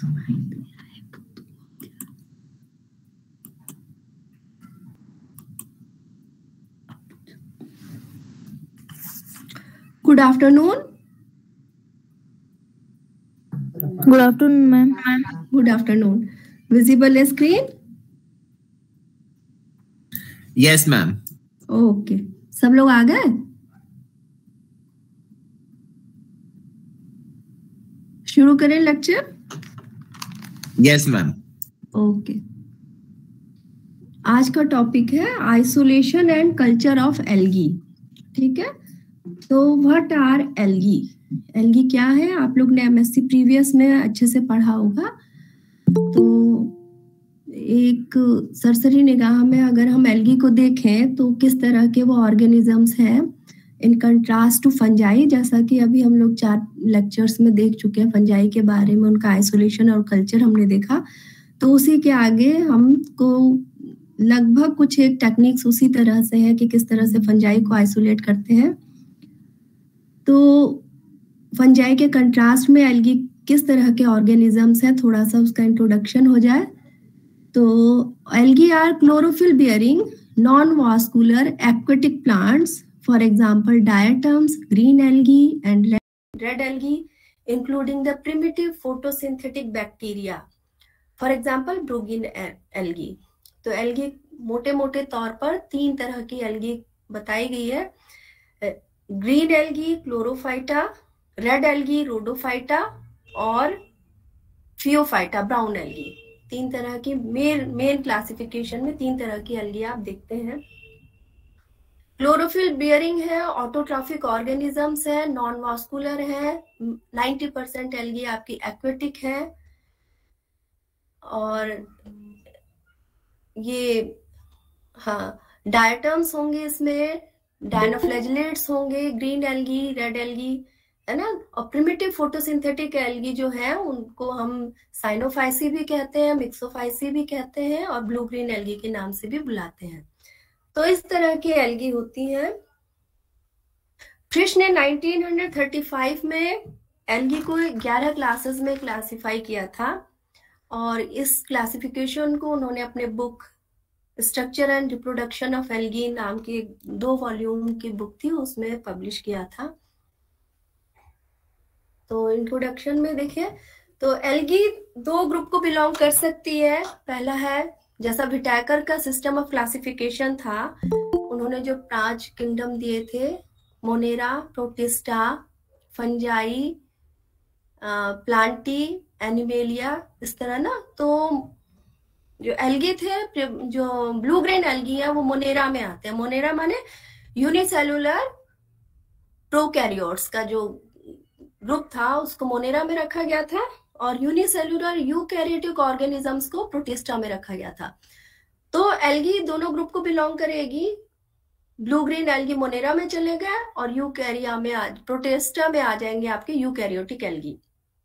Good afternoon. Good afternoon, ma'am. Good afternoon. Visible screen? Yes, ma'am. Okay. सब लोग आ गए? शुरू करें लेक्चर? Yes, ma'am. ओके। आज का टॉपिक है isolation and culture of algae. ठीक है, तो व्हाट आर एल्गी? एल्गी क्या है? आप लोग ने एमएससी प्रीवियस में अच्छे से पढ़ा होगा। तो एक सरसरी निगाह में अगर हम एल्गी को देखें तो किस तरह के वो ऑर्गेनिजम्स हैं इन कंट्रास्ट टू फंजाई, जैसा कि अभी हम लोग 4 लेक्चर्स में देख चुके हैं फंजाई के बारे में, उनका आइसोलेशन और कल्चर हमने देखा। तो उसी के आगे हमको लगभग कुछ एक टेक्निक्स उसी तरह से है कि किस तरह से फंजाई को आइसोलेट करते हैं। तो फंजाई के कंट्रास्ट में एल्गी किस तरह के ऑर्गेनिजम्स हैं, थोड़ा सा उसका इंट्रोडक्शन हो जाए। तो algae are chlorophyll bearing non vascular aquatic plants, for example diatoms, green algae and red algae, including the primitive photosynthetic bacteria, for example blue green algae. तो एल्गी मोटे मोटे तौर पर 3 तरह की एल्गी बताई गई है। Green algae chlorophyta, red algae rhodophyta और फियोफाइटा ब्राउन एल्गी। 3 तरह की मेन क्लासिफिकेशन में 3 तरह की एल्गी आप देखते हैं। क्लोरोफिल बियरिंग है, ऑटोट्रॉफिक ऑर्गेनिजम्स है, नॉन वास्कुलर है, 90% एल्गी आपकी एक्वेटिक है। और ये डायटम्स होंगे, इसमें डायनोफ्लैजिलेट्स होंगे, ग्रीन एल्गी, रेड एल्गी, है ना। और प्रिमिटिव फोटोसिंथेटिक एल्गी जो है उनको हम साइनोफाइसी भी कहते हैं, मिक्सोफाइसी भी कहते हैं और ब्लू ग्रीन एल्गी के नाम से भी बुलाते हैं। तो इस तरह की एल्गी होती हैं। फ्रिश ने 1935 में एल्गी को 11 क्लासेस में क्लासिफाई किया था और इस क्लासिफिकेशन को उन्होंने अपने book structure and reproduction of algae नाम की 2 वॉल्यूम की बुक थी, उसमें पब्लिश किया था। तो इंट्रोडक्शन में देखिए, तो एल्गी 2 ग्रुप को बिलोंग कर सकती है। पहला है, जैसा विटाकर का सिस्टम ऑफ क्लासिफिकेशन था, उन्होंने जो 5 किंगडम दिए थे, Monera, Protista, Fungi, Plantae, Animalia, इस तरह ना। तो जो एल्गी थे, जो ब्लू ग्रीन एल्गी है, वो मोनेरा में आते हैं। मोनेरा माने यूनिसेलुलर प्रोकैरियोट्स का जो ग्रुप था उसको मोनेरा में रखा गया था और यूनिसेलुलर यूकैरियोटिक ऑर्गेनिजम्स को प्रोटिस्टा में रखा गया था। तो एल्गी दोनों ग्रुप को बिलोंग करेगी। ब्लू ग्रीन एल्गी मोनेरा में चले गए और यूकैरिया में प्रोटिस्टा में आ जाएंगे आपके यूकैरियोटिक एल्गी।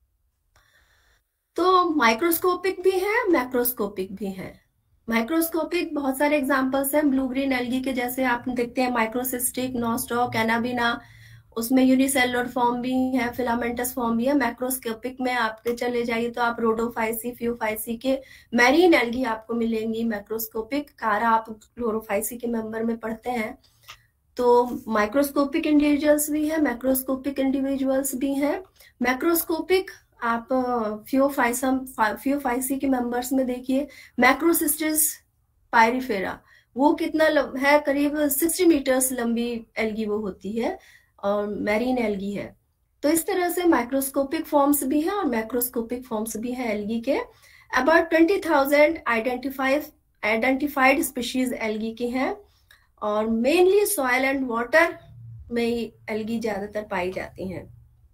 तो माइक्रोस्कोपिक भी है, मैक्रोस्कोपिक भी है। माइक्रोस्कोपिक बहुत सारे एग्जांपल्स हैं ब्लू ग्रीन एल्गी के, जैसे आप देखते हैं माइक्रोसिस्टिक, नोस्टॉक, एनाबिना, उसमें यूनिसेलुलर फॉर्म भी है, फिलामेंटस फॉर्म भी है। मैक्रोस्कोपिक में आपके चले जाइए तो आप रोडोफाइसी, फियोफाइसी के मैरीन एल्गी आपको मिलेंगी मैक्रोस्कोपिक। कारा आप क्लोरोफाइसी के मेंबर में पढ़ते हैं। तो माइक्रोस्कोपिक इंडिविजुअल्स भी है, मैक्रोस्कोपिक इंडिविजुअल्स भी हैं। मैक्रोस्कोपिक आप फियोफाइसी के मेंबर्स में देखिए, मैक्रोसिस्टिस पायरिफेरा, वो कितना है, करीब 60 मीटर्स लंबी एल्गी वो होती है और मैरीन एल्गी है। तो इस तरह से माइक्रोस्कोपिक फॉर्म्स भी हैं और मैक्रोस्कोपिक फॉर्म्स भी हैं एल्गी के। अबाउट 20,000 आइडेंटिफाइड स्पीशीज एल्गी की हैं और मेनली सॉइल एंड वाटर में एल्गी ज्यादातर पाई जाती हैं।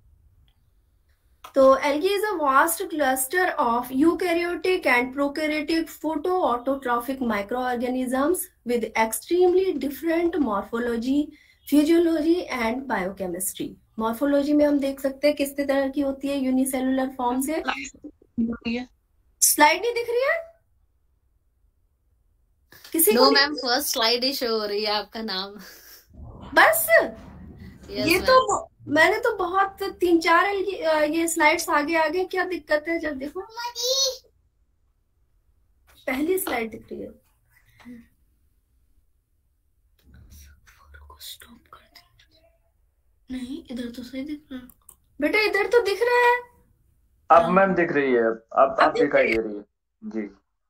तो algae is a vast cluster of eukaryotic and prokaryotic photoautotrophic microorganisms with extremely different morphology, physiology and biochemistry. Morphology में हम देख सकते हैं किस तरह की होती है, यूनिसेलुलर फॉर्म से। स्लाइड नहीं दिख रही है किसी को? मैम, फर्स्ट स्लाइड ही शो हो रही है आपका नाम। बस yes, ये तो मैंने तो बहुत 3-4 ये स्लाइड्स आगे आगे, क्या दिक्कत है? जब देखो पहली स्लाइड दिख रही है, स्टॉप कर दे। नहीं, इधर तो सही दिख रहा है बेटा, इधर तो दिख रहा है। अब मैम दिख रही है, अब दिखाई दे रही है जी।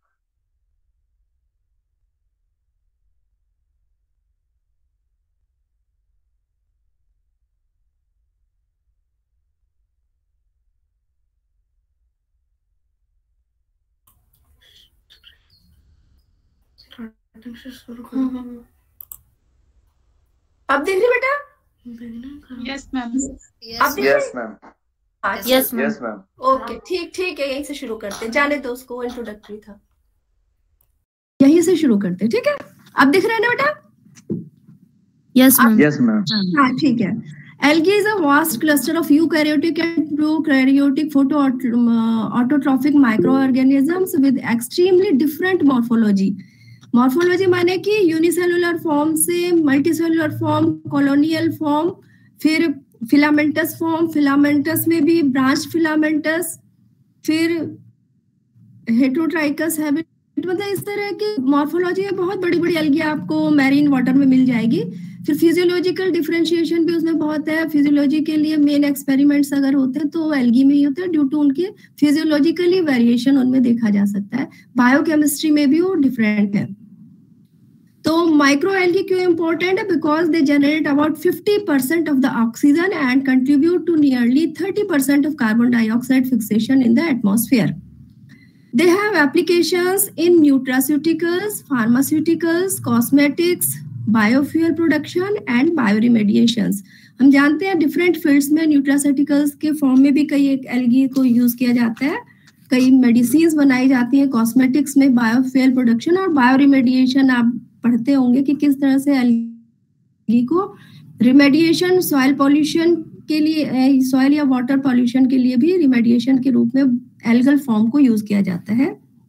अब दिख रही बेटा? Yes ma'am. अब दिख यस रही? Ma'am. Yes ma'am. Yes ma'am. Okay, ठीक है, यहीं से शुरू करते हैं, जाने दो उसको, इंट्रोडक्टरी था, यहीं से शुरू करते हैं, ठीक है? अब दिख रहा है ना बेटा? Yes ma'am. Yes ma'am. हाँ, ठीक है। Algae is a vast cluster of eukaryotic and prokaryotic autotrophic microorganisms with extremely different morphology. Morphology माने कि यूनिसेलुलर फॉर्म से मल्टीसेलुलर फॉर्म, कॉलोनियल फॉर्म, फिर फिलामेंटस फॉर्म, फिलामेंटस में भी ब्रांच फिलामेंटस, फिर हेटरोट्राइकस हैबिट, मतलब इस तरह की मॉर्फोलॉजी में बहुत बड़ी बड़ी एल्गी आपको मैरीन वाटर में मिल जाएगी। फिर फिजियोलॉजिकल डिफरेंशिएशन भी उसमें बहुत है। फिजियोलॉजी के लिए मेन एक्सपेरिमेंट्स अगर होते हैं तो एल्गी में ही होते हैं, ड्यू टू उनके फिजियोलॉजिकली वेरिएशन उनमें देखा जा सकता है। बायोकेमिस्ट्री में भी वो डिफरेंट है। तो माइक्रो एल्गी क्यों इंपॉर्टेंट है? Because they generate about 50% of the oxygen and contribute to nearly 30% of carbon dioxide fixation in the atmosphere. They have applications in nutraceuticals, pharmaceuticals, cosmetics, biofuel production and bioremediations. हम जानते हैं different fields में nutraceuticals के form में भी कई एक algae को यूज किया जाता है, कई मेडिसिन्स बनाई जाती हैं, कॉस्मेटिक्स में बायोफ्यूल प्रोडक्शन और बायोरिमेडिएशन आप पढ़ते होंगे कि किस तरह से एल्गी को रिमेडिएशन, सॉइल पॉल्यूशन के लिए, सॉइल या वाटर पॉल्यूशन के लिए भी रिमेडिएशन के रूप में एल्गल फॉर्म को यूज किया जाता है.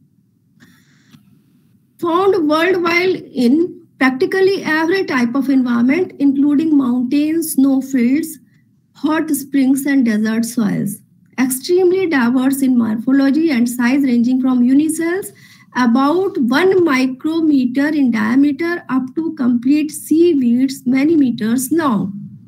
Found worldwide in practically every type of environment, including mountains, snow fields, hot springs, and desert soils. Extremely diverse in morphology and size, ranging from unicells about 1 micrometer in diameter up to complete seaweeds many meters long.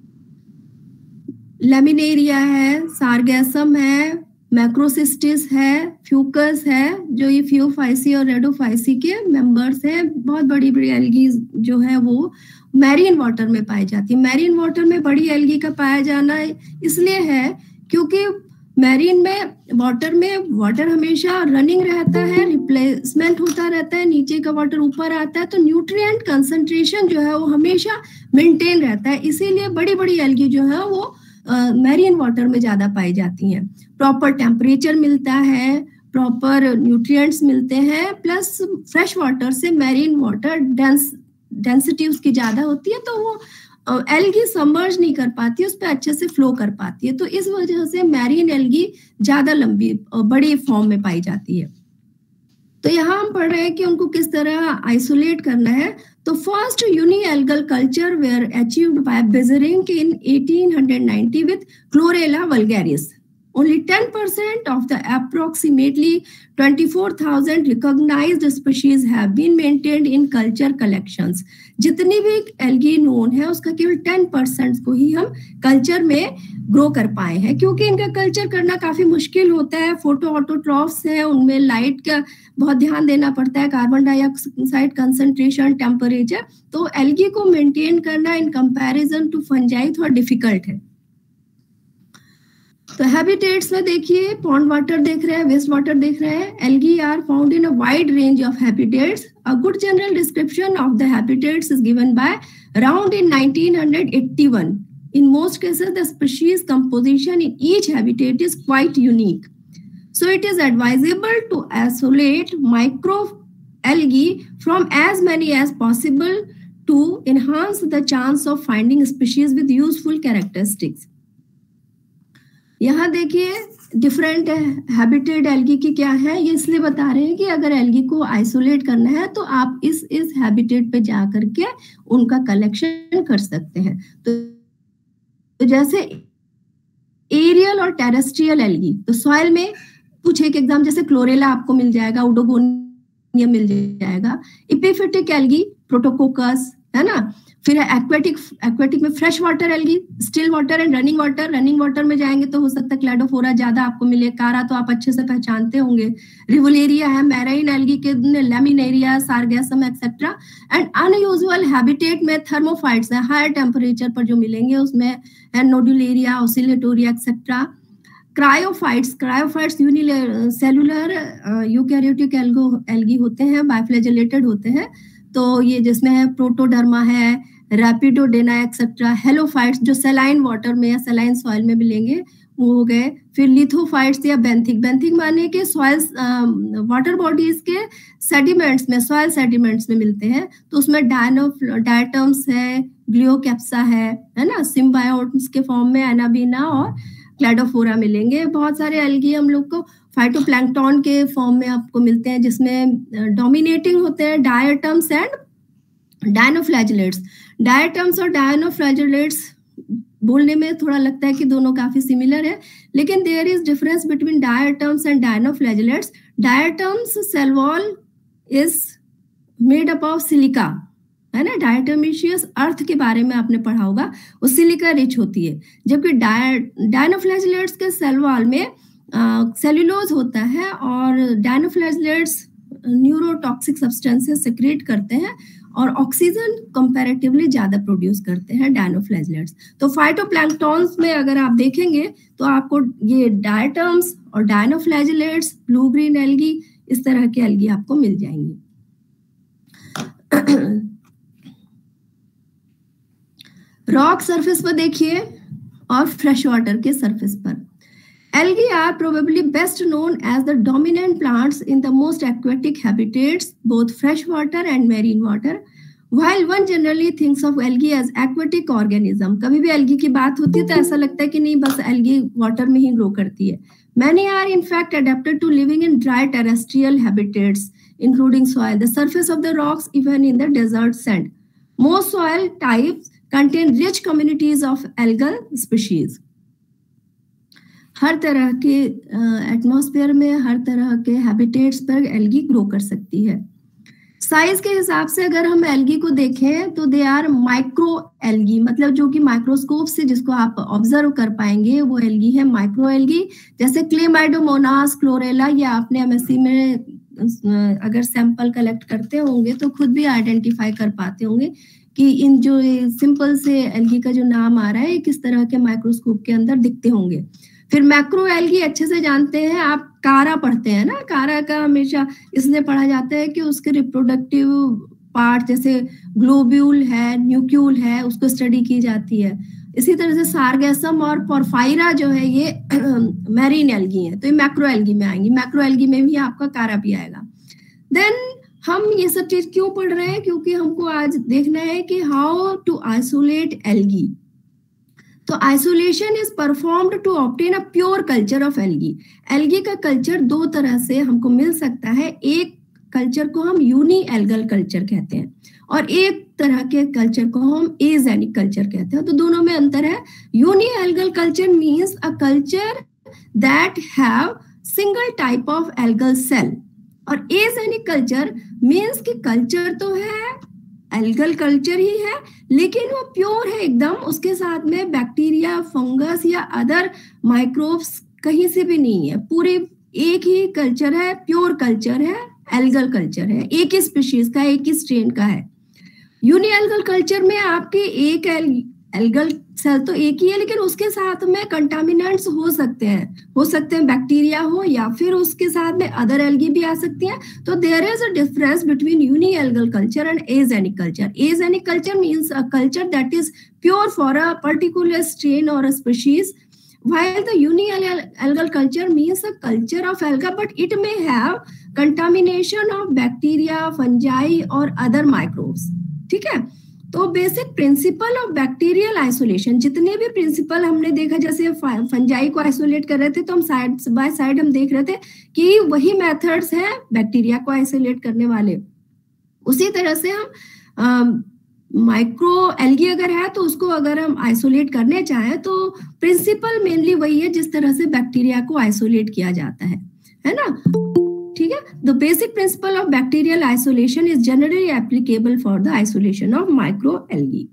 Laminaria है, sargassum है, मैक्रोसिस्टिस है, Fucus है, जो ये Phaeophyceae और रेडोफाइसी के members हैं. बहुत बड़ी बड़ी एल्गी जो है वो मैरीन वाटर में पाई जाती है. मैरीन वाटर में बड़ी एल्गी का पाया जाना इसलिए है क्योंकि मैरीन में वाटर हमेशा रनिंग रहता है, रिप्लेसमेंट होता रहता है, नीचे का वाटर ऊपर आता है, तो न्यूट्रिएंट कंसंट्रेशन जो है वो हमेशा मेंटेन रहता है. इसीलिए बड़ी बड़ी एल्गी जो है वो मैरीन वाटर में ज्यादा पाई जाती हैं. प्रॉपर टेम्परेचर मिलता है, प्रॉपर न्यूट्रिएंट्स मिलते हैं, प्लस फ्रेश वाटर से मैरीन वाटर डेंसिटी उसकी ज्यादा होती है, तो वो एल्गी सबमर्ज नहीं कर पाती, उस पर अच्छे से फ्लो कर पाती है. तो इस वजह से मैरीन एल्गी ज्यादा लंबी बड़ी फॉर्म में पाई जाती है. तो यहाँ हम पढ़ रहे हैं कि उनको किस तरह आइसोलेट करना है. तो first unialgal culture were achieved by Beijerinck in 1890 with Chlorella vulgaris. Only 10% of the approximately 24,000 recognized species have been maintained in culture collections. जितनी भी एल्गी नोन है उसका केवल 10% को ही हम कल्चर में ग्रो कर पाए हैं, क्योंकि इनका कल्चर करना काफी मुश्किल होता है. फोटो ऑटोट्रॉफ्स है, उनमें लाइट का बहुत ध्यान देना पड़ता है, कार्बन डाइऑक्साइड कंसंट्रेशन, टेम्परेचर. तो एल्गी को मेंटेन करना इन कंपैरिजन टू फंजाई थोड़ा डिफिकल्ट है. तो हैबिटेट्स में देखिए, पॉन्ड वाटर देख रहे हैं, वेस्ट वाटर देख रहे हैं. Algae are found in a wide range of habitats. A good general description of the habitats is given by Round in 1981. In most cases, the species composition in each habitat is quite unique. So it is advisable to isolate microalgae from as many as possible to enhance the chance of finding species with useful characteristics. यहाँ देखिए different habitat algae की क्या है, ये इसलिए बता रहे हैं कि अगर एल्गी को आइसोलेट करना है तो आप इस हैबिटेट पे जा करके उनका कलेक्शन कर सकते हैं. तो जैसे एरियल और टेरेस्ट्रियल एल्गी। तो सॉइल में कुछ एक एग्जाम जैसे क्लोरेला आपको मिल जाएगा, ओडोगोनियम मिल जाएगा, इपिफिटिक एल्गी, प्रोटोकोकस, है ना। फिर एक्वेटिक में fresh water algae, still water and running water. Running water में जाएंगे तो हो सकता है क्लैडोफोरा ज्यादा आपको मिले, कारा तो आप अच्छे से पहचानते होंगे, रिवोलेरिया है, मैराइन एल्गी के Laminaria, Sargassum etcetera. And unusual habitat में थर्मोफाइट्स है, हायर टेम्परेचर पर जो मिलेंगे उसमें है Nodularia, Oscillatoria etcetera. Cryophytes unicellular eukaryotic algae होते हैं, बाइफ्लैजेलेटेड होते हैं। तो ये जिसमें है प्रोटोडर्मा है, रैपिडोडेना एक्सेट्रा। हेलोफाइट्स जो सेलाइन वाटर में या सेलाइन सॉइल में मिलेंगे वो हो गए। फिर लिथोफाइट्स या बेंथिक माने के सॉइल्स वाटर बॉडीज के सेडिमेंट्स में, सॉइल सेडिमेंट्स में मिलते हैं। तो उसमें डायटम्स है, ग्लियोकैप्सा है ना। सिम्बायोट्स के फॉर्म में एनाबीना और क्लैडोफोरा मिलेंगे। बहुत सारे एल्गी हम लोग को फाइटोप्लैंक्टन के फॉर्म में आपको मिलते हैं, जिसमें डोमिनेटिंग होते हैं डायटम्स एंड डायनोफ्लैजेलेट्स। डायटम्स और डायनोफ्लैजेलेट्स बोलने में थोड़ा लगता है कि दोनों काफी सिमिलर है, लेकिन there is difference between diatoms and dinoflagellates. Diatoms cell wall is made up of silica, है ना। डायटोमिशियस अर्थ के बारे में आपने पढ़ा होगा, वो सिलिका रिच होती है, जबकि डायनोफ्लैजेलेट्स के सेल वॉल में सेल्यूलोज होता है और डायनोफ्लैजेलेट्स न्यूरोटॉक्सिक सब्सटेंसेस सेक्रेट करते हैं और ऑक्सीजन कंपैरेटिवली ज्यादा प्रोड्यूस करते हैं डायनोफ्लैजेलेट्स। तो फाइटोप्लैंक्टन्स में अगर आप देखेंगे तो आपको ये डायटम्स और डायनोफ्लैजेलेट्स, ब्लू ग्रीन एल्गी, इस तरह के एल्गी आपको मिल जाएंगी। रॉक सरफेस पर देखिए और फ्रेश वाटर के सरफेस पर। Algae are probably best known as the dominant plants in the most aquatic habitats, both freshwater and marine water. While one generally thinks of algae as aquatic organism, कभी भी algae की बात होती है तो ऐसा लगता है कि नहीं बस algae water में ही grow करती है। Many are in fact adapted to living in dry terrestrial habitats, including soil, the surface of the rocks, even in the desert sand. Most soil types contain rich communities of algal species. हर तरह के atmosphere में, हर तरह के habitats पर algae grow कर सकती है। Size के हिसाब से अगर हम एल्गी को देखें तो दे आर माइक्रो एल्गी, मतलब जो कि माइक्रोस्कोप से जिसको आप ऑब्जर्व कर पाएंगे वो एल्गी है माइक्रो एल्गी। जैसे क्लेमाइडोमोनास, क्लोरेला, या आपने एमएससी में अगर सैंपल कलेक्ट करते होंगे तो खुद भी आइडेंटिफाई कर पाते होंगे कि इन जो सिंपल से एल्गी का जो नाम आ रहा है किस तरह के माइक्रोस्कोप के अंदर दिखते होंगे। फिर मैक्रो एल्गी अच्छे से जानते हैं आप, कारा पढ़ते हैं ना। कारा का हमेशा इसलिए पढ़ा जाता है कि उसके रिप्रोडक्टिव पार्ट जैसे ग्लोब्यूल है, न्यूक्यूल है, उसको स्टडी की जाती है। इसी तरह से सार्गेसम और पोरफायरा जो है ये मैरीन एल्गी है, तो ये मैक्रो एल्गी में आएंगी। मैक्रो एल्गी में भी आपका कारा भी आएगा। देन हम ये सब चीज क्यों पढ़ रहे हैं, क्योंकि हमको आज देखना है कि हाउ टू आइसोलेट एल्गी। तो isolation is performed to obtain a pure culture of algae. Algae का कल्चर दो तरह से हमको मिल सकता है। एक कल्चर को हम यूनी एल्गल कल्चर कहते हैं और एक तरह के कल्चर को हम एजेनिक कल्चर कहते हैं। तो दोनों में अंतर है। Unialgal culture means a culture that have single type of algal cell, और एजेनिक कल्चर मीन्स कि कल्चर तो है, एल्गल कल्चर ही है, लेकिन वो प्योर है एकदम, उसके साथ में बैक्टीरिया, फंगस या अदर माइक्रोब्स कहीं से भी नहीं है। पूरे एक ही कल्चर है, प्योर कल्चर है, एल्गल कल्चर है, एक ही स्पीशीज का, एक ही स्ट्रेन का है। यूनी एल्गल कल्चर में आपके एक एल्गल सेल तो एक ही है, लेकिन उसके साथ में कंटामिनेंट्स हो सकते हैं बैक्टीरिया हो या फिर उसके साथ में अदर एल्गी भी आ सकती हैं। तो there is a difference between unialgal culture and axenic culture. Axenic culture means a culture that is pure for a particular strain और a species, while the uni-algal culture means a culture of alga, but it may have contamination of bacteria, fungi और other microbes। ठीक है, तो basic principle of bacterial isolation, जितने भी principal हमने देखा, जैसे फंजाई को आइसोलेट कर रहे थे तो हम साइड बाय साइड हम देख रहे थे कि वही मेथड्स हैं बैक्टीरिया को आइसोलेट करने वाले। उसी तरह से हम माइक्रो एल्गी अगर है तो उसको अगर हम आइसोलेट करने चाहें तो प्रिंसिपल मेनली वही है जिस तरह से बैक्टीरिया को आइसोलेट किया जाता है ना? ठीक है, the basic principle of bacterial isolation is generally applicable for the isolation of micro algae.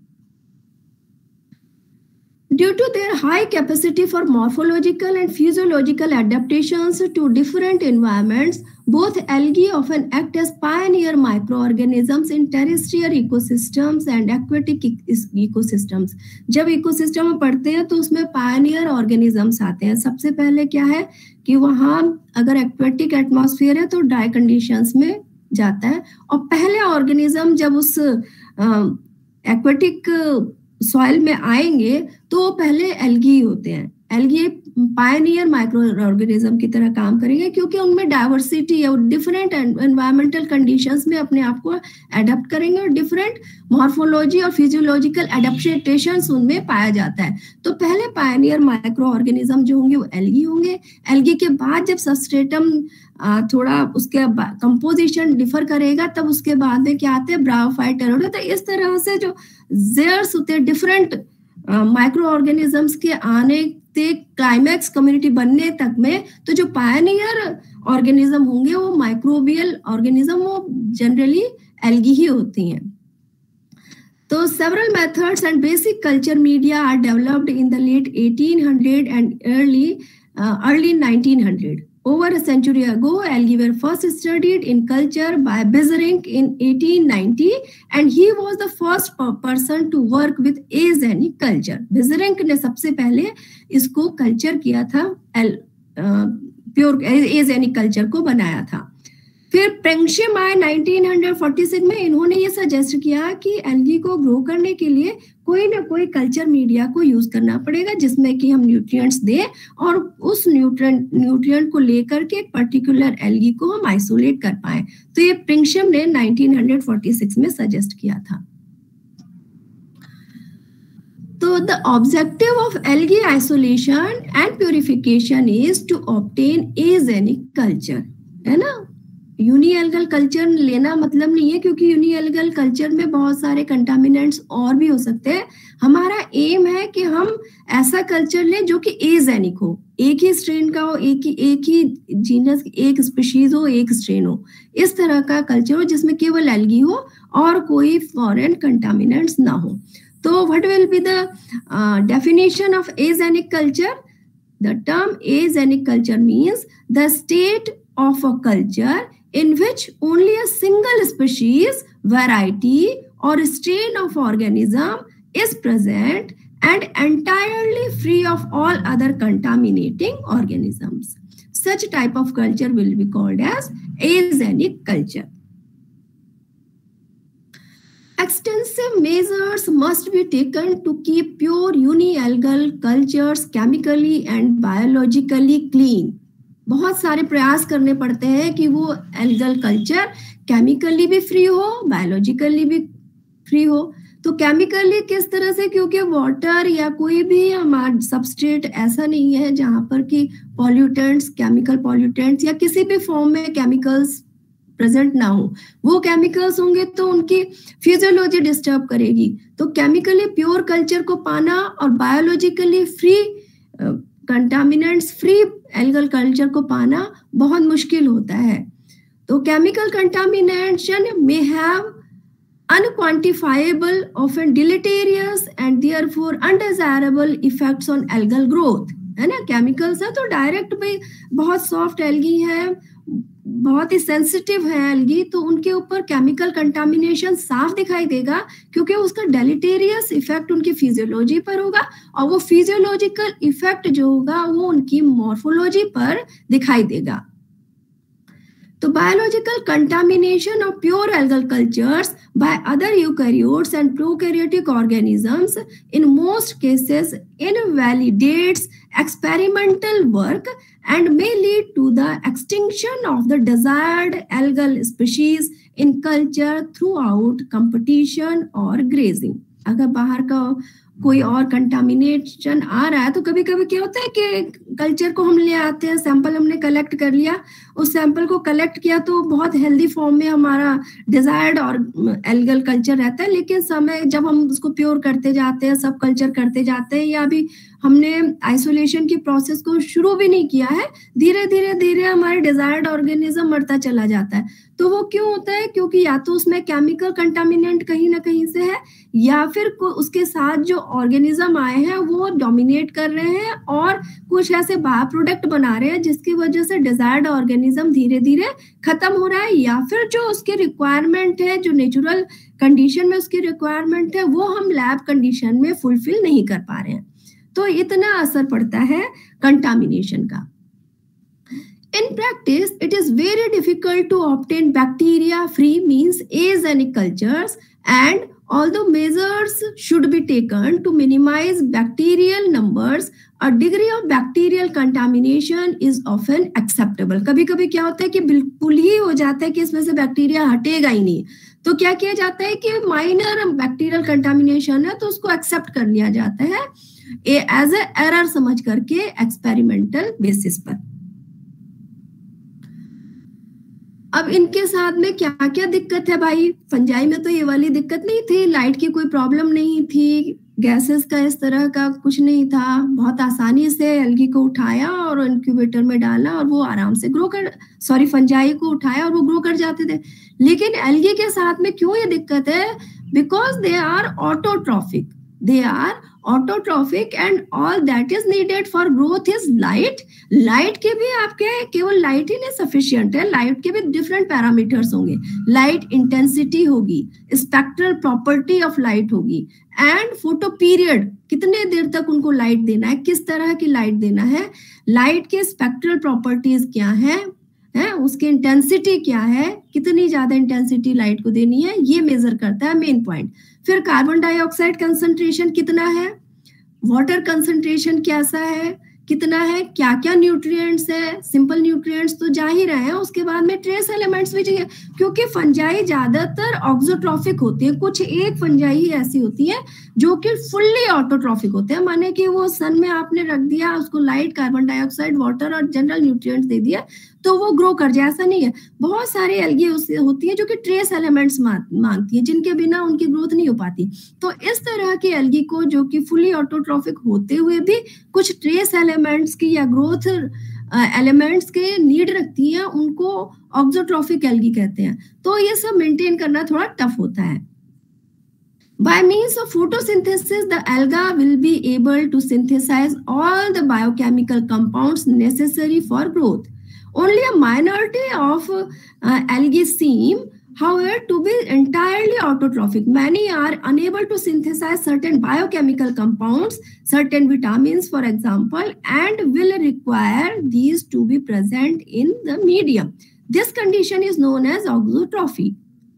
Due to their high capacity for morphological and physiological adaptations to different environments, both algae often act as pioneer microorganisms in terrestrial ecosystems and aquatic ecosystems. जब ecosystem में पढ़ते हैं तो उसमें pioneer organisms आते हैं. सबसे पहले क्या है कि वहाँ अगर एक्वेटिक एटमॉस्फेयर है तो ड्राई कंडीशंस में जाता है, और पहले ऑर्गेनिज्म जब उस एक्वेटिक सॉइल में आएंगे तो पहले एल्गी होते हैं. एल्गी पायनियर माइक्रो ऑर्गेनिज्म की तरह काम करेंगे क्योंकि उनमें डाइवर्सिटी है और डिफरेंट एनवायरमेंटल कंडीशंस में अपने आप को अडेप्ट करेंगे और डिफरेंट मॉर्फोलॉजी और फिजियोलॉजिकल एडेप्टेशंस उनमें पाया जाता है. तो पहले पायनियर माइक्रो ऑर्गेनिज्म जो होंगे वो एल्गी होंगे. एल्गी के बाद जब सबस्ट्रेटम थोड़ा उसके कंपोजिशन डिफर करेगा तब उसके बाद में क्या आते हैं ब्रायोफाइट टेरोडा. तो इस तरह से जो जेयर्स होते हैं डिफरेंट माइक्रो ऑर्गेनिजम्स के आने से क्लाइमैक्स कम्युनिटी बनने तक में, तो जो पायनियर ऑर्गेनिज्म होंगे वो माइक्रोबियल ऑर्गेनिज्म वो जनरली एल्गी ही होती हैं. तो several methods and basic culture media are developed in the late 1800 and early 1900. Over a century ago, algae were first studied in culture by Beijerinck in 1890, and he was the first person to work with azenic culture. Beijerinck ने सबसे पहले इसको culture किया था, pure एजेनिक culture को बनाया था. फिर प्रेंगशिमाय 1946 में इन्होंने ये सजेस्ट किया कि एल्गी को ग्रो करने के लिए कोई ना कोई कल्चर मीडिया को यूज करना पड़ेगा जिसमें कि हम न्यूट्रिएंट्स दें और उस न्यूट्रिएंट को लेकर के पर्टिकुलर एल्गी को हम आइसोलेट कर पाए. तो ये प्रिंगशिम ने 1946 में सजेस्ट किया था. तो the objective of algae isolation and purification is to obtain axenic culture, है ना? यूनिएल्गल कल्चर लेना मतलब नहीं है क्योंकि यूनिएल्गल कल्चर में बहुत सारे कंटामिनेंट्स और भी हो सकते हैं. हमारा एम है कि हम ऐसा कल्चर लें जो कि एजेनिक हो, एक ही स्ट्रेन का हो, एक ही जीनस, एक स्पीशीज हो, एक स्ट्रेन हो, इस तरह का कल्चर हो जिसमें केवल एल्गी हो और कोई फॉरेन कंटामिनेंट्स ना हो. तो what will be the definition of axenic culture? The term axenic culture means the state of a culture in which only a single species, variety or strain of organism is present and entirely free of all other contaminating organisms. Such type of culture will be called as azenic culture. Extensive measures must be taken to keep pure unialgal cultures chemically and biologically clean. बहुत सारे प्रयास करने पड़ते हैं कि वो algal culture chemically भी free हो, बायोलॉजिकली भी फ्री हो. तो केमिकली किस तरह से? क्योंकि वाटर या कोई भी हमारा सबस्ट्रेट ऐसा नहीं है जहां पर कि पॉल्यूटेंट्स, केमिकल पॉल्यूटेंट्स या किसी भी फॉर्म में केमिकल्स प्रेजेंट ना हो. वो केमिकल्स होंगे तो उनकी फिजियोलॉजी डिस्टर्ब करेगी. तो केमिकली प्योर कल्चर को पाना और biologically free contaminants free algal culture को पाना बहुत मुश्किल होता है. तो chemical contamination may have unquantifiable, often deleterious and therefore undesirable effects on algal growth, है ना? केमिकल्स है तो डायरेक्ट भाई बहुत सॉफ्ट एल्गी है, बहुत ही सेंसिटिव है एल्गी, तो उनके ऊपर केमिकल कंटामिनेशन साफ दिखाई देगा क्योंकि उसका डेलिटेरियस इफेक्ट उनकी फिजियोलॉजी पर होगा और वो फिजियोलॉजिकल इफेक्ट जो होगा वो उनकी मॉर्फोलॉजी पर दिखाई देगा. तो biological contamination of pure algal cultures by other eukaryotes and prokaryotic organisms in most cases invalidates experimental work and may lead to the extinction of the desired algal species in culture throughout competition or grazing. अगर बाहर का कोई और contamination आ रहा है तो कभी कभी क्या होता है कि कल्चर को हम ले आते हैं, सैंपल हमने कलेक्ट कर लिया, उस सैंपल को कलेक्ट किया तो बहुत हेल्दी फॉर्म में हमारा डिजायर्ड और एल्गल कल्चर रहता है, लेकिन समय जब हम उसको प्योर करते जाते हैं, सब कल्चर करते जाते हैं, या अभी हमने आइसोलेशन की प्रोसेस को शुरू भी नहीं किया है, धीरे धीरे धीरे हमारे डिजायर्ड ऑर्गेनिज्म मरता चला जाता है। तो वो क्यों होता है? क्योंकि या तो उसमें केमिकल कंटामिनेंट कहीं ना कहीं से है, या फिर उसके साथ जो ऑर्गेनिज्म आए हैं वो डोमिनेट कर रहे हैं और कुछ ऐसे बाय प्रोडक्ट बना रहे हैं जिसकी वजह से डिजायर्ड ऑर्गेनिज्म धीरे धीरे खत्म हो रहा है, या फिर जो उसके रिक्वायरमेंट है, जो नेचुरल कंडीशन में उसकी रिक्वायरमेंट है, वो हम लैब कंडीशन में फुलफिल नहीं कर पा रहे हैं। तो इतना असर पड़ता है कंटामिनेशन का। In practice, it is very difficult to obtain bacteria-free means azeonic cultures, and although measures should be taken to minimize bacterial numbers, a degree of bacterial contamination is often acceptable. कभी-कभी क्या होता है कि बिल्कुल ही हो जाता है कि इसमें से बैक्टीरिया हटेगा ही नहीं, तो क्या किया जाता है कि माइनर बैक्टीरियल कंटामिनेशन है तो उसको एक्सेप्ट कर लिया जाता है एज ए एरर समझ करके एक्सपेरिमेंटल बेसिस पर। अब इनके साथ में क्या क्या दिक्कत है भाई? फंजाई में तो ये वाली दिक्कत नहीं थी, लाइट की कोई प्रॉब्लम नहीं थी, गैसेस का इस तरह का कुछ नहीं था, बहुत आसानी से एल्गी को उठाया और इंक्यूबेटर में डाला और वो आराम से फंजाई को उठाया और वो ग्रो कर जाते थे। लेकिन एल्गी के साथ में क्यों ये दिक्कत है? Because they are autotrophic, and all that is needed for growth is light. Light के भी आपके केवल लाइट ही नहीं सफिशिएंट है, लाइट के भी डिफरेंट पैरामीटर्स होंगे, लाइट इंटेंसिटी होगी, स्पेक्ट्रल प्रॉपर्टी ऑफ लाइट होगी, एंड फोटो पीरियड, कितने देर तक उनको लाइट देना है, किस तरह की लाइट देना है, लाइट के स्पेक्ट्रल प्रॉपर्टीज क्या है, उसकी इंटेंसिटी क्या है, कितनी ज्यादा इंटेंसिटी लाइट को देनी है, ये मेजर करता है मेन पॉइंट। फिर कार्बन डाइऑक्साइड कंसंट्रेशन कितना है, वाटर कंसंट्रेशन कैसा है, कितना है, क्या क्या न्यूट्रिएंट्स है, सिंपल न्यूट्रिएंट्स तो जा ही रहे हैं, उसके बाद में ट्रेस एलिमेंट्स भी चाहिए, क्योंकि फंजाई ज्यादातर ऑक्सोट्रॉफिक होती है, कुछ एक फंजाई ही ऐसी होती है जो कि फुल्ली ऑटोट्रॉफिक होते हैं, माने कि वो सन में आपने रख दिया, उसको लाइट, कार्बन डाइऑक्साइड, वाटर और जनरल न्यूट्रिएंट्स दे दिया तो वो ग्रो कर जाए, ऐसा नहीं है। बहुत सारे एल्गी होती है जो कि ट्रेस एलिमेंट्स मांगती है, जिनके बिना उनकी ग्रोथ नहीं हो पाती। तो इस तरह की एल्गी को जो कि फुली ऑटोट्रॉफिक होते हुए भी कुछ ट्रेस एलिमेंट्स की या ग्रोथ एलिमेंट्स के नीड रखती है, उनको ऑक्सोट्रॉफिक एल्गी कहते हैं। तो ये सब मेंटेन करना थोड़ा टफ होता है। By means of photosynthesis, the alga will be able to synthesize all the biochemical compounds necessary for growth. Only a minority of algae seem, however, to be entirely autotrophic. Many are unable to synthesize certain biochemical compounds, certain vitamins, for example, and will require these to be present in the medium. This condition is known as auxotrophy.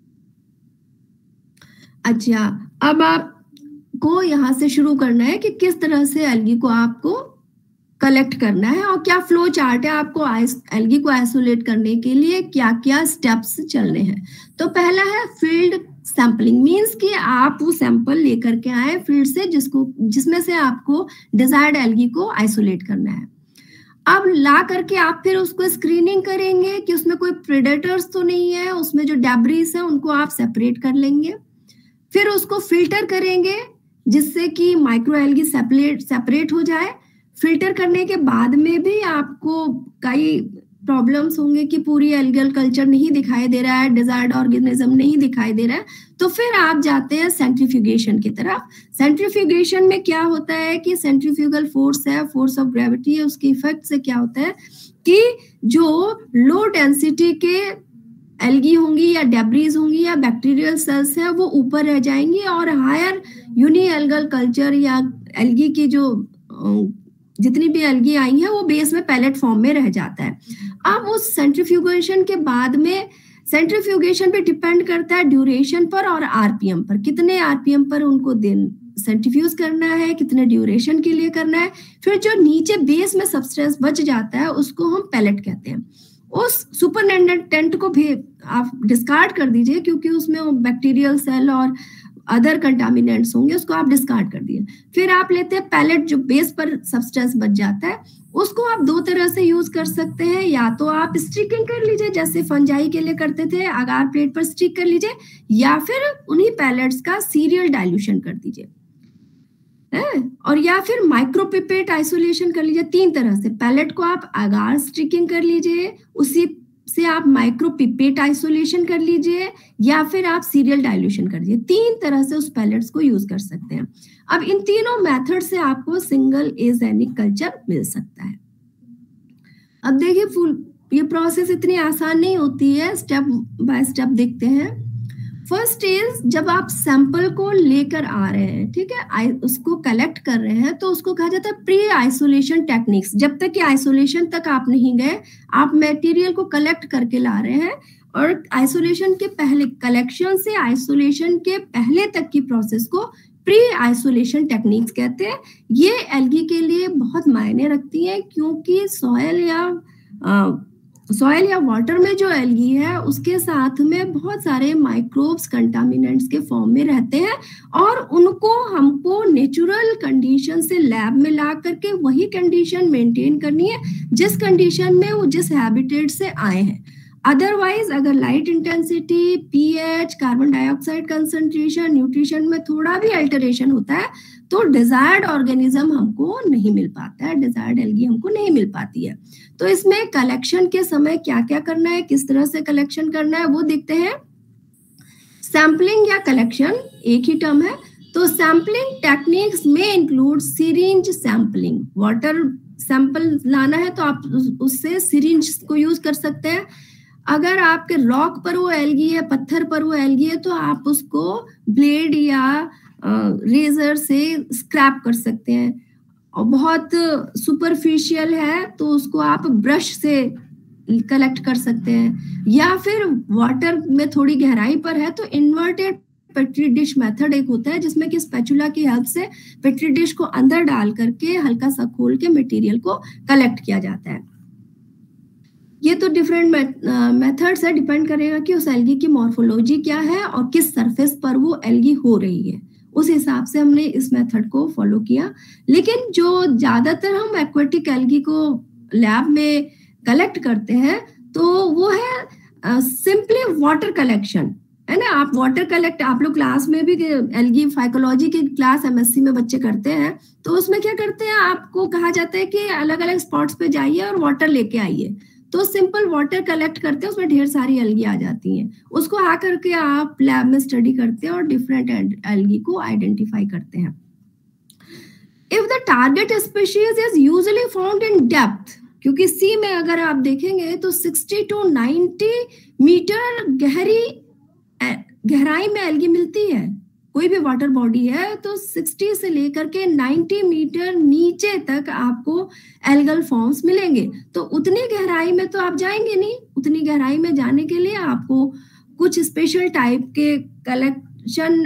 अच्छा, अब आपको यहाँ से शुरू करना है कि किस तरह से एल्गी को आपको कलेक्ट करना है और क्या फ्लो चार्ट है, आपको एल्गी को आइसोलेट करने के लिए क्या क्या स्टेप्स चलने हैं। तो पहला है फील्ड सैंपलिंग, मींस कि आप वो सैंपल लेकर के आए फील्ड से जिसमें से आपको डिजायर्ड एल्गी को आइसोलेट करना है। अब ला करके आप फिर उसको स्क्रीनिंग करेंगे कि उसमें कोई प्रेडेटर्स तो नहीं है, उसमें जो डेब्रीज है उनको आप सेपरेट कर लेंगे। फिर उसको फिल्टर करेंगे जिससे कि माइक्रो एल्गी सेपरेट हो जाए। फिल्टर करने के बाद में भी आपको कई प्रॉब्लम्स होंगे कि पूरी एल्गल कल्चर नहीं दिखाई दे रहा है, डिजायर्ड ऑर्गेनिज्म नहीं दिखाई दे रहा है, तो फिर आप जाते हैं सेंट्रीफ्यूगेशन की तरफ। सेंट्रीफ्यूगेशन में क्या होता है कि सेंट्रीफ्यूगल फोर्स है, फोर्स ऑफ ग्रेविटी है, उसके इफेक्ट से क्या होता है कि जो लो डेंसिटी के एल्गी होंगी या डेब्रीज होंगी या बैक्टीरियल सेल्स है वो ऊपर रह जाएंगी और हायर यूनी एल्गल कल्चर या एल्गी की जो जितनी भी एल्गी आई है वो बेस में पैलेट फॉर्म में रह जाता है। अब उस सेंट्रीफ्यूगेशन के बाद में, सेंट्रीफ्यूगेशन पे डिपेंड करता है ड्यूरेशन पर और आरपीएम पर, कितने आरपीएम पर उनको सेंट्रीफ्यूज करना है, कितने ड्यूरेशन के लिए करना है। फिर जो नीचे बेस में सब्सटेंस बच जाता है उसको हम पैलेट कहते हैं। उस सुपरनेटेंट को भी आप डिस्कार्ड कर दीजिए क्योंकि उसमें बैक्टीरियल सेल और अदर कंटामिनेंट्स होंगे, उसको आप डिस्कार्ड कर दिए। फिर आप लेते हैं पैलेट, जो बेस पर सब्सटेंस बच जाता है उसको आप दो तरह से यूज कर सकते हैं, या तो आप स्टिकिंग कर लीजिए जैसे फंजाई के लिए करते थे, अगार प्लेट पर स्टिक कर लीजिए, या फिर उन्हीं पैलेट्स का सीरियल डाइल्यूशन कर दीजिए, और या फिर माइक्रोपिपेट आइसोलेशन कर लीजिए। तीन तरह से, पैलेट को आप अगार स्टिकिंग कर लीजिए, उसी से आप माइक्रोपिपेट आइसोलेशन कर लीजिए, या फिर आप सीरियल डाइल्यूशन कर लीजिए। तीन तरह से उस पैलेट्स को यूज कर सकते हैं। अब इन तीनों मेथड से आपको सिंगल एजेनिक कल्चर मिल सकता है। अब देखिए ये प्रोसेस इतनी आसान नहीं होती है, स्टेप बाय स्टेप देखते हैं। फर्स्ट इज जब आप सैंपल को लेकर आ रहे हैं, ठीक है, उसको कलेक्ट कर रहे हैं, तो उसको कहा जाता है प्री आइसोलेशन टेक्निक्स। जब तक कि आइसोलेशन तक आप नहीं गए, आप मटेरियल को कलेक्ट करके ला रहे हैं, और आइसोलेशन के पहले, कलेक्शन से आइसोलेशन के पहले तक की प्रोसेस को प्री आइसोलेशन टेक्निक्स कहते हैं। ये एल्गी के लिए बहुत मायने रखती है, क्योंकि सॉइल या वाटर में जो एल्गी है उसके साथ में बहुत सारे माइक्रोब्स कंटामिनेंट्स के फॉर्म में रहते हैं, और उनको हमको नेचुरल कंडीशन से लैब में ला करके वही कंडीशन मेंटेन करनी है जिस कंडीशन में वो जिस हैबिटेट से आए हैं। अदरवाइज अगर light intensity, pH, carbon dioxide concentration, nutrition में थोड़ा भी अल्टरेशन होता है तो डिजायर्ड ऑर्गेनिज्म हमको नहीं मिल पाता है, डिजायर्ड एल्गी हमको नहीं मिल पाती है। तो इसमें कलेक्शन के समय क्या क्या करना है, किस तरह से कलेक्शन करना है, वो देखते हैं। सैम्पलिंग या कलेक्शन एक ही टर्म है। तो सैम्पलिंग टेक्निक्स में include syringe sampling. Water sample लाना है तो आप उससे सिरिंज को यूज कर सकते हैं। अगर आपके रॉक पर वो एल्गी है, पत्थर पर वो एल्गी है, तो आप उसको ब्लेड या रेजर से स्क्रैप कर सकते हैं, और बहुत सुपरफिशियल है तो उसको आप ब्रश से कलेक्ट कर सकते हैं, या फिर वाटर में थोड़ी गहराई पर है तो इन्वर्टेड पेट्री डिश मेथड एक होता है, जिसमें कि स्पैचुला की हेल्प से पेट्री डिश को अंदर डाल करके हल्का सा खोल के मटेरियल को कलेक्ट किया जाता है। ये तो डिफरेंट मेथड्स है, डिपेंड करेगा कि उस एल्गी की मॉर्फोलॉजी क्या है और किस सरफेस पर वो एल्गी हो रही है, उस हिसाब से हमने इस मेथड को फॉलो किया। लेकिन जो ज्यादातर हम एक्वेटिक एल्गी को लैब में कलेक्ट करते हैं तो वो है सिंपली वाटर कलेक्शन, है ना। आप वाटर कलेक्ट, आप लोग क्लास में भी एल्गी फाइकोलॉजी की क्लास एमएससी में बच्चे करते हैं, तो उसमें क्या करते हैं, आपको कहा जाता है कि अलग अलग स्पॉट्स पे जाइए और वाटर लेके आइए। तो सिंपल वाटर कलेक्ट करते हैं, उसमें ढेर सारी एल्गी आ जाती हैं, उसको आ करके आप लैब में स्टडी करते हैं और डिफरेंट एल्गी को आइडेंटिफाई करते हैं। If the target species is usually found in depth, क्योंकि सी में अगर आप देखेंगे तो 60 to 90 मीटर गहराई में एल्गी मिलती है। कोई भी वाटर बॉडी है तो 60 से लेकर के 90 मीटर नीचे तक आपको एल्गल फॉर्म्स मिलेंगे। तो उतनी गहराई में तो आप जाएंगे नहीं, उतनी गहराई में जाने के लिए आपको कुछ स्पेशल टाइप के कलेक्शन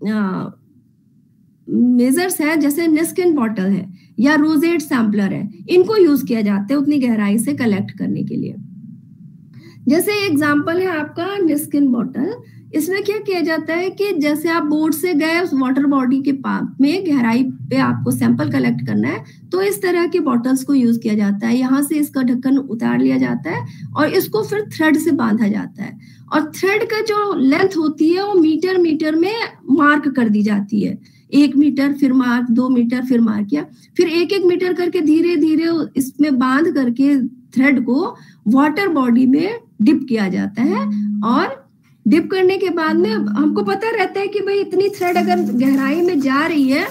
मेजर्स है, जैसे निस्किन बॉटल है या रोजेट सैम्पलर है, इनको यूज किया जाता है उतनी गहराई से कलेक्ट करने के लिए। जैसे एग्जांपल है आपका निस्किन बॉटल। इसमें क्या किया जाता है कि जैसे आप बोट से गए उस वाटर बॉडी के पास में गहराई पे आपको सैंपल कलेक्ट करना है, तो इस तरह के बॉटल्स को यूज किया जाता है। यहाँ से इसका ढक्कन उतार लिया जाता है और इसको फिर थ्रेड से बांधा जाता है, और थ्रेड का जो लेंथ होती है वो मीटर मीटर में मार्क कर दी जाती है। 1 मीटर फिर मार्क, 2 मीटर फिर मार्क किया, फिर 1-1 मीटर करके धीरे धीरे इसमें बांध करके थ्रेड को वाटर बॉडी में डिप किया जाता है। और डिप करने के बाद में हमको पता रहता है कि भाई इतनी थ्रेड अगर गहराई में जा रही है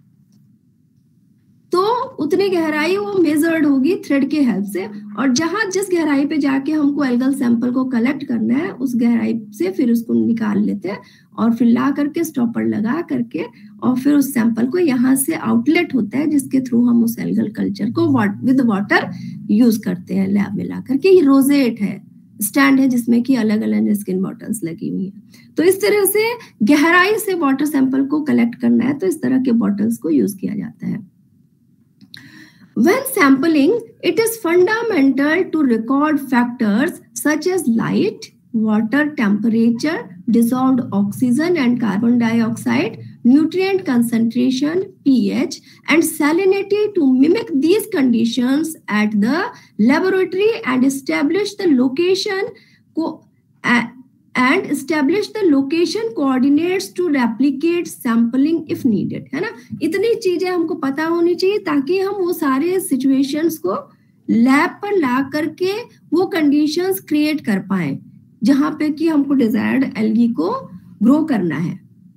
तो उतनी गहराई वो मेजर्ड होगी थ्रेड के हेल्प से, और जहां जिस गहराई पे जाके हमको एल्गल सैंपल को कलेक्ट करना है उस गहराई से फिर उसको निकाल लेते हैं और फिर ला करके स्टॉपर लगा करके, और फिर उस सैंपल को यहाँ से आउटलेट होता है जिसके थ्रू हम उस एल्गल कल्चर को विद वाटर यूज करते हैं लैब में ला करके। ये रोजेट है, स्टैंड है जिसमें कि अलग अलग स्किन बॉटल्स लगी हुई है। तो इस तरह से गहराई से वाटर सैंपल को कलेक्ट करना है तो इस तरह के बॉटल्स को यूज किया जाता है। When sampling, it is fundamental to record factors such as light, water temperature, dissolved oxygen and carbon dioxide nutrient concentration, pH, and salinity to mimic these conditions at the laboratory and establish the location coordinates to replicate sampling if needed, है ना। इतनी चीजें हमको पता होनी चाहिए ताकि हम वो सारे situations को लैब पर ला करके वो कंडीशंस क्रिएट कर पाए जहां पे कि हमको डिजायर्ड एल्गी को ग्रो करना है।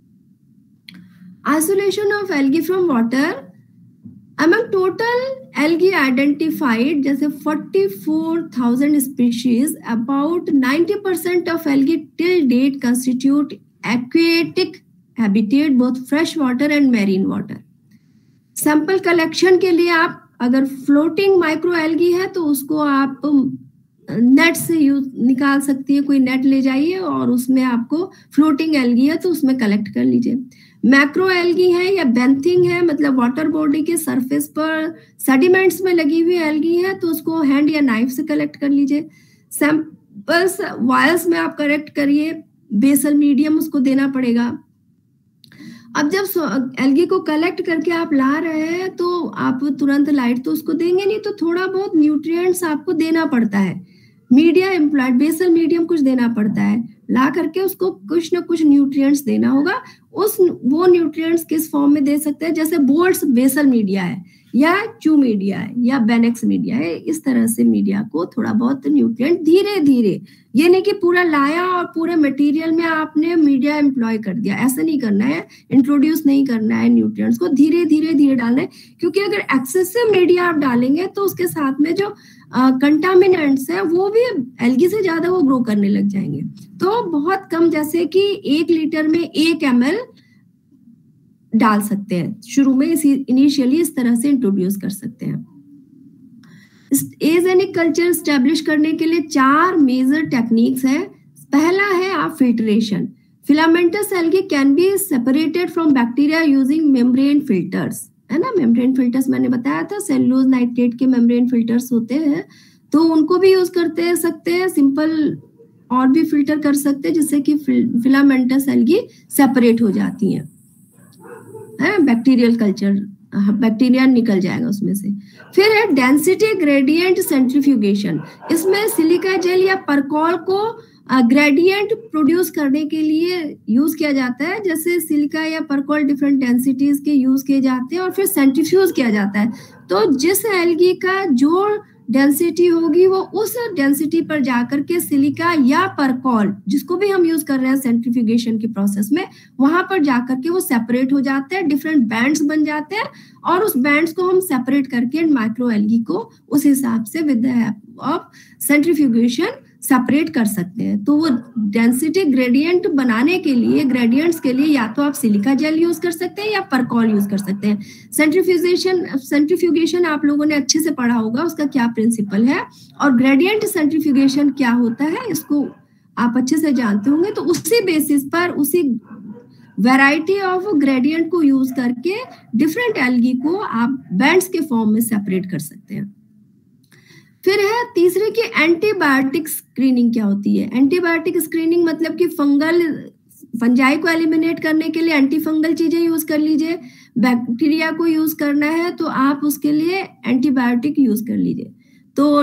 Isolation of algae from water, among total algae identified जैसे 44,000 species, about 90% of algae till date constitute aquatic habitat, both fresh water and marine water. Sample collection के लिए आप अगर फ्लोटिंग माइक्रो एल्गी है तो उसको आप नेट से निकाल सकती है, कोई नेट ले जाइए और उसमें आपको फ्लोटिंग एल्गी है तो उसमें कलेक्ट कर लीजिए। मैक्रो एल्गी है या बेंथिंग है, मतलब वाटर बॉडी के सरफेस पर सेडिमेंट्स में लगी हुई एल्गी है तो उसको हैंड या नाइफ से कलेक्ट कर लीजिए। सैंपल्स वायल्स में आप कलेक्ट करिए, बेसल मीडियम उसको देना पड़ेगा। अब जब एल्गी को कलेक्ट करके आप ला रहे हैं तो आप तुरंत लाइट तो उसको देंगे नहीं, तो थोड़ा बहुत न्यूट्रिएंट्स आपको देना पड़ता है। मीडिया एम्प्लॉयड बेसल मीडियम कुछ देना पड़ता है, ला करके उसको कुछ ना कुछ न्यूट्रिएंट्स देना होगा। वो न्यूट्रिएंट्स किस फॉर्म में दे सकते हैं, जैसे बोल्ट्स बेसल मीडिया है या चू मीडिया है या बेनेक्स मीडिया है, इस तरह से मीडिया को थोड़ा बहुत न्यूट्रिएंट धीरे धीरे, ये नहीं कि पूरा लाया और पूरे मटेरियल में आपने मीडिया एम्प्लॉय कर दिया, ऐसा नहीं करना है। इंट्रोड्यूस नहीं करना है न्यूट्रिएंट्स को, धीरे धीरे डालना है, क्योंकि अगर एक्सेसिव मीडिया आप डालेंगे तो उसके साथ में जो कंटामिनेंट्स है वो भी एल्गी से ज्यादा वो ग्रो करने लग जाएंगे। तो बहुत कम, जैसे कि 1 लीटर में 1 ml डाल सकते हैं शुरू में, इनिशियली इस तरह से इंट्रोड्यूस कर सकते हैं। एजेनिक कल्चर स्टैब्लिश करने के लिए 4 मेजर टेक्निक्स है। पहला है आप filtration. Filamentous algae can be separated from bacteria using membrane filters, है ना। मेम्ब्रेन फिल्टर्स मैंने बताया था, सेलुलोज नाइट्रेट के मेम्ब्रेन फिल्टर्स होते हैं, तो उनको भी यूज करते सकते हैं। सिंपल और भी फिल्टर कर सकते हैं जिससे कि फिलामेंटस एल्गी सेपरेट हो जाती हैं, बैक्टीरियल कल्चर, बैक्टीरिया निकल जाएगा उसमें से। फिर है डेंसिटी ग्रेडियंट सेंट्रीफ्यूगेशन। इसमें सिलिका जेल या परकॉल को ग्रेडियंट प्रोड्यूस करने के लिए यूज किया जाता है। जैसे सिलिका या परकॉल डिफरेंट डेंसिटीज के यूज किए जाते हैं और फिर सेंट्रीफ्यूज किया जाता है। तो जिस एल्गी का जो डेंसिटी होगी वो उस डेंसिटी पर जाकर के सिलिका या परकॉल, जिसको भी हम यूज कर रहे हैं सेंट्रीफ्यूगेशन के प्रोसेस में, वहां पर जाकर के वो सेपरेट हो जाते हैं, डिफरेंट बैंड्स बन जाते हैं और उस बैंड्स को हम सेपरेट करके माइक्रो एल्गी को उस हिसाब से with the help of centrifugation separate कर सकते हैं। तो वो डेंसिटी ग्रेडियंट बनाने के लिए, ग्रेडियंट्स के लिए या तो आप सिलिका जेल यूज कर सकते हैं या परकॉल यूज कर सकते हैं। सेंट्रीफ्यूगेशन आप लोगों ने अच्छे से पढ़ा होगा, उसका क्या प्रिंसिपल है, और ग्रेडियंट सेंट्रीफ्यूगेशन क्या होता है इसको आप अच्छे से जानते होंगे। तो उसी बेसिस पर, उसी वैरायटी ऑफ ग्रेडियंट को यूज करके डिफरेंट एल्गी को आप बैंड्स के फॉर्म में सेपरेट कर सकते हैं। फिर है तीसरे की एंटीबायोटिक स्क्रीनिंग क्या होती है। एंटीबायोटिक स्क्रीनिंग मतलब कि फंजाई को एलिमिनेट करने के लिए एंटी फंगल चीजें यूज कर लीजिए। बैक्टीरिया को यूज करना है तो आप उसके लिए एंटीबायोटिक यूज कर लीजिए। तो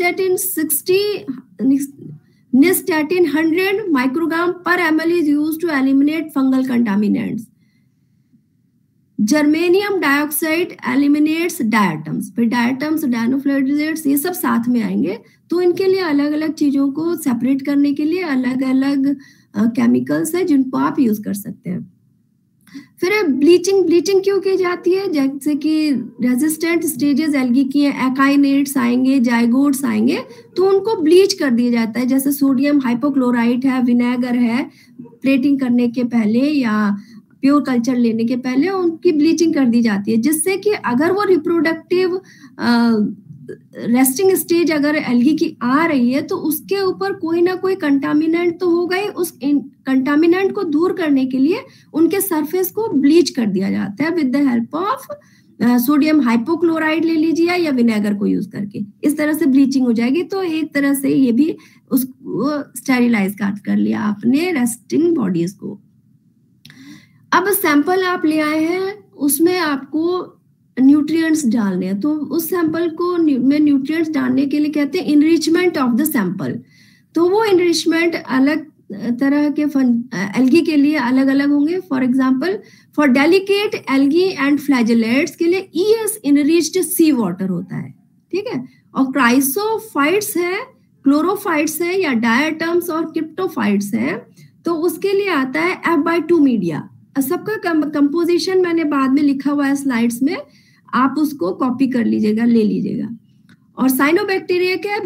निस्टैटिन 100 माइक्रोग्राम पर ml is used to eliminate fungal contaminants. Germanium dioxide eliminates diatoms, फिर डायटम्स, डायनोफ्लोरिडेट्स, ये सब साथ में आएंगे। तो इनके लिए अलग अलग चीजों को सेपरेट करने के लिए अलग अलग केमिकल्स है जिनको आप यूज कर सकते हैं। फिर ब्लीचिंग क्यों की जाती है, जैसे कि रेजिस्टेंट स्टेजेस एल्गी की है, एकाइनेट्स आएंगे, जाइगोट्स आएंगे, तो उनको ब्लीच कर दिया जाता है। जैसे सोडियम हाइपोक्लोराइट है, विनेगर है, प्लेटिंग करने के पहले या प्योर कल्चर लेने के पहले उनकी ब्लीचिंग कर दी जाती है, जिससे कि अगर वो रिप्रोडक्टिव रेस्टिंग स्टेज अगर एल्गी की आ रही है तो उसके ऊपर कोई ना कोई कंटामिनेंट तो होगा ही। उस कंटामिनेंट को दूर करने के लिए उनके सरफेस को ब्लीच कर दिया जाता है with the help of sodium hypochloride ले लीजिए या विनेगर को यूज करके, इस तरह से ब्लीचिंग हो जाएगी। तो एक तरह से ये भी उसको स्टेरिलाइज कर लिया आपने रेस्टिंग बॉडीज को। अब सैंपल आप ले आए हैं, उसमें आपको न्यूट्रिएंट्स डालने हैं, तो उस सैंपल को में न्यूट्रिएंट्स डालने के लिए कहते हैं इनरिचमेंट ऑफ द सैंपल। तो वो इनरिचमेंट अलग तरह के एल्गी के लिए अलग अलग होंगे। For example for delicate algae and flagellates के लिए ES इनरिच्ड सी वाटर होता है, ठीक है। और क्राइसोफाइट्स है, क्लोरोफाइट्स है या डायटम्स और क्रिप्टोफाइट्स है, तो उसके लिए आता है F/2 मीडिया। सबका कंपोजिशन मैंने बाद में लिखा हुआ है स्लाइड्स में, आप उसको कॉपी कर लीजिएगा, ले लीजिएगा। और साइनोबैक्टीरिया के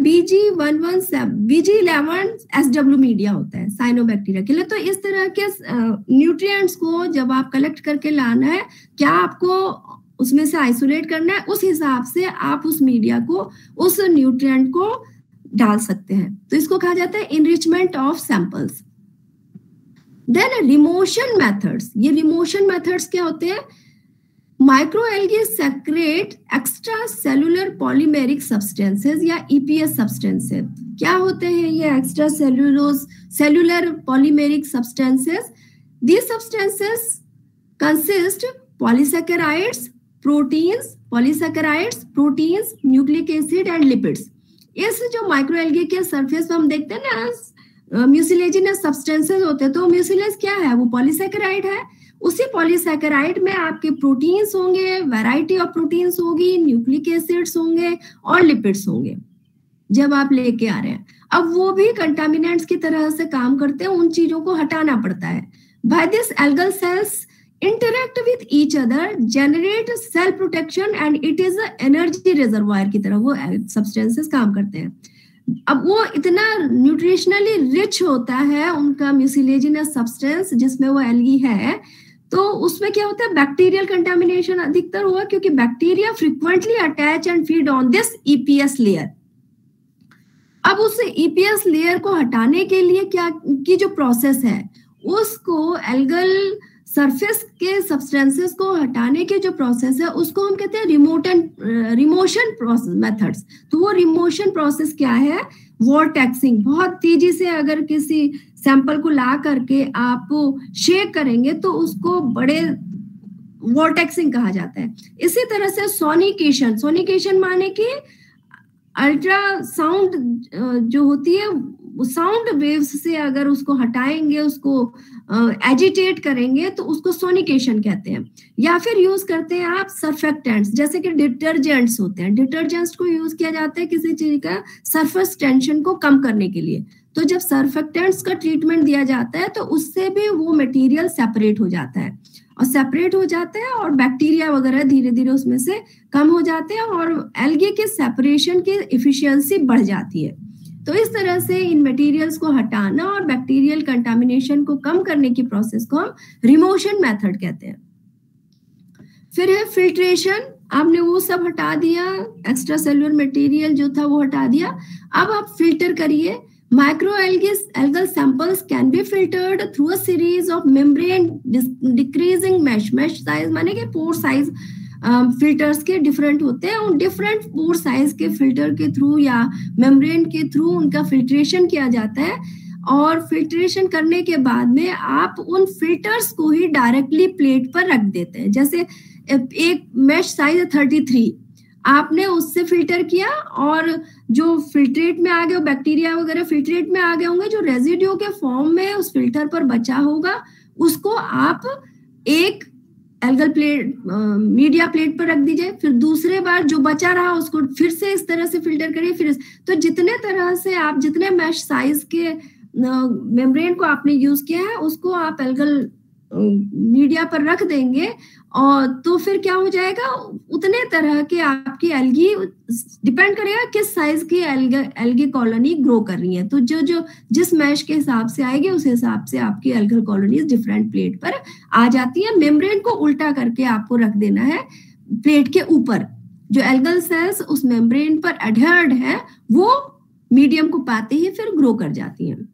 BG11 SW मीडिया होता है साइनोबैक्टीरिया के लिए। तो इस तरह के न्यूट्रिएंट्स को जब आप कलेक्ट करके लाना है, क्या आपको उसमें से आइसोलेट करना है, उस हिसाब से आप उस मीडिया को, उस न्यूट्रिएंट को डाल सकते हैं। तो इसको कहा जाता है enrichment of samples. Then removal methods. ये रिमोशन मेथड्स क्या होते हैं? Microalgae secrete extra cellular polymeric substances या EPS सब्सटेंसेस। क्या होते हैं ये extra cellular polymeric substances? These substances consist polysaccharides, proteins, nucleic acid and lipids. इस जो माइक्रोएल्गी के सरफेस पे हम देखते हैं ना म्यूसिलेजिनस सब्सटेंसेस होते हैं, तो म्यूसिलेज क्या है? वो पॉलीसैकेराइड है। उसी पॉलीसैकेराइड में आपके प्रोटीन्स होंगे, वैरायटी ऑफ प्रोटीन्स होगी, न्यूक्लिक एसिड्स होंगे और लिपिड्स होंगे जब आप लेके आ रहे हैं। अब वो भी कंटामिनेंट्स की तरह से काम करते हैं, उन चीजों को हटाना पड़ता है। By this algal cells interact with each other, generate cell protection and it is energy reservoir की तरह वो सब्सटेंसेस काम करते हैं। अब वो इतना न्यूट्रिशनली रिच होता है उनका म्यूसिलेजिनस सब्सटेंस जिसमें वो एल्गी है, तो उसमें क्या होता है? बैक्टीरियल कंटामिनेशन अधिकतर हुआ, क्योंकि bacteria frequently attach and feed on this EPS layer. अब उस EPS लेयर को हटाने के लिए क्या की जो प्रोसेस है, उसको एल्गल सरफेस के सब्सटेंसेस को हटाने के जो प्रोसेस है, उसको हम कहते हैं रिमोशन प्रोसेस मेथड्स। तो वो रिमोशन प्रोसेस क्या है? वॉर्टेक्सिंग। बहुत तेजी से अगर किसी सैंपल को ला करके आप शेक करेंगे तो उसको बड़े वॉर्टेक्सिंग कहा जाता है। इसी तरह से सोनिकेशन माने कि अल्ट्रासाउंड जो होती है, साउंड वेव्स से अगर उसको हटाएंगे, उसको एजिटेट करेंगे, तो उसको सोनिकेशन कहते हैं। या फिर यूज करते हैं आप सर्फेक्टेंट्स, जैसे कि डिटर्जेंट्स होते हैं। डिटर्जेंट्स को यूज किया जाता है किसी चीज का सरफेस टेंशन को कम करने के लिए। तो जब सर्फेक्टेंट्स का ट्रीटमेंट दिया जाता है तो उससे भी वो मटेरियल सेपरेट हो जाता है, और सेपरेट हो जाते हैं और बैक्टीरिया वगैरह धीरे धीरे उसमें से कम हो जाते हैं और एल्गी के सेपरेशन की एफिशिएंसी बढ़ जाती है। तो इस तरह से इन मटेरियल्स को हटाना और बैक्टीरियल कंटामिनेशन को कम करने की प्रोसेस को हम रिमोशन मेथड कहते हैं। फिर है फिल्ट्रेशन। आपने वो सब हटा दिया, एक्स्ट्रा सेलुलर मटेरियल जो था वो हटा दिया। अब आप फिल्टर करिए। Microalgal samples can be filtered through a series of membrane decreasing mesh size, माने कि पोर साइज फिल्टर्स के डिफरेंट होते हैं। उन डिफरेंट पोर साइज के फिल्टर के थ्रू या मेम्ब्रेन के थ्रू उनका फिल्ट्रेशन किया जाता है, और फिल्ट्रेशन करने के बाद में आप उन फिल्टर्स को ही डायरेक्टली प्लेट पर रख देते हैं। जैसे एक मेश साइज 33, आपने उससे फिल्टर किया और जो फिल्ट्रेट में आ गए, बैक्टीरिया वगैरह फिल्ट्रेट में आ गए होंगे, जो रेजिड्यू के फॉर्म में उस फिल्टर पर बचा होगा उसको आप एक एल्गल प्लेट मीडिया प्लेट पर रख दीजिए। फिर दूसरे बार जो बचा रहा उसको फिर से इस तरह से फिल्टर करिए। फिर तो जितने तरह से आप जितने मैश साइज के मेम्ब्रेन को आपने यूज किया है उसको आप एल्गल मीडिया पर रख देंगे, और तो फिर क्या हो जाएगा, उतने तरह के आपकी एल्गी, डिपेंड करेगा किस साइज की एल्गी कॉलोनी ग्रो कर रही है। तो जो जिस मैश के हिसाब से आएगी उस हिसाब से आपकी एल्गल कॉलोनीज डिफरेंट प्लेट पर आ जाती है। मेम्ब्रेन को उल्टा करके आपको रख देना है प्लेट के ऊपर। जो एल्गल सेल्स उस मेम्ब्रेन पर एडहर्ड है वो मीडियम को पाते ही फिर ग्रो कर जाती हैं।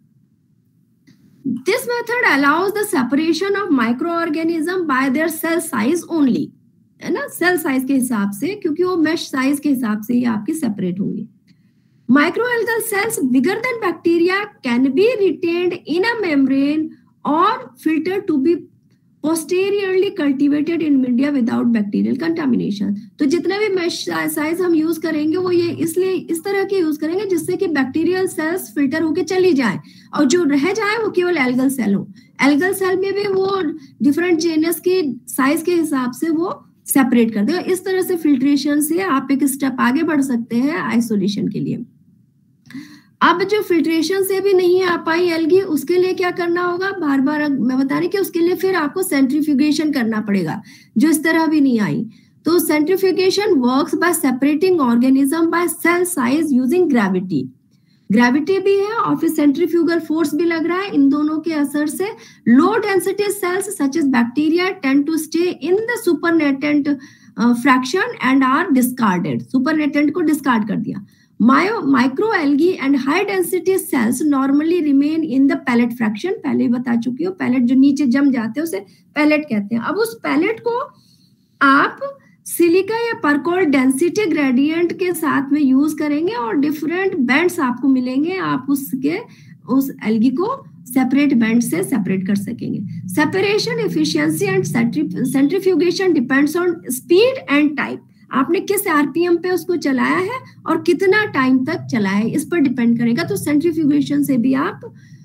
This method allows the separation of microorganism by their cell size only, है ना, सेल साइज के हिसाब से, क्योंकि वो मेश साइज के हिसाब से ही आपकी सेपरेट होंगी। Microalgal cells bigger than bacteria can be retained in a membrane or filtered to be posteriorly cultivated in media without bacterial contamination। तो जितने भी मैश साइज हम यूज करेंगे वो ये इसलिए इस तरह के यूज करेंगे जिससे कि बैक्टीरियल सेल्स फिल्टर होके चली जाए और जो रह जाए वो केवल एल्गल सेल हो। एल्गल सेल में भी वो डिफरेंट जेनस की साइज के हिसाब से वो सेपरेट कर दे। इस तरह से फिल्ट्रेशन से आप एक स्टेप आगे बढ़ सकते हैं आइसोलेशन के लिए। अब जो फिल्ट्रेशन से भी नहीं आ पाई एल्गी, उसके लिए क्या करना होगा, बार बार मैं बता रही कि उसके लिए फिर आपको सेंट्रीफ्यूगेशन करना पड़ेगा, जो इस तरह भी नहीं आई। तो centrifugation works by separating organism by cell size using gravity. Gravity भी है और फिर सेंट्रीफ्यूगल फोर्स भी लग रहा है। इन दोनों के असर से low density cells such as bacteria tend to stay in the supernatant fraction and are discarded. Supernatant को डिस्कार्ड कर दिया। Microalgae and high density cells normally remain in the pellet fraction। पहले ही बता चुकी हूँ, पैलेट जो नीचे जम जाते हैं उसे पैलेट कहते हैं। अब उस पैलेट को आप सिलिका या परकोल डेंसिटी ग्रेडियंट के साथ में यूज करेंगे और डिफरेंट बैंड्स आपको मिलेंगे। आप उस एल्गी को सेपरेट बैंड से सेपरेट कर सकेंगे। Separation efficiency and centrifugation depends on speed and type. आपने किस आरपीएम पे उसको चलाया है और कितना टाइम तक चलाया है, इस पर डिपेंड करेगा। तो सेंट्रीफ्यूगेशन से भी आप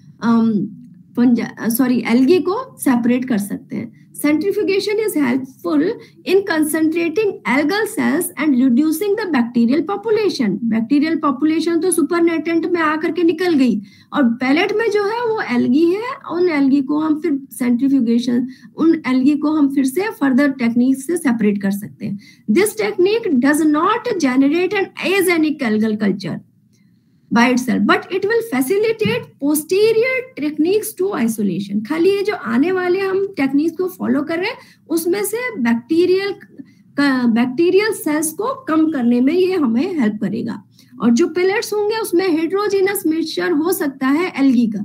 एल्गी को सेपरेट कर सकते हैं। Centrifugation is helpful in concentrating algal cells and reducing the bacterial population. Bacterial population तो सुपरनेटेंट में आकर के निकल गई और पैलेट में जो है वो एल्गी है। उन एल्गी को हम फिर सेंट्रीफ्यूगेशन, उन एल्गी को हम फिर से फर्दर टेक्निक से सेपरेट कर सकते हैं। This technique does not generate an axenic algal culture by itself, but it will facilitate posterior techniques to isolation। खाली ये जो आने वाले हम टेक्निक्स को फॉलो कर रहे हैं उसमें से बैक्टीरियल सेल्स को कम करने में ये हमें हेल्प करेगा। और जो पेलेट्स होंगे उसमें हेट्रोजीनस मिक्सचर हो सकता है एल्गी का।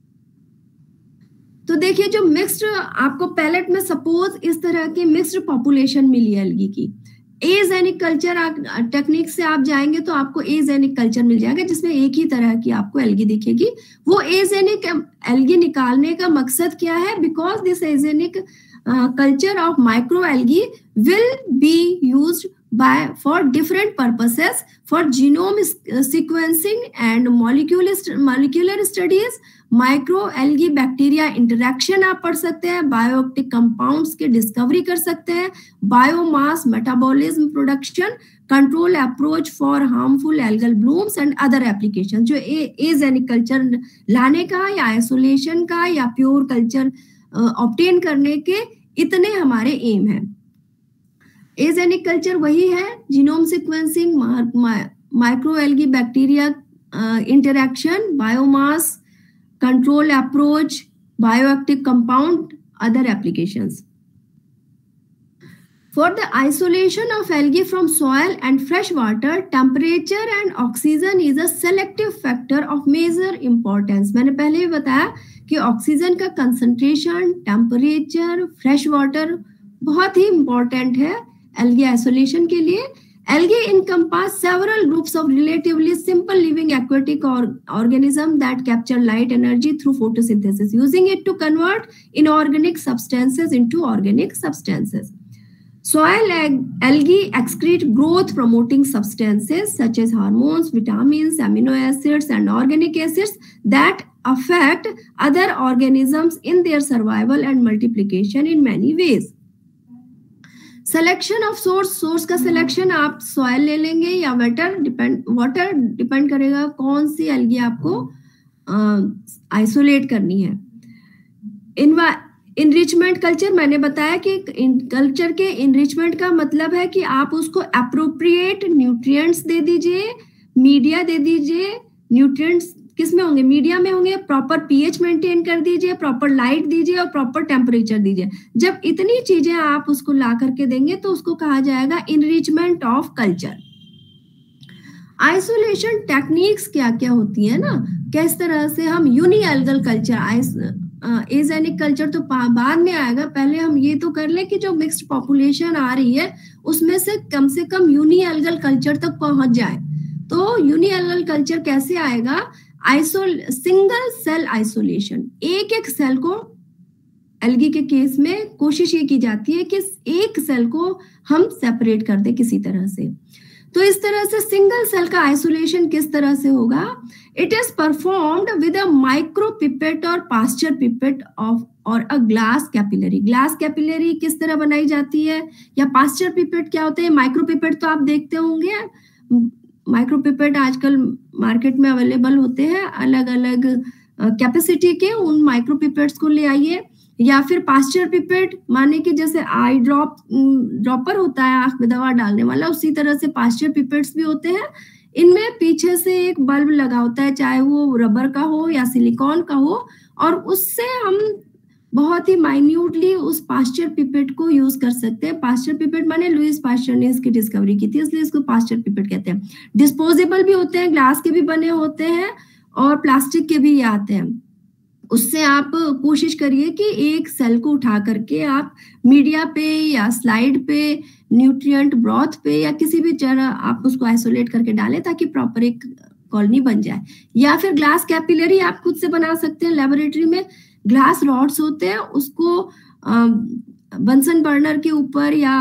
तो देखिए जो मिक्स्ड आपको पैलेट में सपोज इस तरह की मिक्स्ड पॉपुलेशन मिली एल्गी की, एजेनिक कल्चर टेक्निक से आप जाएंगे तो आपको एजेनिक कल्चर मिल जाएगा जिसमें एक ही तरह की आपको एल्गी दिखेगी। वो एजेनिक एल्गी निकालने का मकसद क्या है, because this axenic culture of micro algae will be used for different purposes, for genome sequencing and molecular studies, microalgae bacteria interaction आप पढ़ सकते हैं, बायोएक्टिव कंपाउंड्स के डिस्कवरी कर सकते हैं, biomass metabolism production, control approach for harmful algal blooms and other application. जो axenic culture लाने का या आइसोलेशन का या प्योर कल्चर ऑब्टेन करने के इतने हमारे एम है। एजेनिक कल्चर वही है, genome sequencing, microalgae bacteria interaction, biomass control approach, bioactive compound, other applications. For the isolation of algae from soil and fresh water, temperature and oxygen is a selective factor of major importance। मैंने पहले ही बताया कि oxygen का concentration, temperature, fresh water बहुत ही important है algae isolation के लिए। Algae encompass several groups of relatively simple living aquatic organisms that capture light energy through photosynthesis, using it to convert inorganic substances into organic substances. Soil algae excrete growth promoting substances such as hormones, vitamins, amino acids, and organic acids that affect other organisms in their survival and multiplication in many ways. Selection of source का selection आप soil ले लेंगे या water depend करेगा कौन सी algae आपको isolate करनी है। इनरिचमेंट कल्चर मैंने बताया कि कल्चर के इनरिचमेंट का मतलब है कि आप उसको एप्रोप्रिएट न्यूट्रिएंट्स दे दीजिए, मीडिया दे दीजिए। न्यूट्रिएंट्स किस में होंगे, मीडिया में होंगे, प्रॉपर पीएच मेंटेन कर दीजिए, प्रॉपर लाइट दीजिए और प्रॉपर टेम्परेचर दीजिए। जब इतनी चीजें आप उसको ला करके देंगे तो उसको कहा जाएगा enrichment of culture. Isolation techniques क्या क्या होती है ना, किस तरह से हम यूनिएल्गल कल्चर, एजेनिक कल्चर तो बाद में आएगा, पहले हम ये तो कर ले कि जो मिक्स्ड पॉपुलेशन आ रही है उसमें से कम यूनिएल्गल कल्चर तक पहुंच जाए। तो यूनिएल्गल कल्चर कैसे आएगा, सिंगल सेल आइसोलेशन, एक एक सेल को एल्गी के केस में कोशिश ये की जाती है कि एक सेल को हम सेपरेट कर दें किसी तरह से। तो इस तरह से सिंगल सेल का आइसोलेशन किस तरह से होगा? It is performed with a micro pipette और पास्चर पिपेट ऑफ और a glass capillary. Glass capillary किस तरह बनाई जाती है, या पास्चर पिपेट क्या होते हैं? माइक्रो पिपेट तो आप देखते होंगे, माइक्रो पिपेट आजकल मार्केट में अवेलेबल होते हैं अलग अलग कैपेसिटी के, उन माइक्रो पिपेट्स को ले आइए। या फिर पास्चर पिपेट, माने कि जैसे आई ड्रॉपर होता है आंख में दवा डालने वाला, उसी तरह से पास्चर पिपेट्स भी होते हैं। इनमें पीछे से एक बल्ब लगा होता है, चाहे वो रबर का हो या सिलिकॉन का हो, और उससे हम बहुत ही माइन्यूटली उस पास्चर पिपेट को यूज कर सकते हैं। पास्चर पिपेट माने लुईस पास्चर ने इसकी डिस्कवरी की थी, इसलिए इसको पास्चर पिपेट कहते हैं। डिस्पोजेबल भी होते हैं, ग्लास के भी बने होते हैं और प्लास्टिक के भी आते हैं। उससे आप कोशिश करिए कि एक सेल को उठा करके आप मीडिया पे या स्लाइड पे, न्यूट्रिएंट ब्रॉथ पे या किसी भी जगह आप उसको आइसोलेट करके डालें ताकि प्रॉपर एक कॉलोनी बन जाए। या फिर ग्लास कैपिलरी आप खुद से बना सकते हैं। लेबोरेटरी में ग्लास रॉड्स होते हैं, उसको बंसन बर्नर के ऊपर या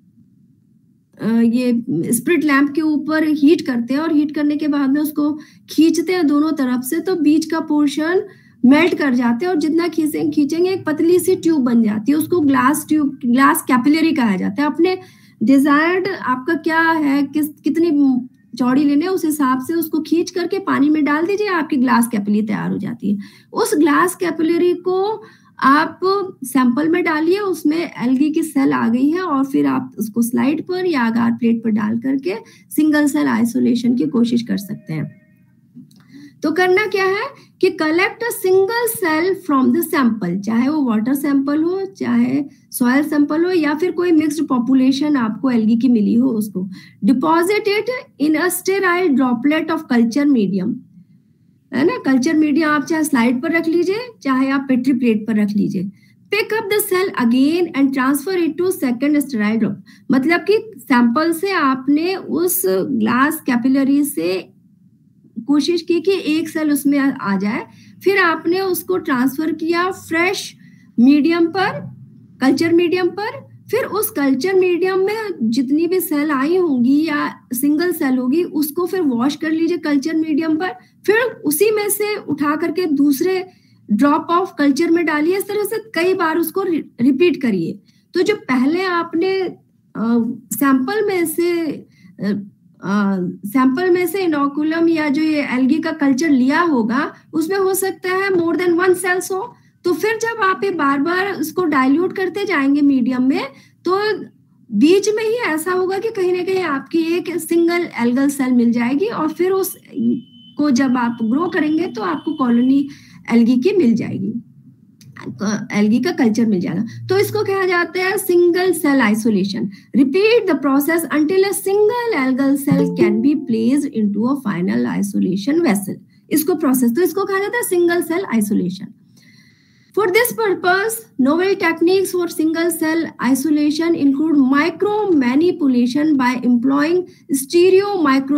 ये स्प्रिट लैंप के ऊपर हीट करते हैं, और हीट करने के बाद में उसको खींचते हैं दोनों तरफ से, तो बीच का पोर्शन मेल्ट कर जाते हैं और जितना खींचेंगे एक पतली सी ट्यूब बन जाती है, उसको ग्लास ट्यूब, ग्लास कैपिलरी कहा जाता है। अपने डिजायर्ड आपका क्या है, कितनी चौड़ी लेने, उस हिसाब से उसको खींच करके पानी में डाल दीजिए, आपकी ग्लास कैपिलरी तैयार हो जाती है। उस ग्लास कैपिलरी को आप सैंपल में डालिए, उसमें एल्गी की सेल आ गई है, और फिर आप उसको स्लाइड पर या अगार प्लेट पर डाल करके सिंगल सेल आइसोलेशन की कोशिश कर सकते हैं। तो करना क्या है कि collect a single cell from the sample, चाहे वो वाटर सैंपल हो, चाहे सॉयल सैंपल हो, या फिर कोई मिक्स्ड पॉपुलेशन आपको एल्गी की मिली हो, उसको deposit it in a sterile droplet of culture medium, है ना। कल्चर मीडियम आप चाहे स्लाइड पर रख लीजिए, चाहे आप पेट्री प्लेट पर रख लीजिए। Pick up the cell again and transfer it to second sterile drop, मतलब कि सैंपल से आपने उस ग्लास कैपिलरी से कोशिश की कि एक सेल उसमें आ जाए, फिर आपने उसको ट्रांसफर किया फ्रेश मीडियम पर, कल्चर मीडियम पर। फिर उस कल्चर मीडियम में जितनी भी सेल आई होंगी या सिंगल सेल होगी, उसको फिर वॉश कर लीजिए कल्चर मीडियम पर, फिर उसी में से उठा करके दूसरे ड्रॉप ऑफ कल्चर में डालिए। इस तरह से कई बार उसको रिपीट करिए। तो जो पहले आपने सैंपल में से इनोकुलम या जो ये एल्गी का कल्चर लिया होगा, उसमें हो सकता है मोर देन 1 सेल्स हो। तो फिर जब आप ये बार बार उसको डाइल्यूट करते जाएंगे मीडियम में, तो बीच में ही ऐसा होगा कि कहीं ना कहीं आपकी एक सिंगल एल्गल सेल मिल जाएगी, और फिर उस को जब आप ग्रो करेंगे तो आपको कॉलोनी एल्गी की मिल जाएगी, एल्गी का कल्चर मिल जाएगा। तो इसको कहा जाता है single cell isolation. Repeat the process until a single algal cell can be placed into a final isolation vessel. इसको कहा जाता है single cell isolation. For this purpose, novel techniques for single cell isolation include micromanipulation by employing stereo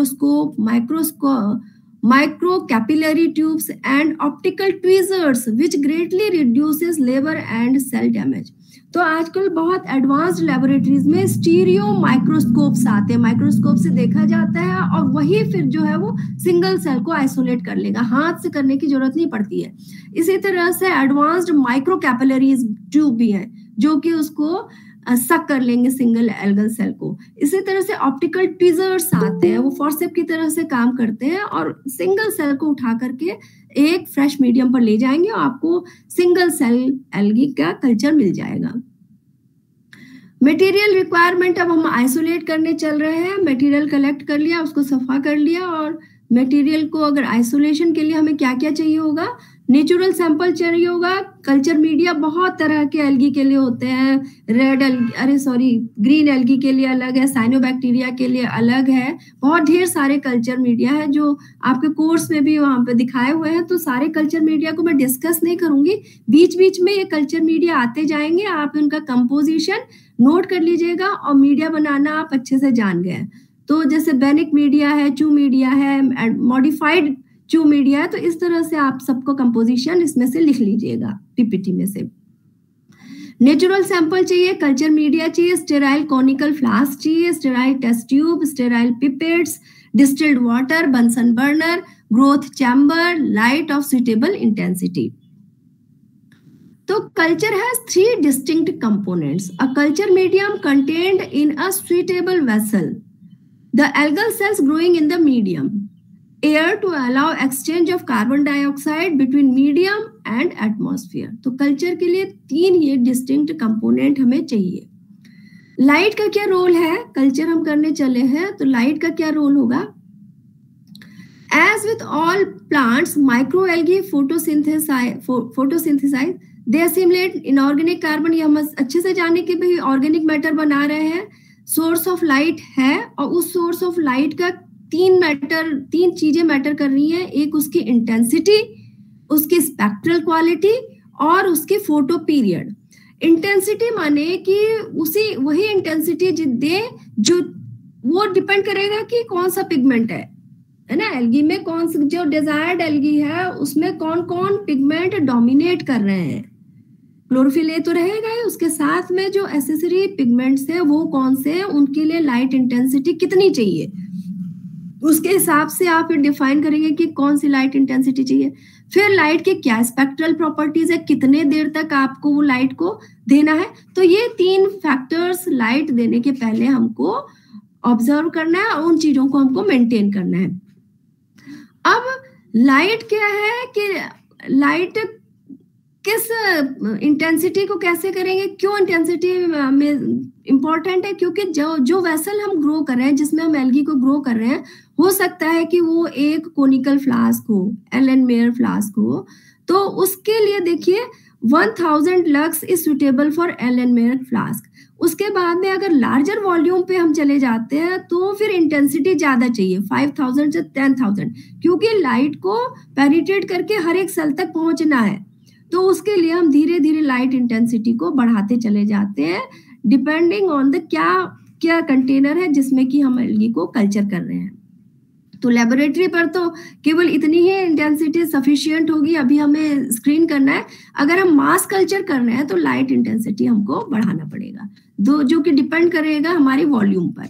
microcapillary tubes and optical tweezers, which greatly reduces labor and cell damage. तो आजकल बहुत advanced laboratories में stereo microscopes आते हैं, microscope से देखा जाता है और वही फिर जो है वो सिंगल सेल को आइसोलेट कर लेगा, हाथ से करने की जरूरत नहीं पड़ती है। इसी तरह से एडवांस्ड माइक्रो कैपिलरीज ट्यूब भी है जो कि उसको सक कर लेंगे सिंगल एल्गल सेल को। इसी तरह से ऑप्टिकल ट्वीजर्स आते हैं, वो फॉर्सेप की तरह से काम करते हैं और सिंगल सेल को उठा करके एक फ्रेश मीडियम पर ले जाएंगे और आपको सिंगल सेल एल्गी का कल्चर मिल जाएगा। मटेरियल रिक्वायरमेंट, अब हम आइसोलेट करने चल रहे हैं। मटेरियल कलेक्ट कर लिया, उसको सफा कर लिया, और मटेरियल को अगर आइसोलेशन के लिए हमें क्या क्या चाहिए होगा, नेचुरल सैंपल चाहिए होगा। कल्चर मीडिया बहुत तरह के एल्गी के लिए होते हैं, ग्रीन एल्गी के लिए अलग है, साइनोबैक्टीरिया के लिए अलग है, बहुत ढेर सारे कल्चर मीडिया है जो आपके कोर्स में भी वहां पे दिखाए हुए हैं। तो सारे कल्चर मीडिया को मैं डिस्कस नहीं करूंगी, बीच बीच में ये कल्चर मीडिया आते जाएंगे, आप उनका कंपोजिशन नोट कर लीजिएगा और मीडिया बनाना आप अच्छे से जान गए। तो जैसे बेनिक मीडिया है, चू मीडिया है, मॉडिफाइड चू मीडिया है, तो इस तरह से आप सबको कंपोजिशन इसमें से लिख लीजिएगा पीपीटी में से। नेचुरल सैंपल चाहिए, कल्चर मीडिया चाहिए, स्टेराइल कॉनिकल फ्लास्क चाहिए, sterile test tube, sterile pipettes, distilled water, Bunsen burner, growth chamber, light of suitable intensity. तो culture has 3 distinct components. A culture medium contained in a suitable vessel. The algal cells growing in the medium. Air to allow exchange of carbon dioxide between medium and atmosphere. तो culture के लिए 3 ये distinct component हमें चाहिए। Light का क्या role है? Culture हम करने चले हैं तो लाइट का क्या रोल होगा? As with all plants, microalgae photosynthesize. They assimilate inorganic carbon. ये हम अच्छे से जाने कि भाई ऑर्गेनिक मैटर बना रहे हैं, सोर्स ऑफ लाइट है, और उस सोर्स ऑफ लाइट का 3 चीजें मैटर कर रही हैं। एक उसकी इंटेंसिटी, उसकी स्पेक्ट्रल क्वालिटी और उसकी फोटो पीरियड। इंटेंसिटी माने कि वही इंटेंसिटी दे जो वो डिपेंड करेगा कि कौन सा पिगमेंट है ना, एल्गी में कौन सा, जो डिजायर्ड एल्गी है उसमें कौन कौन पिगमेंट डोमिनेट कर रहे हैं। क्लोरोफिल ए तो रहेगा ही, उसके साथ में जो एसेसरी पिगमेंट्स है वो कौन से हैं, उनके लिए लाइट इंटेंसिटी कितनी चाहिए, उसके हिसाब से आप डिफाइन करेंगे कि कौन सी लाइट इंटेंसिटी चाहिए। फिर लाइट के क्या स्पेक्ट्रल प्रॉपर्टीज है, कितने देर तक आपको वो लाइट को देना है। तो ये 3 फैक्टर्स लाइट देने के पहले हमको ऑब्जर्व करना है और उन चीजों को हमको मेंटेन करना है। अब लाइट क्या है कि लाइट किस इंटेंसिटी को कैसे करेंगे, क्यों इंटेंसिटी में इंपॉर्टेंट है? क्योंकि जो वेसल हम ग्रो कर रहे हैं, जिसमें हम एल्गी को ग्रो कर रहे हैं, हो सकता है कि वो एक कोनिकल फ्लास्क हो, एलन मेयर फ्लास्क हो। तो उसके लिए देखिए 1000 lux is suitable for Erlenmeyer flask. उसके बाद में अगर लार्जर वॉल्यूम पे हम चले जाते हैं तो फिर इंटेंसिटी ज्यादा चाहिए, 5000 से 10000, क्योंकि लाइट को पेनिट्रेट करके हर एक सेल तक पहुंचना है। तो उसके लिए हम धीरे धीरे लाइट इंटेंसिटी को बढ़ाते चले जाते हैं, डिपेंडिंग ऑन द क्या कंटेनर है जिसमें कि हम एल्गी को कल्चर कर रहे हैं। तो लेबोरेटरी पर तो केवल इतनी ही इंटेंसिटी सफिशिएंट होगी, अभी हमें स्क्रीन करना है। अगर हम मास कल्चर कर रहे हैं तो लाइट इंटेंसिटी हमको बढ़ाना पड़ेगा, जो कि डिपेंड करेगा हमारी वॉल्यूम पर।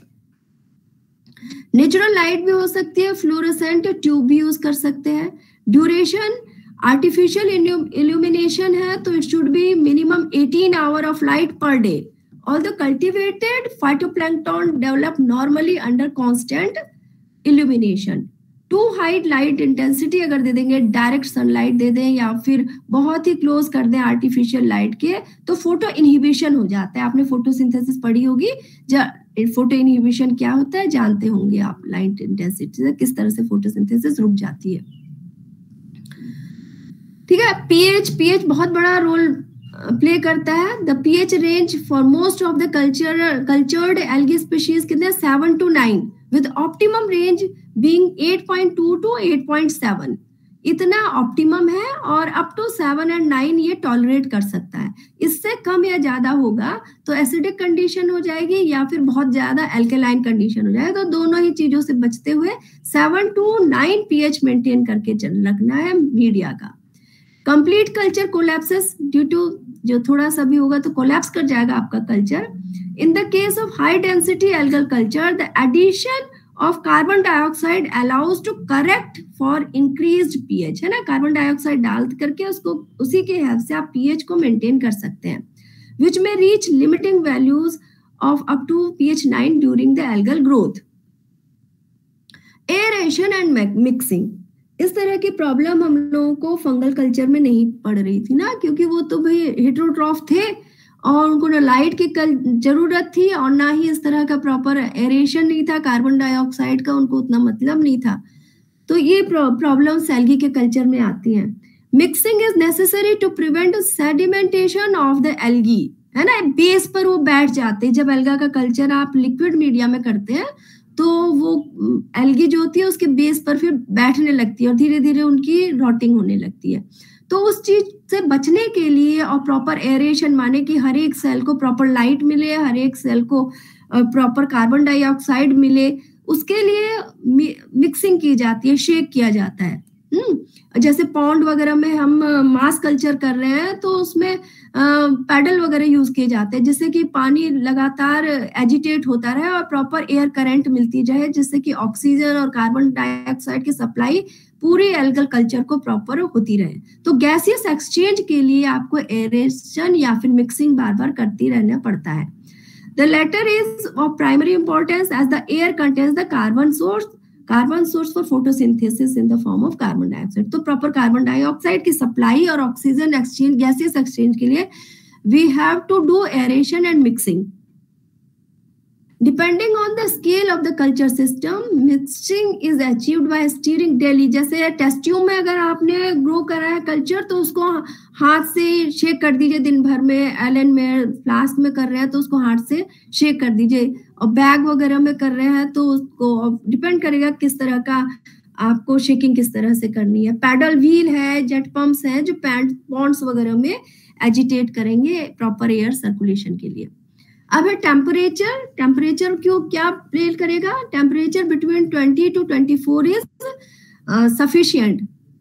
नेचुरल लाइट भी हो सकती है, फ्लोरोसेंट ट्यूब भी यूज कर सकते हैं। ड्यूरेशन आर्टिफिशियल इल्यूमिनेशन है तो it should be minimum 18 hour of light per day. All the cultivated phytoplankton develop normally under constant illumination. Too high light intensity अगर दे देंगे, डायरेक्ट सनलाइट दे दें या फिर बहुत ही क्लोज कर दें आर्टिफिशियल लाइट के, तो फोटो इनहिबिशन हो जाता है। आपने फोटोसिंथेसिस पढ़ी होगी, फोटो इनहिबिशन क्या होता है जानते होंगे आप, लाइट इंटेंसिटी से किस तरह से फोटोसिंथेसिस रुक जाती है। ठीक है, पीएच बहुत बड़ा रोल प्ले करता है। The pH range for most of the cultured algae species कितने, 7 to 9, with optimum range being 8.2 to 8.7। इतना ऑप्टिमम है, और अप टू 7 और 9 ये टॉलरेट कर सकता है। इससे कम या ज्यादा होगा तो एसिडिक कंडीशन हो जाएगी या फिर बहुत ज्यादा एल्केलाइन कंडीशन हो जाएगा। तो दोनों ही चीजों से बचते हुए 7 to 9 पीएच मेंटेन करके रखना है मीडिया का। Complete culture collapses due to, जो थोड़ा सा भी होगा तो कोलैप्स कर जाएगा आपका culture. In the case of high density algal culture, the addition of carbon dioxide allows to correct for increased pH, है ना। कार्बन डाइऑक्साइड डाल करके उसको उसी के हेल्प से आप pH को मेंटेन कर सकते हैं, which may reach limiting values of up to pH 9 during the algal growth. Aeration and mixing, इस तरह की प्रॉब्लम हम लोगों को फंगल कल्चर में नहीं पड़ रही थी ना, क्योंकि वो तो भाई हेटेरोट्रॉफ थे और उनको ना लाइट की जरूरत थी और ना ही इस तरह का प्रॉपर एरेशन नहीं था, कार्बन डाइऑक्साइड का उनको उतना मतलब नहीं था। तो ये प्रॉब्लम एल्गी के कल्चर में आती हैं। Mixing is necessary to prevent sedimentation of the algae, है ना। बेस पर वो बैठ जाते हैं। जब एल्गा का कल्चर आप लिक्विड मीडिया में करते हैं तो वो एल्गी जो होती है उसके बेस पर फिर बैठने लगती है और धीरे धीरे उनकी रॉटिंग होने लगती है। तो उस चीज से बचने के लिए और प्रॉपर एरेशन, माने कि हर एक सेल को प्रॉपर लाइट मिले, हर एक सेल को प्रॉपर कार्बन डाइऑक्साइड मिले, उसके लिए मिक्सिंग की जाती है, शेक किया जाता है जैसे पॉन्ड वगैरह में हम मास कल्चर कर रहे हैं तो उसमें पैडल वगैरह यूज किए जाते हैं जिससे कि पानी लगातार एजिटेट होता रहे और प्रॉपर एयर करंट मिलती जाए, जिससे कि ऑक्सीजन और कार्बन डाइऑक्साइड की सप्लाई पूरी एल्गल कल्चर को प्रॉपर होती रहे। तो गैसियस एक्सचेंज के लिए आपको एरेशन या फिर मिक्सिंग बार बार करती रहना पड़ता है। The latter is of primary importance as the air contains the carbon source for photosynthesis in the form of carbon dioxide। तो प्रॉपर कार्बन डाइऑक्साइड की सप्लाई और ऑक्सीजन एक्सचेंज, गैसियस एक्सचेंज के लिए we have to do aeration and mixing। Depending on the scale of the culture system, mixing is achieved by stirring daily। जैसे test tube में अगर आपने grow करा है कल्चर तो उसको हाथ से शेक कर दीजिए दिन भर में, एलन में फ्लास्क में कर रहे हैं तो उसको हाथ से शेक कर दीजिए, और बैग वगैरह में कर रहे हैं तो उसको डिपेंड करेगा किस तरह का आपको शेकिंग किस तरह से करनी है। पैडल व्हील है, जेट पंप्स हैं जो पॉन्ड्स वगैरह में एजिटेट करेंगे प्रॉपर एयर सर्कुलेशन के लिए। अब है टेम्परेचर क्यों क्या प्ले करेगा? Temperature between 20 to 24 is sufficient.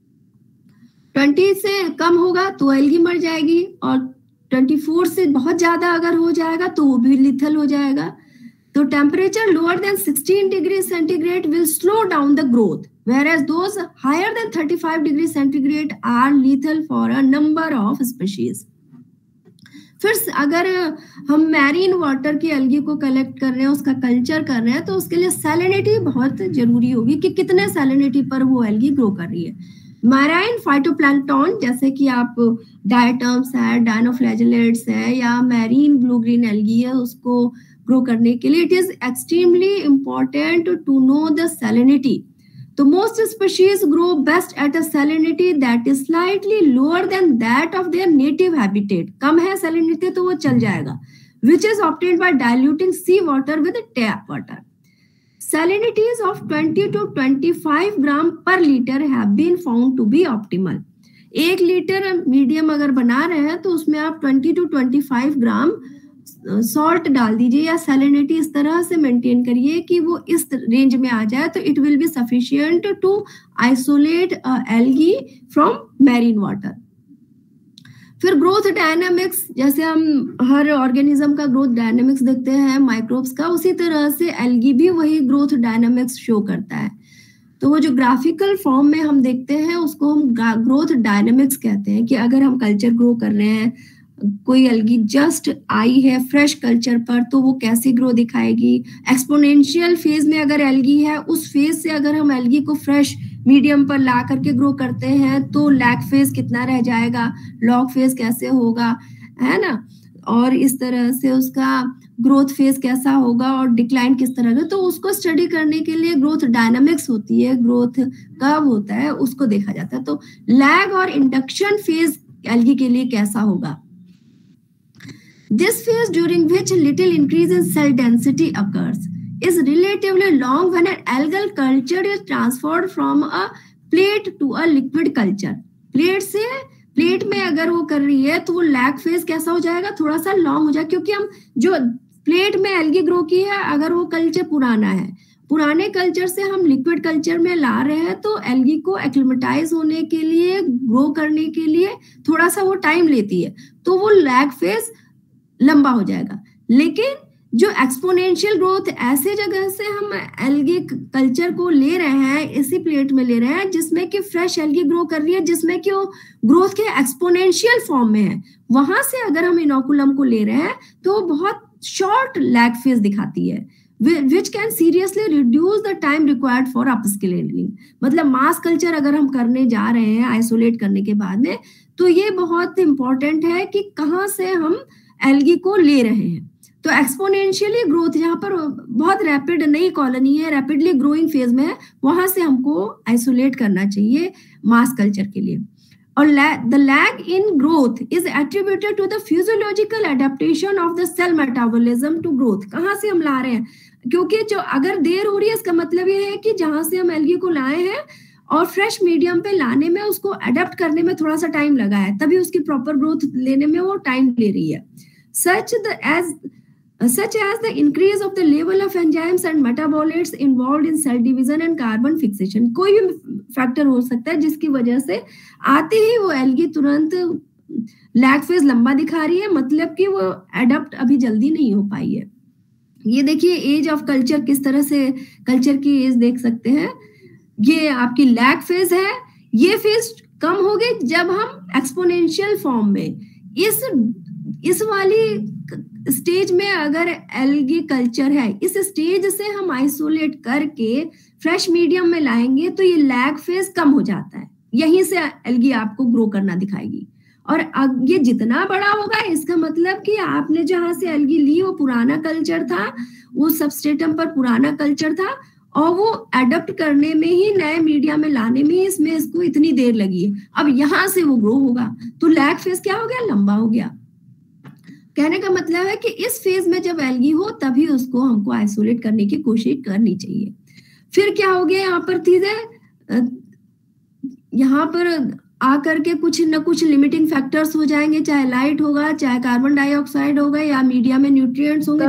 20 से कम होगा तो एल्गी मर जाएगी, और 24 से बहुत ज्यादा अगर हो जाएगा तो वो भी लिथल हो जाएगा। तो temperature lower than 16 degree centigrade will slow down the growth, whereas those higher than 35 degree centigrade are lethal for a number of species। फिर अगर हम मैरीन वाटर की एल्गी को कलेक्ट कर रहे हैं, उसका कल्चर कर रहे हैं, तो उसके लिए सैलिनिटी बहुत जरूरी होगी कि कितने सैलिनिटी पर वो एल्गी ग्रो कर रही है। मैराइन फाइटोप्लैंक्टन जैसे कि आप डायटम्स है, डायनोफ्लैजेलेट्स है या मैरीन ब्लू ग्रीन एल्गी है, उसको ग्रो करने के लिए it is extremely important to know the salinity. तो most species grow best at a salinity that is slightly lower than that of their native habitat। कम है salinity तो वो चल जाएगा, which is obtained by diluting sea water with tap water। Salinities of 20 to 25 gram per liter have been found to be optimal। 1 litre medium अगर बना रहे हैं तो उसमें आप 20 to 25 ग्राम सॉल्ट डाल दीजिए या सैलिनिटी इस तरह से मेंटेन करिए कि वो इस रेंज में आ जाए, तो it will be sufficient to isolate algae from marine water. फिर ग्रोथ डायनामिक्स, जैसे हम हर ऑर्गेनिज्म का ग्रोथ डायनामिक्स देखते हैं माइक्रोब्स का, उसी तरह से एल्गी भी वही ग्रोथ डायनामिक्स शो करता है। तो वो जो ग्राफिकल फॉर्म में हम देखते हैं उसको हम ग्रोथ डायनामिक्स कहते हैं कि अगर हम कल्चर ग्रो कर रहे हैं, कोई एल्गी जस्ट आई है फ्रेश कल्चर पर, तो वो कैसी ग्रो दिखाएगी। एक्सपोनेंशियल फेज में अगर एल्गी है, उस फेज से अगर हम एल्गी को फ्रेश मीडियम पर ला करके ग्रो करते हैं तो लैग फेज कितना रह जाएगा, लॉग फेज कैसे होगा, है ना, और इस तरह से उसका ग्रोथ फेज कैसा होगा और डिक्लाइन किस तरह का। तो उसको स्टडी करने के लिए ग्रोथ डायनामिक्स होती है, ग्रोथ कब होता है उसको देखा जाता है। तो लैग और इंडक्शन फेज एल्गी के लिए कैसा होगा? This phase during which little increase in cell density occurs is relatively long when an algal culture is transferred from a plate to a liquid culture। Plate से plate में अगर वो कर रही है तो वो लैग फेज कैसा हो जाएगा, थोड़ा सा लॉन्ग हो जाएगा, क्योंकि हम जो प्लेट में एल्गी ग्रो की है अगर वो कल्चर पुराना है, पुराने कल्चर से हम लिक्विड कल्चर में ला रहे हैं तो एल्गी को एक्लिमेटाइज होने के लिए, ग्रो करने के लिए थोड़ा सा वो टाइम लेती है, तो वो लैग फेज लंबा हो जाएगा। लेकिन जो एक्सपोनेंशियल ग्रोथ ऐसे जगह से हम एल्गी कल्चर को ले रहे हैं, इसी प्लेट में ले रहे हैं जिसमें कि फ्रेश एल्गी ग्रो कर रही है, जिसमें कि वो ग्रोथ के एक्सपोनेंशियल फॉर्म में है, वहां से अगर हम इनोकुलम को ले रहे हैं तो बहुत शॉर्ट लैग फेज दिखाती है, which can seriously reduce the time required for upscaling। मतलब मास कल्चर अगर हम करने जा रहे हैं आइसोलेट करने के बाद में, तो ये बहुत इंपॉर्टेंट है कि कहाँ से हम एल्गी को ले रहे हैं। तो एक्सपोनेंशियली ग्रोथ जहाँ पर बहुत रैपिड नई कॉलोनी है, रैपिडली ग्रोइंग फेज में है, वहां से हमको आइसोलेट करना चाहिए मास कल्चर के लिए। और the lag in growth is attributed to the physiological adaptation of the cell metabolism to growth. कहाँ से हम ला रहे हैं, क्योंकि जो अगर देर हो रही है इसका मतलब ये है कि जहां से हम एल्गी को लाए हैं और फ्रेश मीडियम पे लाने में उसको अडेप्ट करने में थोड़ा सा टाइम लगा है, तभी उसकी प्रॉपर ग्रोथ लेने में वो टाइम ले रही है। Such the as such as the increase of the level of enzymes and metabolites involved in cell division and carbon fixation। कोई भी फैक्टर हो सकता है जिसकी वजह से आते ही वो एल्गी तुरंत लैग फेज लंबा दिखा रही है, मतलब कि वो एडप्ट अभी जल्दी नहीं हो पाई है। ये देखिए एज ऑफ कल्चर, किस तरह से कल्चर की एज देख सकते हैं। ये आपकी लैग फेज है, ये फेज कम हो गई जब हम एक्सपोनेंशियल फॉर्म में इस वाली स्टेज में अगर एल्गी कल्चर है, इस स्टेज से हम आइसोलेट करके फ्रेश मीडियम में लाएंगे तो ये लैग फेज कम हो जाता है, यहीं से एल्गी आपको ग्रो करना दिखाएगी। और ये जितना बड़ा होगा इसका मतलब कि आपने जहां से एल्गी ली वो पुराना कल्चर था, वो सबस्ट्रेटम पर पुराना कल्चर था और वो एडप्ट करने में ही, नए मीडिया में लाने में इसमें इसको इतनी देर लगी है। अब यहां से वो ग्रो होगा तो लैग फेज क्या हो गया, लंबा हो गया। कहने का मतलब है कि इस फेज में जब एल्गी हो तभी उसको हमको आइसोलेट करने की कोशिश करनी चाहिए। फिर क्या हो गया, यहाँ पर चीजें यहाँ पर आकर के कुछ न कुछ लिमिटिंग फैक्टर्स हो जाएंगे, चाहे लाइट होगा, चाहे कार्बन डाइऑक्साइड होगा, या मीडिया में न्यूट्रिएंट्स होंगे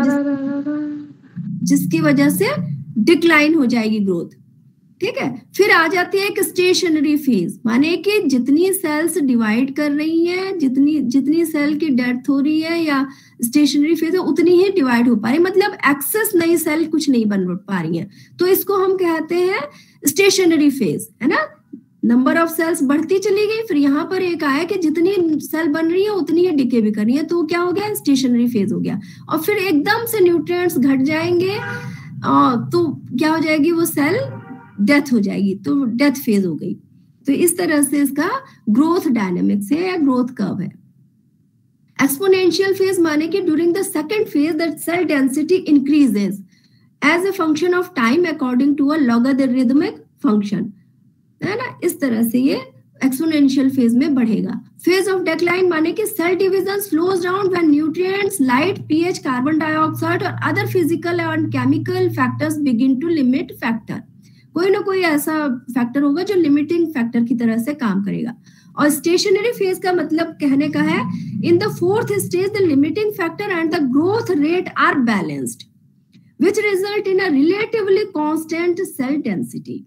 जिसकी वजह से डिक्लाइन हो जाएगी ग्रोथ। ठीक है, फिर आ जाती है एक स्टेशनरी फेज, माने कि जितनी सेल्स डिवाइड कर रही हैं, जितनी सेल की डेथ हो रही है या स्टेशनरी फेज है उतनी ही डिवाइड हो पा रही है, मतलब एक्सेस नई सेल कुछ नहीं बन पा रही है, तो इसको हम कहते हैं स्टेशनरी फेज, है ना। नंबर ऑफ सेल्स बढ़ती चली गई, फिर यहाँ पर एक आया कि जितनी सेल बन रही है उतनी ही डिके भी कर रही है, तो क्या हो गया, स्टेशनरी फेज हो गया। और फिर एकदम से न्यूट्रिएंट्स घट जाएंगे तो क्या हो जाएगी, वो सेल डेथ हो जाएगी, तो डेथ फेज हो गई। तो इस तरह से इसका ग्रोथ डायनेमिक्स है या ग्रोथ कर्व है। एक्सपोनेंशियल फेज माने कि during the second phase the cell density increases as a function of time according to a logarithmic function, है ना। इस तरह से ये एक्सपोनेंशियल फेज में बढ़ेगा। फेज ऑफ डिक्लाइन माने कि cell division slows down when nutrients, light, pH, carbon dioxide और other physical and chemical factors begin to limit factor. कोई ना कोई ऐसा फैक्टर होगा जो लिमिटिंग फैक्टर की तरह से काम करेगा। और स्टेशनरी फेज का मतलब कहने का है, in the fourth stage the limiting factor and the growth rate are balanced which result in a relatively constant cell density.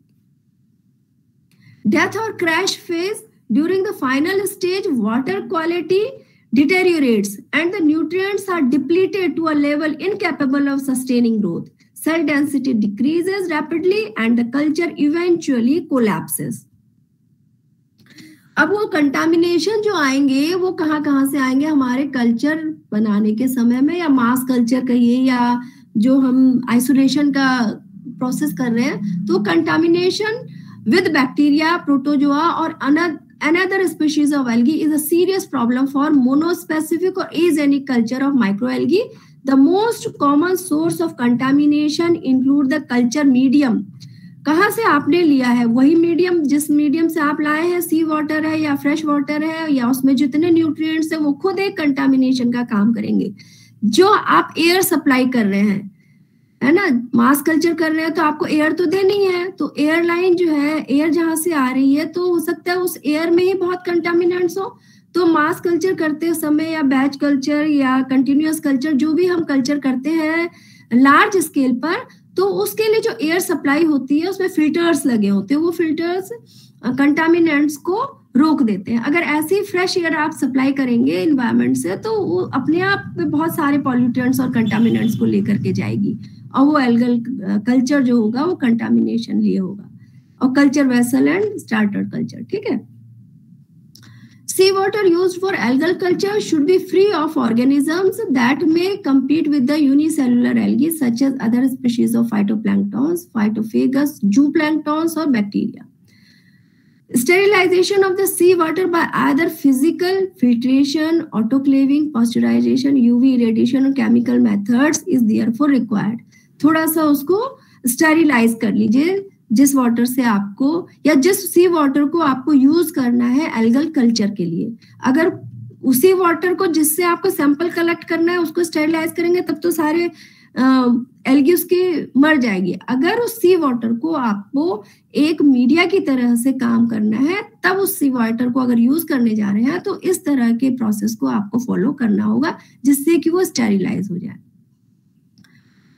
Death or crash phase, during the final stage water quality deteriorates and the nutrients are depleted to a level incapable of sustaining growth. Cell density decreases rapidly and the culture eventually collapses. अब वो contamination जो आएंगे वो कहाँ से आएंगे, हमारे culture बनाने के समय में, या मास कल्चर कहिए, या जो हम आइसोलेशन का प्रोसेस कर रहे हैं, तो contamination with bacteria, protozoa or another species of algae is a serious problem for monospecific or agenic culture of microalgae. The most common source of contamination include the culture medium. कहाँ से आपने लिया है, वही मीडियम जिस medium से आप लाए हैं, सी वाटर है या फ्रेश वाटर है, या उसमें जितने न्यूट्रिएंट्स है वो खुद एक कंटामिनेशन का काम करेंगे। जो आप एयर सप्लाई कर रहे हैं, है ना, मास कल्चर कर रहे हैं तो आपको एयर तो देनी है, तो एयरलाइन जो है, एयर जहां से आ रही है तो हो सकता है उस एयर में ही बहुत कंटामिनेंट्स हो। तो मास कल्चर करते समय या बैच कल्चर या कंटिन्यूअस कल्चर, जो भी हम कल्चर करते हैं लार्ज स्केल पर, तो उसके लिए जो एयर सप्लाई होती है उसमें फिल्टर्स लगे होते हैं, वो फिल्टर्स कंटामिनेंट्स को रोक देते हैं। अगर ऐसी फ्रेश एयर आप सप्लाई करेंगे इन्वायरमेंट से तो वो अपने आप में बहुत सारे पॉल्यूटेंट्स और कंटामिनेंट्स को लेकर के जाएगी, और वो एल्गल कल्चर जो होगा वो कंटामिनेशन लिए होगा। और culture vessel and starter culture, ठीक है। Sea water used for algal culture should be free of organisms that may compete with the unicellular algae such as other species of phytoplanktons, phytophagus, zooplanktons or bacteria. Sterilization of the sea water by either physical filtration, autoclaving, pasteurization, UV irradiation or chemical methods is therefore required. थोड़ा सा उसको sterilise कर लीजिए जिस water से आपको, या जिस सी वाटर को आपको यूज करना है एल्गल कल्चर के लिए। अगर उसी वाटर को जिससे आपको सैंपल कलेक्ट करना है उसको स्टेरिलाइज करेंगे तब तो सारे एल्गी उसकी मर जाएगी। अगर उस सी वाटर को आपको एक मीडिया की तरह से काम करना है तब उस सी वाटर को अगर यूज करने जा रहे हैं तो इस तरह के प्रोसेस को आपको फॉलो करना होगा जिससे कि वो स्टेरिलाइज हो जाए।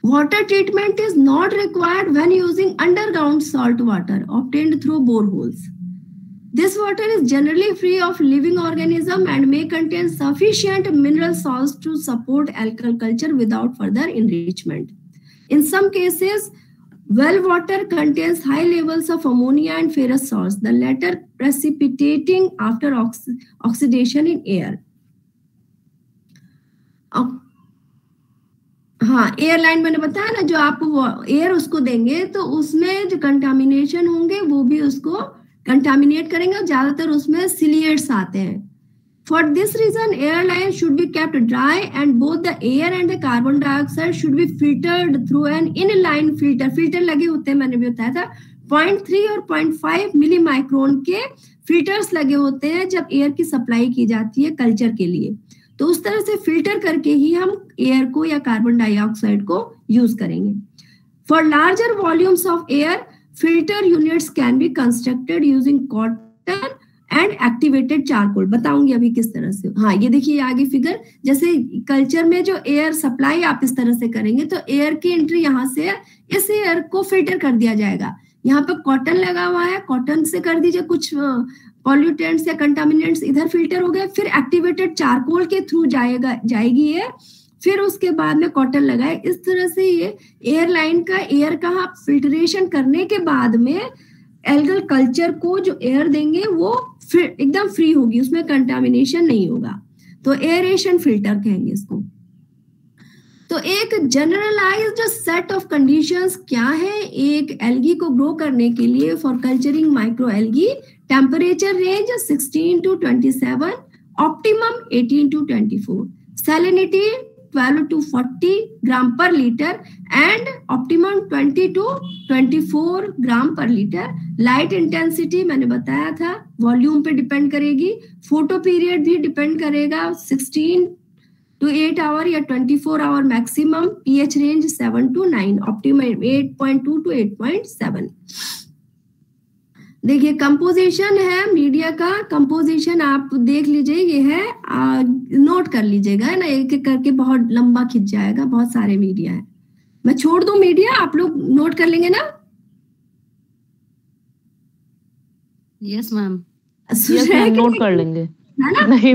Water treatment is not required when using underground salt water obtained through boreholes. This water is generally free of living organism and may contain sufficient mineral salts to support algal culture without further enrichment. In some cases, well water contains high levels of ammonia and ferrous salts, the latter precipitating after oxidation in air. हाँ, airline मैंने बताया ना, जो आप air उसको देंगे तो उसमें जो कंटामिनेशन होंगे वो भी उसको कंटामिनेट करेंगे, ज्यादातर उसमें सिलिएट्स आते हैं. For this reason airline should be kept dry and both the air and the carbon dioxide should be filtered through an inline filter. Filter लगे होते हैं, मैंने भी बताया था 0.3 और 0.5 मिली माइक्रोन के फिल्टर्स लगे होते हैं जब एयर की सप्लाई की जाती है कल्चर के लिए. तो उस तरह से फिल्टर करके ही हम एयर को या कार्बन डाइऑक्साइड को यूज करेंगे. For larger volumes of air filter units can be constructed using cotton and activated charcoal. बताऊंगी अभी किस तरह से. हाँ, ये देखिए आगे फिगर. जैसे कल्चर में जो एयर सप्लाई आप इस तरह से करेंगे तो एयर की एंट्री यहाँ से, इस एयर को फिल्टर कर दिया जाएगा. यहाँ पे कॉटन लगा हुआ है, कॉटन से कर दीजिए, कुछ पॉल्यूटेंट्स या कंटामिनेंट्स इधर फिल्टर हो गए, फिर एक्टिवेटेड चारकोल के थ्रू जाएगी ये, फिर उसके बाद में कॉटन लगाए. इस तरह से ये एयरलाइन का एयर का फिल्ट्रेशन करने के बाद में एल्गल कल्चर को जो एयर देंगे वो एकदम फ्री होगी, उसमें कंटामिनेशन नहीं होगा. तो एयरेशन फिल्टर कहेंगे इसको. तो एक जनरलाइज्ड सेट ऑफ कंडीशंस क्या है एक एल्गी को ग्रो करने के लिए for culturing microalgae. Temperature range 16 to 27, optimum 18 to 24, salinity 12 to 40 gram per litre and optimum 20 to 24 gram per litre. Light intensity मैंने बताया था, वॉल्यूम पे डिपेंड करेगी. फोटो पीरियड भी डिपेंड करेगा, 16 to 8 आवर या 24 hour maximum. PH range 7 to 9, optimum 8.2 to 8.7. देखिए composition है मीडिया का. कंपोजिशन आप देख लीजिए, ये है, नोट कर लीजिएगा ना, एक एक करके बहुत लंबा खिंच जाएगा, बहुत सारे मीडिया है. मैं छोड़ दूं मीडिया, आप लोग नोट कर लेंगे ना. यस मैम, नोट कर लेंगे, है ना. नहीं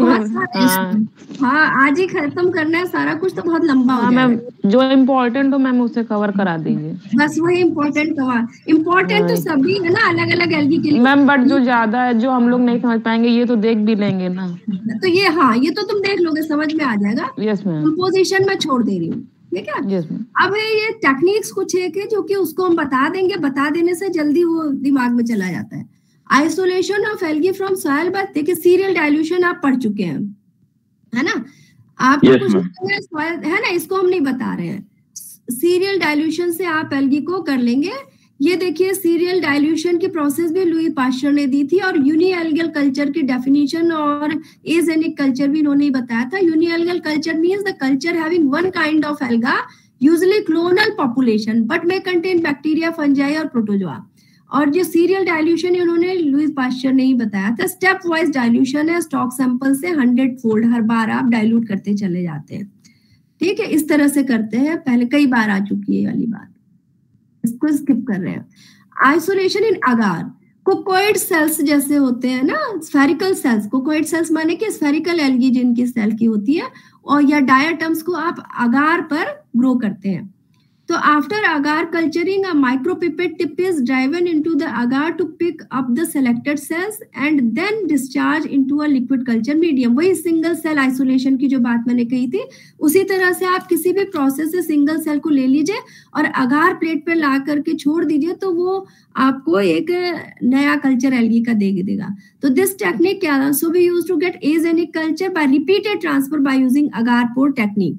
हाँ, आज ही खत्म करना है सारा कुछ, तो बहुत लंबा हो मैम. जो इम्पोर्टेंट हो मैम उसे कवर करा दीजिए. बस वही इम्पोर्टेंट तो सभी है ना, अलग अलग एल्गी के लिए मैम. बट जो ज्यादा है जो हम लोग नहीं समझ पाएंगे ये तो देख भी लेंगे ना. तो ये, हाँ, ये तो तुम देख लोगे, समझ में आ जाएगा. Yes ma'am. कंपोजिशन में छोड़ दे रही हूँ, ठीक है. Yes ma'am. अब ये टेक्निक्स कुछ है जो कि उसको हम बता देंगे, बता देने से जल्दी वो दिमाग में चला जाता है. Isolation of algae from soil. बात देखिए, सीरियल डाइल्यूशन आप पढ़ चुके हैं, है ना. आपको कुछ है ना, इसको हम नहीं बता रहे हैं. सीरियल डाइल्यूशन से आप एल्गी को कर लेंगे. ये देखिए सीरियल डाइल्यूशन की प्रोसेस भी लुई पास्चर ने दी थी, और यूनिएल्गल कल्चर की डेफिनेशन और एजेनिक कल्चर भी उन्होंने बताया था. Unialgal culture means the culture having one kind of alga, usually clonal population, but may contain bacteria, fungi और प्रोटोजोआ. और जो सीरियल डाइल्यूशन उन्होंने लुई पास्चर ने ही बताया था. स्टेप वाइज डाइल्यूशन है, स्टॉक सैंपल से 100 फोल्ड हर बार आप डाइल्यूट करते चले जाते हैं, ठीक है. इस तरह से करते हैं, पहले कई बार आ चुकी है ये वाली बात, इसको स्किप कर रहे हैं. आइसोलेशन इन अगार. कोकोइड सेल्स जैसे होते हैं ना, स्फेरिकल सेल्स. कोकोइड सेल्स माने कि स्फेरिकल एल्गी जिनकी सेल की होती है, और या डायटम्स को आप अगार पर ग्रो करते हैं. So after agar culturing, a micropipette tip is driven into the agar to pick up the selected cells and then discharge into a liquid culture medium. वही सिंगल सेल आइसोलेशन की जो बात मैंने कही थी, उसी तरह से आप किसी भी प्रोसेस से सिंगल सेल को ले लीजिए और अगार प्लेट पे ला करके छोड़ दीजिए, तो वो आपको एक नया कल्चर एल्गी का देगा. तो this technique can also be used to get axenic culture by repeated transfer by using agar pour technique.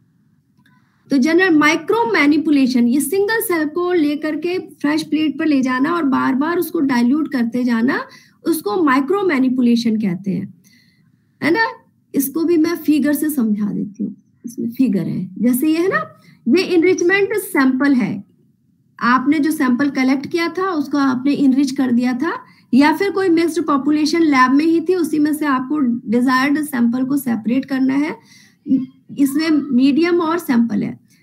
तो जनरल माइक्रो मैनिपुलेशन, ये सिंगल सेल को लेकर के फ्रेश प्लेट पर ले जाना और बार बार उसको डाइल्यूट करते जाना, उसको माइक्रो मैनिपुलेशन कहते हैं, है ना. इसको भी मैं फिगर से समझा देती हूँ. इसमें फिगर है, जैसे ये है ना, ये इनरिचमेंट सैंपल है. आपने जो सैंपल कलेक्ट किया था उसको आपने इनरिच कर दिया था, या फिर कोई मिक्स्ड पॉपुलेशन लैब में ही थी, उसी में से आपको डिजायर्ड सैंपल को सेपरेट करना है. इसमें मीडियम और सैंपल है.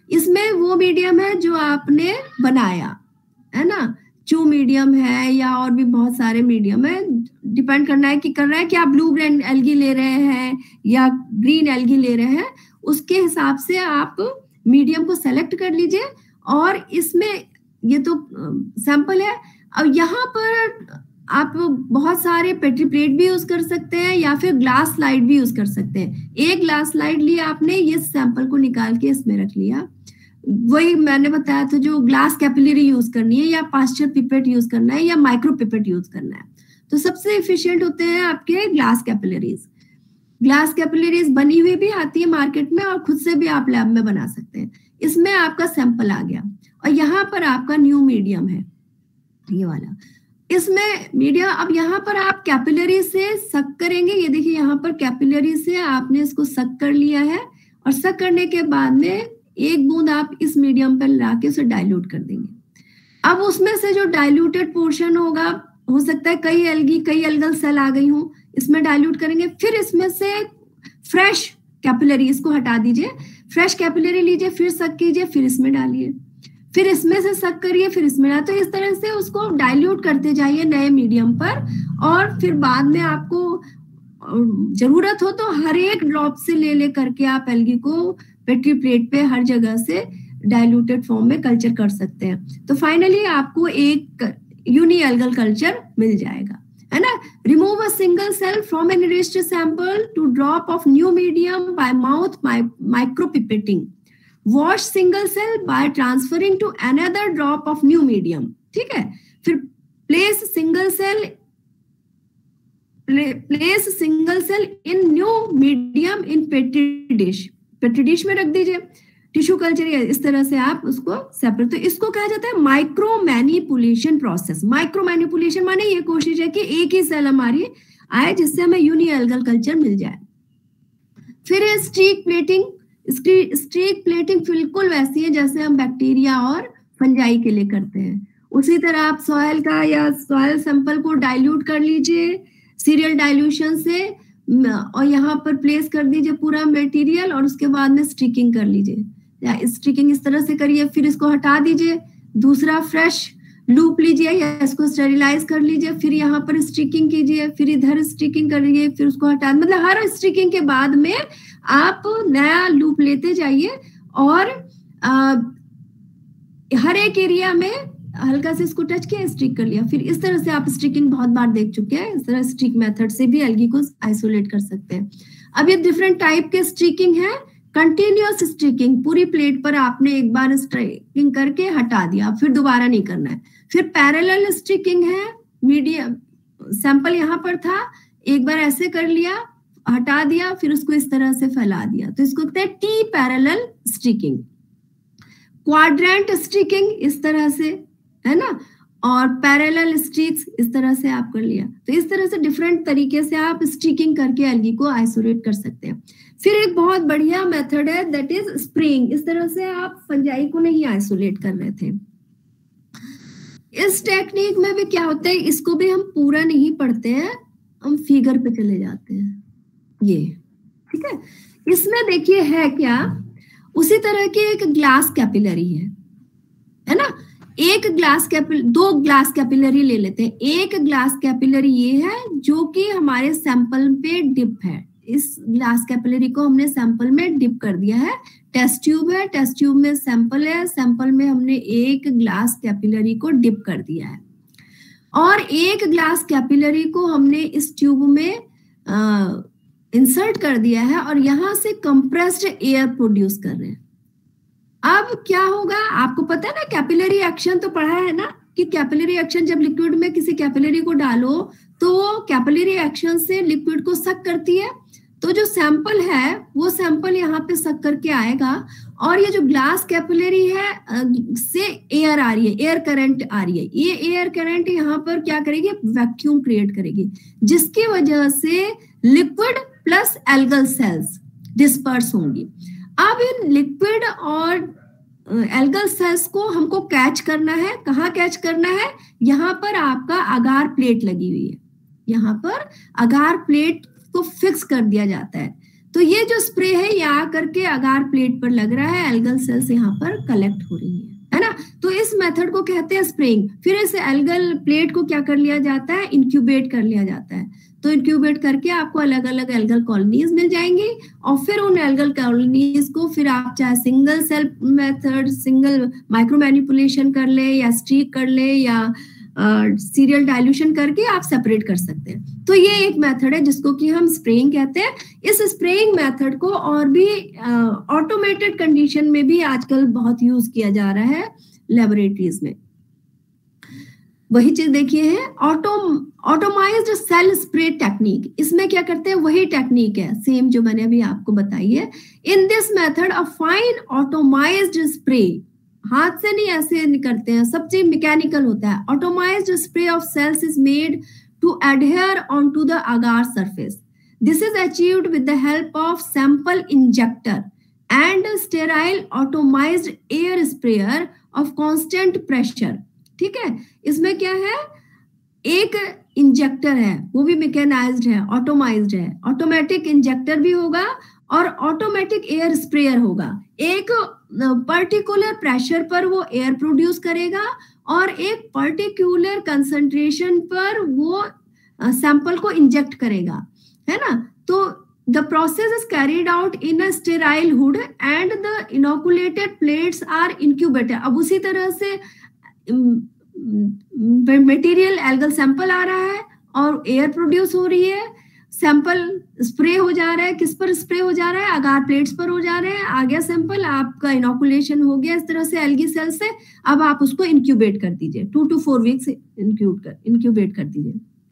इसमें वो मीडियम है जो आपने बनाया है ना, चू मीडियम है या और भी बहुत सारे मीडियम है, डिपेंड करना है कि कर रहा है कि आप ब्लू ग्रीन एल्गी ले रहे हैं या ग्रीन एल्गी ले रहे हैं, उसके हिसाब से आप मीडियम को सेलेक्ट कर लीजिए। और इसमें ये तो सैंपल है। अब यहाँ पर आप बहुत सारे पेट्री प्लेट भी यूज कर सकते हैं या फिर ग्लास स्लाइड भी यूज कर सकते हैं। एक ग्लास स्लाइड लिया आपने, ये सैंपल को निकाल के इसमें रख लिया, वही मैंने बताया था जो ग्लास कैपिलरी यूज करनी है या पास्चर पिपेट यूज करना है या माइक्रो पिपेट यूज करना है, तो सबसे एफिशिएंट होते हैं आपके ग्लास कैपिलरीज। ग्लास कैपिलरीज बनी हुई भी आती है मार्केट में और खुद से भी आप लैब में बना सकते हैं। इसमें आपका सैंपल आ गया और यहाँ पर आपका न्यू मीडियम है ये वाला। इसमें मीडियम, अब यहाँ पर आप कैपिलरी से सक करेंगे। ये देखिए यहाँ पर कैपिलरी से आपने इसको सक कर लिया है और सक करने के बाद में एक बूंद आप इस मीडियम पर लाके उसे डाइल्यूट कर देंगे। अब उसमें से जो डाइल्यूटेड पोर्शन होगा, हो सकता है कई एल्गल सेल आ गई हूँ, इसमें डाइल्यूट करेंगे। फिर इसमें से फ्रेश कैपिलरी, इसको हटा दीजिए, फ्रेश कैपिलरी लीजिए, फिर सक कीजिए, फिर इसमें डालिए, फिर इसमें से सक करिए, फिर इसमें डालिए। तो इस तरह से उसको डाइल्यूट करते जाइए नए मीडियम पर। और फिर बाद में आपको जरूरत हो तो हर एक ड्रॉप से ले करके आप एल्गी को पेट्री प्लेट पे हर जगह से डाइल्यूटेड फॉर्म में कल्चर कर सकते हैं। तो फाइनली आपको एक यूनी एल्गल कल्चर मिल जाएगा, है ना। Remove a single cell from an enriched sample to drop of new medium by mouth micropipetting. Wash single cell by transferring to another drop of new medium, ठीक है। फिर place single cell in new medium in petri dish में रख दीजिए। Tissue culture इस तरह से आप उसको सेपरेट, तो इसको कहा जाता है micromanipulation process. Micromanipulation माने ये कोशिश है कि एक ही सेल हमारी आए जिससे हमें यूनी एल्गल कल्चर मिल जाए। फिर स्ट्रीक प्लेटिंग। स्ट्रीक प्लेटिंग बिल्कुल वैसी है जैसे हम बैक्टीरिया और फंजाई के लिए करते हैं। उसी तरह आप सॉइल का या सॉइल सैंपल को डाइल्यूट कर लीजिए सीरियल डाइल्यूशन से और यहाँ पर प्लेस कर दीजिए पूरा मटेरियल और उसके बाद में स्टिकिंग कर लीजिए। स्टिकिंग इस तरह से करिए, फिर इसको हटा दीजिए, दूसरा फ्रेश लूप लीजिए या इसको स्टेरिलाइज कर लीजिए, फिर यहाँ पर स्टिकिंग कीजिए, फिर इधर स्टिकिंग करिए, फिर उसको हटा, मतलब हर स्टिकिंग के बाद में आप नया लूप लेते जाइए और हर एक एरिया में हल्का से इसको टच किया, स्टिक कर लिया। फिर इस तरह से आप स्टिकिंग बहुत बार देख चुके हैं, इस तरह स्टिक मेथड से भी एल्गी को आइसोलेट कर सकते हैं। अब ये डिफरेंट टाइप के स्टिकिंग है। कंटिन्यूअस स्टिकिंग, पूरी प्लेट पर आपने एक बार स्टिकिंग करके हटा दिया, फिर दोबारा नहीं करना है। फिर पैरेलल स्टिकिंग है, मीडियम सैंपल यहाँ पर था, एक बार ऐसे कर लिया, हटा दिया, फिर उसको इस तरह से फैला दिया, तो इसको कहते हैं T parallel sticking. Quadrant sticking इस तरह से, है ना, और पैरेलल स्टिक्स इस तरह से आप कर लिया। तो इस तरह से डिफरेंट तरीके से आप स्टिकिंग करके एल्गी को आइसोलेट कर सकते हैं। फिर एक बहुत बढ़िया मेथड है दैट इज स्प्रेइंग। इस तरह से आप फंजाई को नहीं आइसोलेट कर रहे थे। इस टेक्निक में भी क्या होता है, इसको भी हम पूरा नहीं पढ़ते हैं, हम फिगर पे चले जाते हैं, ये ठीक है। इसमें देखिए है क्या, उसी तरह की एक ग्लास कैपिलरी है ना। दो ग्लास कैपिलरी ले लेते हैं। एक ग्लास कैपिलरी ये है जो कि हमारे सैंपल पे डिप है। इस ग्लास कैपिलरी को हमने सैंपल में डिप कर दिया है। टेस्ट ट्यूब है, टेस्ट ट्यूब में सैंपल है, सैंपल में हमने एक ग्लास कैपिलरी को डिप कर दिया है और एक ग्लास कैपिलरी को हमने इस ट्यूब में इंसर्ट कर दिया है और यहाँ से कंप्रेस्ड एयर प्रोड्यूस कर रहे हैं। अब क्या होगा, आपको पता है ना, कैपिलरी एक्शन तो पढ़ा है ना कि कैपिलरी एक्शन, जब लिक्विड में किसी कैपिलरी को डालो तो कैपिलरी एक्शन से लिक्विड को सक करती है। तो जो सैंपल है वो सैंपल यहाँ पे सक करके आएगा और ये जो ग्लास कैपिलरी है से एयर आ रही है, एयर करंट आ रही है। ये एयर करंट यहाँ पर क्या करेगी, वैक्यूम क्रिएट करेगी, जिसकी वजह से liquid plus algal cells disperse होंगी। अब इन लिक्विड और एल्गल सेल्स को हमको कैच करना है। कहाँ कैच करना है, यहाँ पर आपका अगार प्लेट लगी हुई है, यहाँ पर अगार प्लेट को फिक्स कर दिया जाता है। तो तो ये जो स्प्रे है ये आकर के अगार प्लेट पर लग रहा है, एल्गल सेल्स यहाँ पर कलेक्ट हो रही है ना। तो इस मेथड को कहते हैं स्प्रेइंग। फिर इस एल्गल प्लेट को क्या कर लिया जाता है, इंक्यूबेट कर लिया जाता है। तो इंक्यूबेट करके आपको अलग अलग एल्गल कॉलोनीज मिल जाएंगी और फिर उन एल्गल कॉलोनीज को फिर आप चाहे single cell method, single micromanipulation कर ले या स्ट्रीक कर ले या सीरियल डाइल्यूशन करके आप सेपरेट कर सकते हैं। तो ये एक मेथड है जिसको कि हम स्प्रेइंग कहते हैं। इस स्प्रेइंग मेथड को और भी ऑटोमेटेड कंडीशन में भी आजकल बहुत यूज किया जा रहा है लेबोरेटरीज में। वही चीज देखिए है ऑटोमाइज्ड सेल स्प्रे टेक्निक। इसमें क्या करते हैं, वही टेक्निक है सेम जो मैंने अभी आपको बताई है। In this method a fine atomised spray, हाथ से नहीं ऐसे नहीं करते हैं, सब चीज मैकेनिकल होता है। Atomised spray of cells is made to adhere on to the agar surface. This is achieved with the help of sample injector and sterile atomised air sprayer of constant pressure. ठीक है, इसमें क्या है, एक injector है वो भी mechanised है, ऑटोमाइज्ड है, ऑटोमेटिक इंजेक्टर भी होगा और ऑटोमेटिक एयर स्प्रेयर होगा। एक पर्टिकुलर प्रेशर पर वो एयर प्रोड्यूस करेगा और एक पर्टिकुलर कंसंट्रेशन पर वो सैंपल को इंजेक्ट करेगा, है ना। तो the process is carried out in a sterile hood and the inoculated plates are incubated. अब उसी तरह से मटेरियल एल्गल सैंपल आ रहा है और एयर प्रोड्यूस हो रही है, सैंपल स्प्रे हो जा रहा है, किस पर स्प्रे हो जा रहा है, अगार प्लेट्स पर हो जा रहे हैं। आ गया सैंपल, आपका इनोकुलेशन हो गया इस तरह से एल्गी सेल से। अब आप उसको इंक्यूबेट कर दीजिए, 2 to 4 वीक्स इंक्यूबेट कर दीजिए।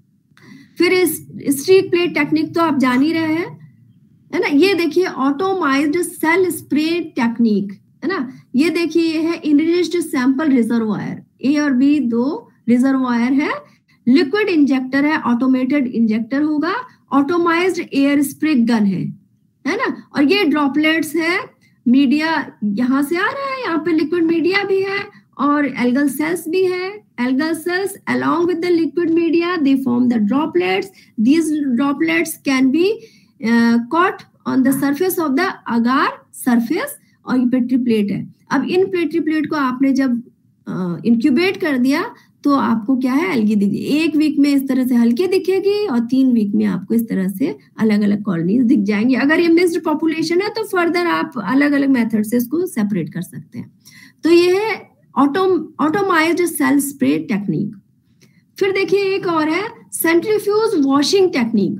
फिर इस स्ट्रीक प्लेट टेक्निक तो आप जान ही रहे हैं, है ना। ये देखिए ऑटोमाइज्ड सेल स्प्रे टेक्निक, है ना। ये देखिए ये है इनरिच्ड सैंपल रिजर्वायर, ए और बी 2 रिजर्वायर है, लिक्विड इंजेक्टर है, ऑटोमेटेड इंजेक्टर होगा, ऑटोमाइज्ड एयर स्प्रे गन है ना। और ये ड्रॉपलेट्स है, मीडिया यहाँ से आ रहा है, यहाँ पे लिक्विड मीडिया भी है और एल्गल सेल्स भी है। Algal cells along with the liquid media they form the droplets. These droplets can be caught on the surface of the agar surface। और ये पेट्री प्लेट है। अब इन पेट्री प्लेट को आपने जब इंक्यूबेट कर दिया तो आपको क्या है, एल्गी दिखी। 1 वीक में इस तरह से हल्की दिखेगी और 3 वीक में आपको इस तरह से अलग अलग कॉलोनीज दिख जाएंगी। अगर ये मिक्स्ड पॉपुलेशन है तो फर्दर आप अलग अलग मेथड से इसको सेपरेट कर सकते हैं। तो ये है ऑटोमाइज्ड सेल स्प्रे टेक्निक। फिर देखिए एक और है centrifuge washing technique.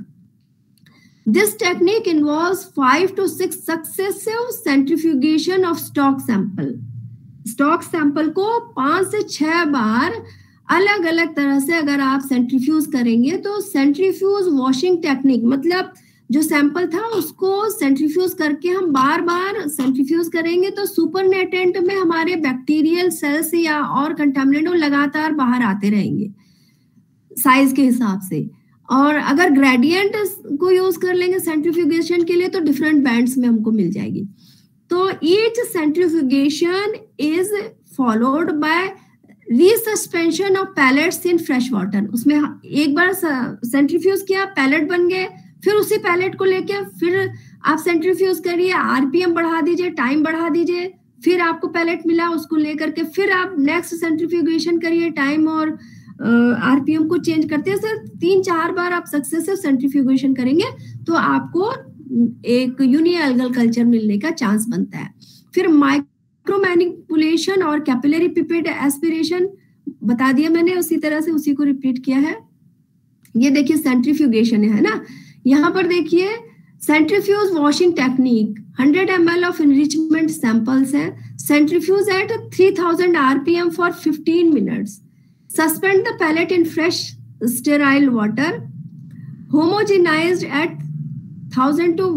This technique involves 5 to 6 successive centrifugation of stock sample. Stock sample को 5 से 6 बार अलग अलग तरह से अगर आप सेंट्रीफ्यूज करेंगे तो सेंट्रीफ्यूज वॉशिंग टेक्निक, मतलब जो सैंपल था उसको सेंट्रीफ्यूज करके हम बार बार सेंट्रीफ्यूज करेंगे तो सुपरनेटेंट में हमारे बैक्टीरियल सेल्स या और कंटामिनेंट लगातार बाहर आते रहेंगे साइज के हिसाब से। और अगर ग्रेडियंट को यूज कर लेंगे सेंट्रीफ्यूगेशन के लिए तो डिफरेंट बैंड्स में हमको मिल जाएगी। तो each centrifugation is followed by resuspension of pellets in fresh water. उसमें एक बार सेंट्रीफ्यूज किया, पैलेट बन गए, फिर उसी पैलेट को लेके फिर आप सेंट्रीफ्यूज करिए, आरपीएम बढ़ा दीजिए, टाइम बढ़ा दीजिए, फिर आपको पैलेट मिला उसको लेकर के फिर आप नेक्स्ट सेंट्रीफ्यूगेशन करिए, टाइम और आरपीएम को चेंज करते हैं। 3-4 बार आप सक्सेसिव सेंट्रीफ्यूगेशन करेंगे तो आपको एक यूनिएल्गल कल्चर मिलने का चांस बनता है। फिर माइक्रो मैनिपुलेशन और कैपिलरी पिपेट एस्पिरेशन बता दिया मैंने, उसी तरह से उसी को रिपीट किया है। ये देखिए सेंट्रीफ्यूगेशन है ना, यहाँ पर देखिए centrifuge washing technique 100 ml of enrichment samples है, centrifuge at 3000 RPM for 15 minutes, suspend the pellet in fresh sterile water, homogenized at 1000 to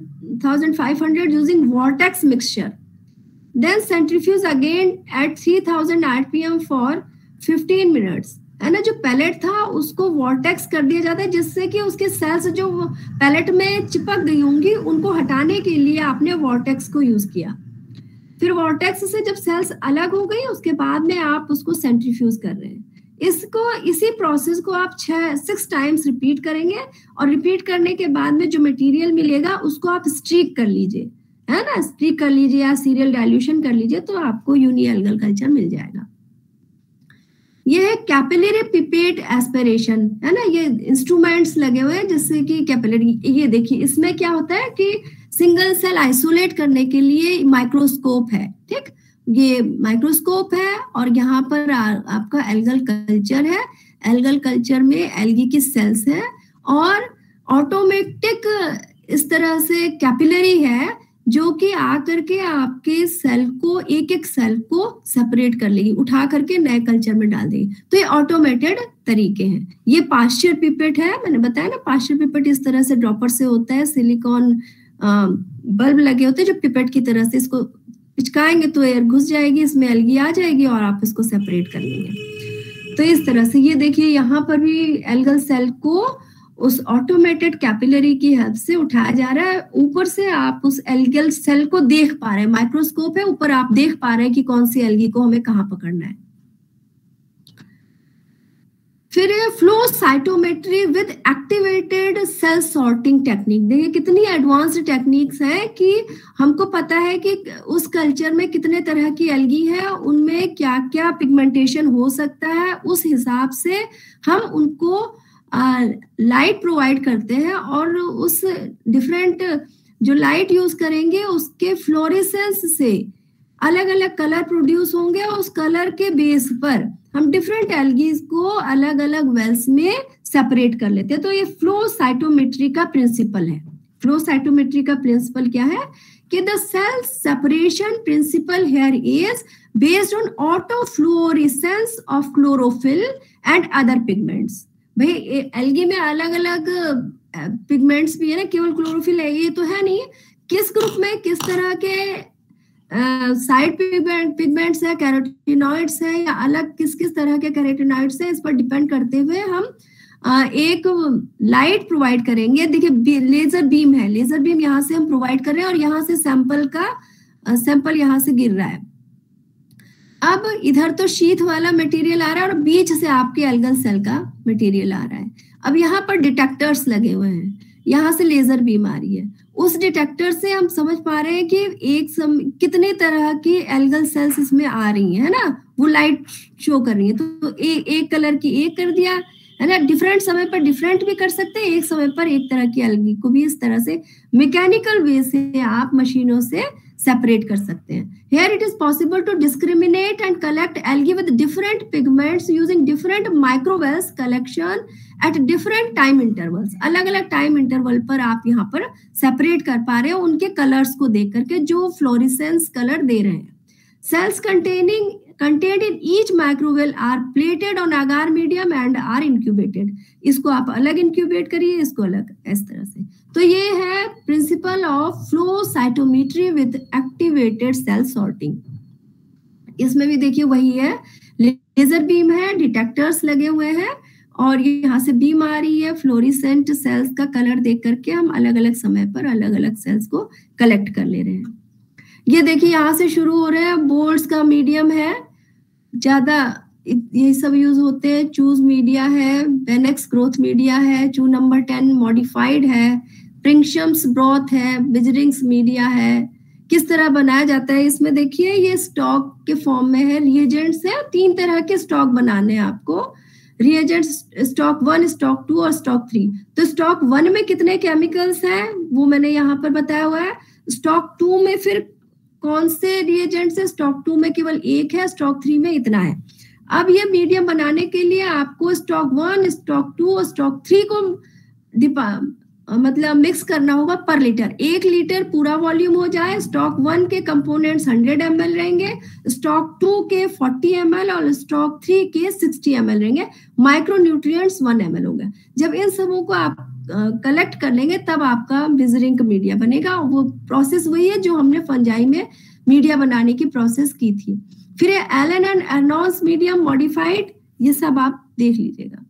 1500 using vortex mixture, then centrifuge again at 3000 rpm for 15 minutes। है ना, जो palette था उसको vortex कर दिया जाता है जिससे कि उसके सेल्स जो पैलेट में चिपक गई होंगी उनको हटाने के लिए आपने वॉर्टेक्स को यूज किया। फिर वॉर्टेक्स से जब सेल्स अलग हो गई उसके बाद में आप उसको सेंट्रीफ्यूज कर रहे हैं। इसी प्रोसेस को आप 6 टाइम्स रिपीट करेंगे और रिपीट करने के बाद में जो मटेरियल मिलेगा उसको आप स्ट्रीक कर लीजिए, है ना, स्ट्रीक कर लीजिए या सीरियल डाइल्यूशन कर लीजिए तो आपको यूनिएल्गल कल्चर मिल जाएगा। ये है कैपिलरी पिपेट एस्पिरेशन, है ना, ये इंस्ट्रूमेंट्स लगे हुए हैं जिससे कि कैपिलरी, ये देखिए इसमें क्या होता है कि सिंगल सेल आइसोलेट करने के लिए माइक्रोस्कोप है, ठीक, ये माइक्रोस्कोप है और यहाँ पर आपका एल्गल कल्चर है। एल्गल कल्चर में एल्गी की सेल्स है और ऑटोमेटिक इस तरह से कैपिलरी है जो कि आकर के आपके सेल को एक सेल को सेपरेट कर लेगी, उठा करके नए कल्चर में डाल देगी। तो ये ऑटोमेटेड तरीके हैं। ये पाश्चर पिपेट है, मैंने बताया ना, पाश्चर पिपेट इस तरह से ड्रॉपर से होता है, सिलिकॉन बल्ब लगे होते हैं जो पिपेट की तरह से, इसको पिचकाएंगे तो एयर घुस जाएगी, इसमें एल्गी आ जाएगी और आप इसको सेपरेट कर लेंगे। तो इस तरह से ये देखिए यहाँ पर भी एल्गल सेल को उस ऑटोमेटेड कैपिलरी की हेल्प से उठाया जा रहा है। ऊपर से आप उस एल्गल सेल को देख पा रहे हैं, माइक्रोस्कोप है, ऊपर आप देख पा रहे हैं कि कौन सी एल्गी को हमें कहाँ पकड़ना है। फिर flow cytometry with activated cell sorting technique. देखिए कितनी एडवांस्ड टेक्निक्स हैं कि हमको पता है कि उस कल्चर में कितने तरह की एल्गी है, उनमें क्या क्या पिगमेंटेशन हो सकता है, उस हिसाब से हम उनको लाइट प्रोवाइड करते हैं और उस डिफरेंट जो लाइट यूज करेंगे उसके फ्लोरेसेंस से अलग अलग कलर प्रोड्यूस होंगे और उस कलर के बेस पर हम डिफरेंट एल्गीज को अलग अलग वेल्स में सेपरेट कर लेते हैं। तो ये फ्लो साइटोमेट्री का प्रिंसिपल है। फ्लो साइटोमेट्री का प्रिंसिपल क्या है कि the cell separation principle here is based on autofluorescence of chlorophyll and other pigments. भाई एल्गी में अलग अलग पिगमेंट्स भी है ना, केवल क्लोरोफिल है ये तो है नहीं, किस ग्रुप में किस तरह के साइड पिगमेंट्स है, कैरोटीनॉइड्स है या अलग किस किस तरह के कैरोटीनॉइड्स है, इस पर डिपेंड करते हुए हम एक लाइट प्रोवाइड करेंगे। देखिए लेजर बीम है, लेजर बीम यहाँ से हम प्रोवाइड कर रहे हैं और यहाँ से सैंपल यहाँ से गिर रहा है। अब इधर तो शीथ वाला मटेरियल आ रहा है और बीच से आपके एल्गल सेल का मटेरियल आ रहा है। अब यहाँ पर डिटेक्टर्स लगे हुए हैं, यहाँ से लेजर बीम आ रही है, उस डिटेक्टर से हम समझ पा रहे हैं कि कितने तरह की एल्गल सेल्स इसमें आ रही है ना, वो लाइट शो कर रही है। तो एक कलर की एक कर दिया है ना, डिफरेंट समय पर डिफरेंट भी कर सकते हैं, एक समय पर एक तरह की एल्गी को भी इस तरह से मैकेनिकल वे से आप मशीनों से सेपरेट कर सकते हैं। Here it is possible to discriminate and collect algae with different pigments using different microvels collection at different time intervals। अलग अलग टाइम इंटरवल पर आप यहाँ पर सेपरेट कर पा रहे हो उनके कलर्स को देख करके जो फ्लोरेसेंस कलर दे रहे हैं। Cells contained in each microvel are plated on agar medium and are incubated। इसको आप अलग इंक्यूबेट करिए, इसको अलग, इस तरह से। तो ये है principle of flow cytometry with activated cell sorting. इसमें भी देखिए वही है, लेजर बीम है, डिटेक्टर्स लगे हुए हैं और यहाँ से बीम आ रही है, फ्लोरिसेंट सेल्स का कलर देख करके हम अलग अलग समय पर अलग अलग सेल्स को कलेक्ट कर ले रहे हैं। ये देखिए यहाँ से शुरू हो रहे हैं, बोर्ड्स का मीडियम है, ज्यादा ये सब यूज होते हैं, चूज मीडिया है, बेनेक्स ग्रोथ मीडिया है, चू नंबर 10 मॉडिफाइड है, प्रिंगशम्स ब्रॉथ है, बिजरिंग्स मीडिया है। किस तरह बनाया जाता है इसमें देखिए, ये स्टॉक के फॉर्म में है, रिएजेंट्स है, 3 तरह के स्टॉक बनाने हैं आपको, रिएजेंट्स स्टॉक 1, स्टॉक 2 और स्टॉक 3। तो स्टॉक 1 में कितने केमिकल्स हैं वो मैंने यहाँ पर बताया हुआ है। स्टॉक 2 में फिर कौन से रिएजेंट्स है, स्टॉक 2 में केवल 1 है, स्टॉक 3 में इतना है। अब ये मीडियम बनाने के लिए आपको स्टॉक 1, स्टॉक 2 और स्टॉक 3 को मतलब मिक्स करना होगा पर लीटर। 1 लीटर पूरा वॉल्यूम हो जाए। स्टॉक 1 के कंपोनेंट्स 100 ml रहेंगे, स्टॉक 2 के 40 ml और स्टॉक 3 के 60 ml रहेंगे। माइक्रो न्यूट्रिएंट्स 1 ml होगा। जब इन सबों को आप कलेक्ट कर लेंगे तब आपका बिजरिंग मीडिया बनेगा। वो प्रोसेस वही है जो हमने फंजाई में मीडिया बनाने की प्रोसेस की थी। फिर Allen and Arnon's medium modified, ये सब आप देख लीजिएगा।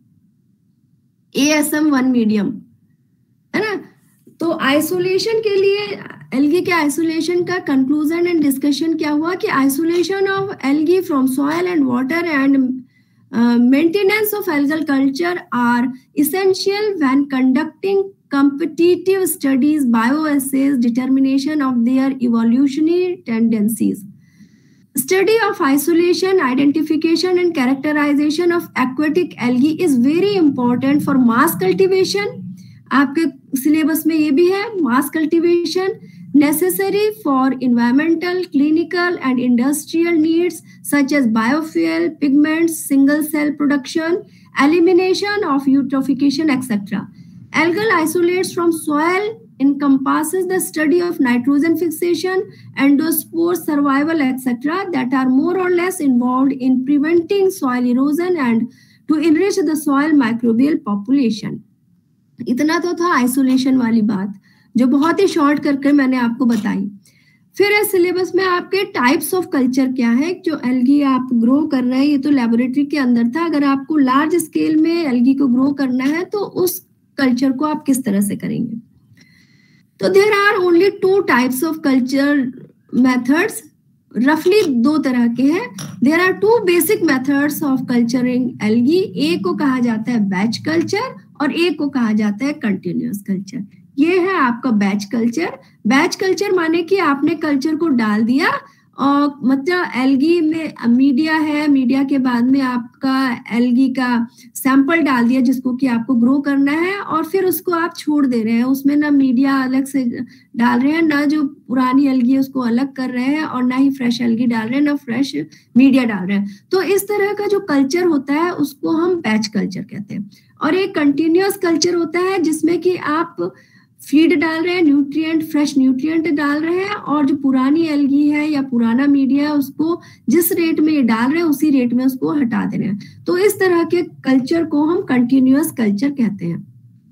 ASM1 मीडियम है ना। तो आइसोलेशन के लिए एल्गी के आइसोलेशन का कंक्लूजन एंड डिस्कशन क्या हुआ कि isolation of algae from soil and water and Maintenance of algal culture are essential when conducting competitive studies, bioassays, determination of their evolutionary tendencies. Study of isolation, identification and characterization of aquatic algae is very important for mass cultivation. आपके syllabus में ये भी है, mass cultivation necessary for environmental, clinical and industrial needs such as biofuel, pigments, single cell production, elimination of eutrophication, etc. Algal isolates from soil encompasses the study of nitrogen fixation, endospore survival, etc. that are more or less involved in preventing soil erosion and to enrich the soil microbial population. इतना तो था isolation वाली बात जो बहुत ही short करके मैंने आपको बताई। फिर इस सिलेबस में आपके टाइप्स ऑफ कल्चर क्या है, जो एल्गी आप ग्रो कर रहे हैं, ये तो लेबोरेटरी के अंदर था। अगर आपको लार्ज स्केल में एल्गी को ग्रो करना है तो उस कल्चर को आप किस तरह से करेंगे। तो there are only 2 types of culture methods, रफली 2 तरह के हैं। There are 2 basic methods of culturing algae. एक को कहा जाता है बैच कल्चर और एक को कहा जाता है कंटिन्यूअस कल्चर। ये है आपका बैच कल्चर। बैच कल्चर माने कि आपने कल्चर को डाल दिया और मतलब एल्गी में मीडिया है, मीडिया के बाद में आपका एल्गी का सैंपल डाल दिया जिसको कि आपको ग्रो करना है और फिर उसको आप छोड़ दे रहे हैं। उसमें ना मीडिया अलग से डाल रहे हैं, ना जो पुरानी एल्गी है उसको अलग कर रहे हैं और ना ही फ्रेश एल्गी डाल रहे हैं, ना फ्रेश मीडिया डाल रहे हैं। तो इस तरह का जो कल्चर होता है उसको हम बैच कल्चर कहते हैं। और एक कंटिन्यूअस कल्चर होता है जिसमें कि आप फीड डाल रहे हैं, न्यूट्रिएंट, फ्रेश न्यूट्रिएंट डाल रहे हैं और जो पुरानी एल्गी है या पुराना मीडिया है उसको जिस रेट में ये डाल रहे हैं उसी रेट में उसको हटा दे रहे हैं। तो इस तरह के कल्चर को हम कंटिन्यूअस कल्चर कहते हैं।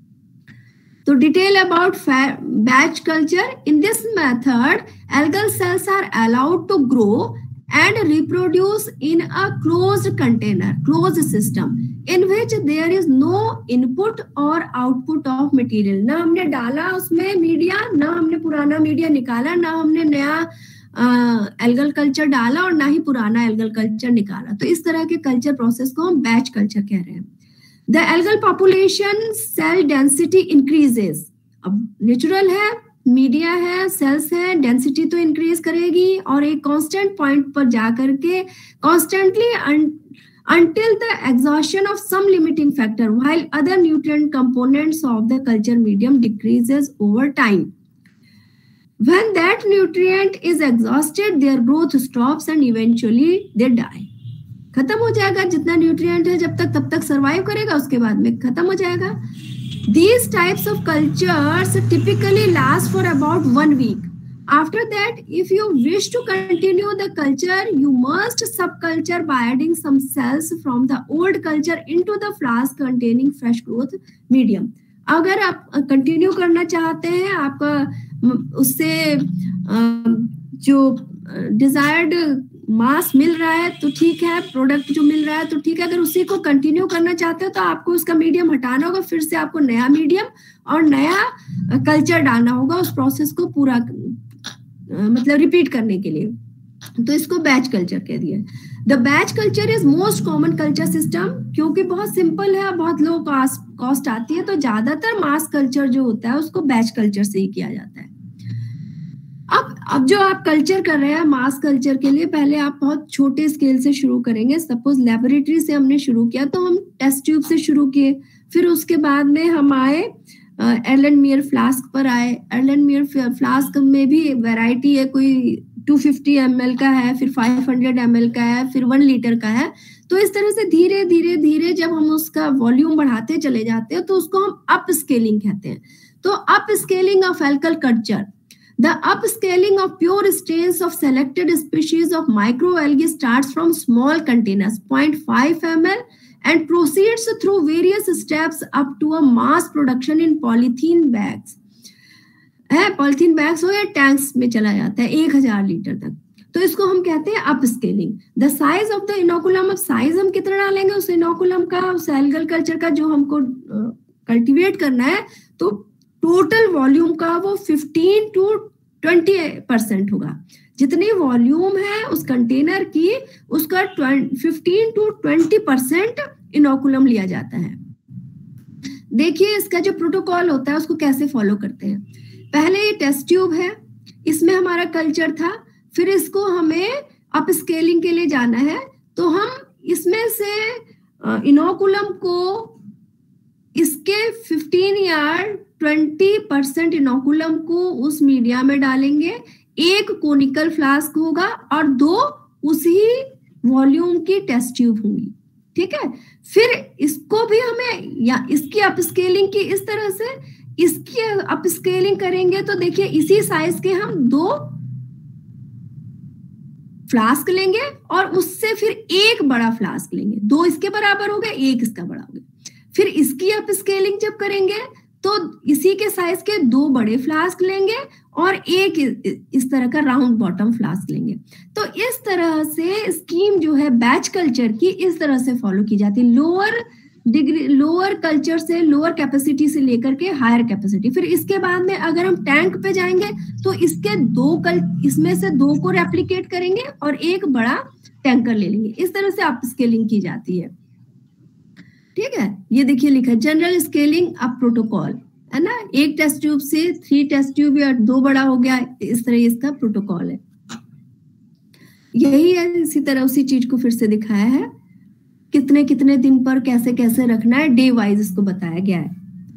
तो detail about batch culture. In this method algal cells are allowed to grow and reproduce in a closed container, closed system in which there is no input or output of material। ना हमने डाला उसमें media, ना हमने पुराना media निकाला, ना हमने नया एल्गल कल्चर डाला और ना ही पुराना एल्गल कल्चर निकाला। तो इस तरह के कल्चर प्रोसेस को हम बैच कल्चर कह रहे हैं। The algal population cell density increases. अब नेचुरल है, मीडिया है, सेल्स है, डेंसिटी तो इंक्रीज करेगी और एक कांस्टेंट पॉइंट पर जाकर के constantly until the exhaustion of some limiting factor while other nutrient components of the culture medium decreases over time. When that nutrient is exhausted, their growth stops and eventually they die. खत्म हो जाएगा, जितना nutrient है जब तक तब तक survive करेगा, उसके बाद में खत्म हो जाएगा। These types of cultures typically last for about 1 week. After that, if you wish to continue the culture, you must subculture by adding some cells from the old culture into the flask containing fresh growth medium. अगर आप continue करना चाहते हैं, आपका उससे जो desired मास मिल रहा है तो ठीक है, प्रोडक्ट जो मिल रहा है तो ठीक है। अगर उसी को कंटिन्यू करना चाहते हो तो आपको उसका मीडियम हटाना होगा, फिर से आपको नया मीडियम और नया कल्चर डालना होगा उस प्रोसेस को पूरा मतलब रिपीट करने के लिए। तो इसको बैच कल्चर कह दिया। The batch culture is most common culture system, क्योंकि बहुत सिंपल है, बहुत लो कॉस्ट आती है, तो ज्यादातर मास कल्चर जो होता है उसको बैच कल्चर से ही किया जाता है। अब जो आप कल्चर कर रहे हैं मास कल्चर के लिए, पहले आप बहुत छोटे स्केल से शुरू करेंगे। सपोज लेबोरेटरी से हमने शुरू किया तो हम टेस्ट ट्यूब से शुरू किए, फिर उसके बाद में हम आए एर्लेनमियर फ्लास्क पर आए। एर्लेनमियर फ्लास्क में भी वैरायटी है, कोई 250 ml का है, फिर 500 ml का है, फिर 1 लीटर का है। तो इस तरह से धीरे धीरे धीरे जब हम उसका वॉल्यूम बढ़ाते चले जाते हैं तो उसको हम अप स्केलिंग कहते हैं। तो up scaling of algal culture, the upscaling of pure strains of selected species of microalgae starts from small containers 0.5 ml and proceeds through various steps up to a mass production in polythene bags है। Polythene bags हो या tanks में चला जाता है 1000 litre तक। तो इसको हम कहते हैं upscaling. The size of the inoculum, अब साइज हम कितना डालेंगे उस इनोकुलम का, उस एल्गल कल्चर का जो हमको कल्टीवेट करना है, तो टोटल वॉल्यूम का वो 15 to 20% होगा। जितनी वॉल्यूम है उस कंटेनर की, उसका 15 to 20% इनोकुलम लिया जाता है। देखिए इसका जो प्रोटोकॉल होता है उसको कैसे फॉलो करते हैं। पहले ये टेस्ट ट्यूब है, इसमें हमारा कल्चर था, फिर इसको हमें अप स्केलिंग के लिए जाना है, तो हम इसमें से इनोकुलम को इसके 15 या 20% इनोकुलम को उस मीडिया में डालेंगे। एक कोनिकल फ्लास्क होगा और 2 उसी वॉल्यूम की टेस्ट ट्यूब होंगी, ठीक है। फिर इसको भी हमें या इसकी अपस्केलिंग की इस तरह से इसकी अपस्केलिंग करेंगे तो देखिए इसी साइज के हम 2 फ्लास्क लेंगे और उससे फिर एक बड़ा फ्लास्क लेंगे। 2 इसके बराबर हो गए, 1 इसका बड़ा हो गया। फिर इसकी अपस्केलिंग जब करेंगे तो इसी के साइज के 2 बड़े फ्लास्क लेंगे और एक इस तरह का राउंड बॉटम फ्लास्क लेंगे। तो इस तरह से स्कीम जो है बैच कल्चर की इस तरह से फॉलो की जाती है, लोअर कल्चर से, लोअर कैपेसिटी से लेकर के हायर कैपेसिटी। फिर इसके बाद में अगर हम टैंक पे जाएंगे तो इसके इसमें से 2 को रेप्लिकेट करेंगे और एक बड़ा टैंकर ले लेंगे। इस तरह से अपस्केलिंग की जाती है, ठीक है। ये देखिए लिखा जनरल स्केलिंग अप प्रोटोकॉल, है ना। 1 टेस्ट ट्यूब से 3 टेस्ट ट्यूब या 2 बड़ा हो गया, इस तरह इसका प्रोटोकॉल है। यही है, इसी तरह उसी चीज को फिर से दिखाया है, कितने कितने दिन पर कैसे कैसे रखना है, डे वाइज इसको बताया गया है।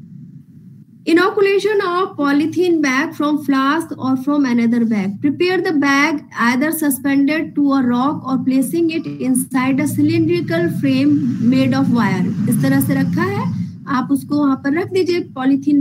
Inoculation of polythene bag from flask or from another bag. Prepare the bag either suspended to a rock or placing it inside a cylindrical frame made of wire. इस तरह से रखा है, आप उसको वहां पर रख दीजिए। पॉलीथीन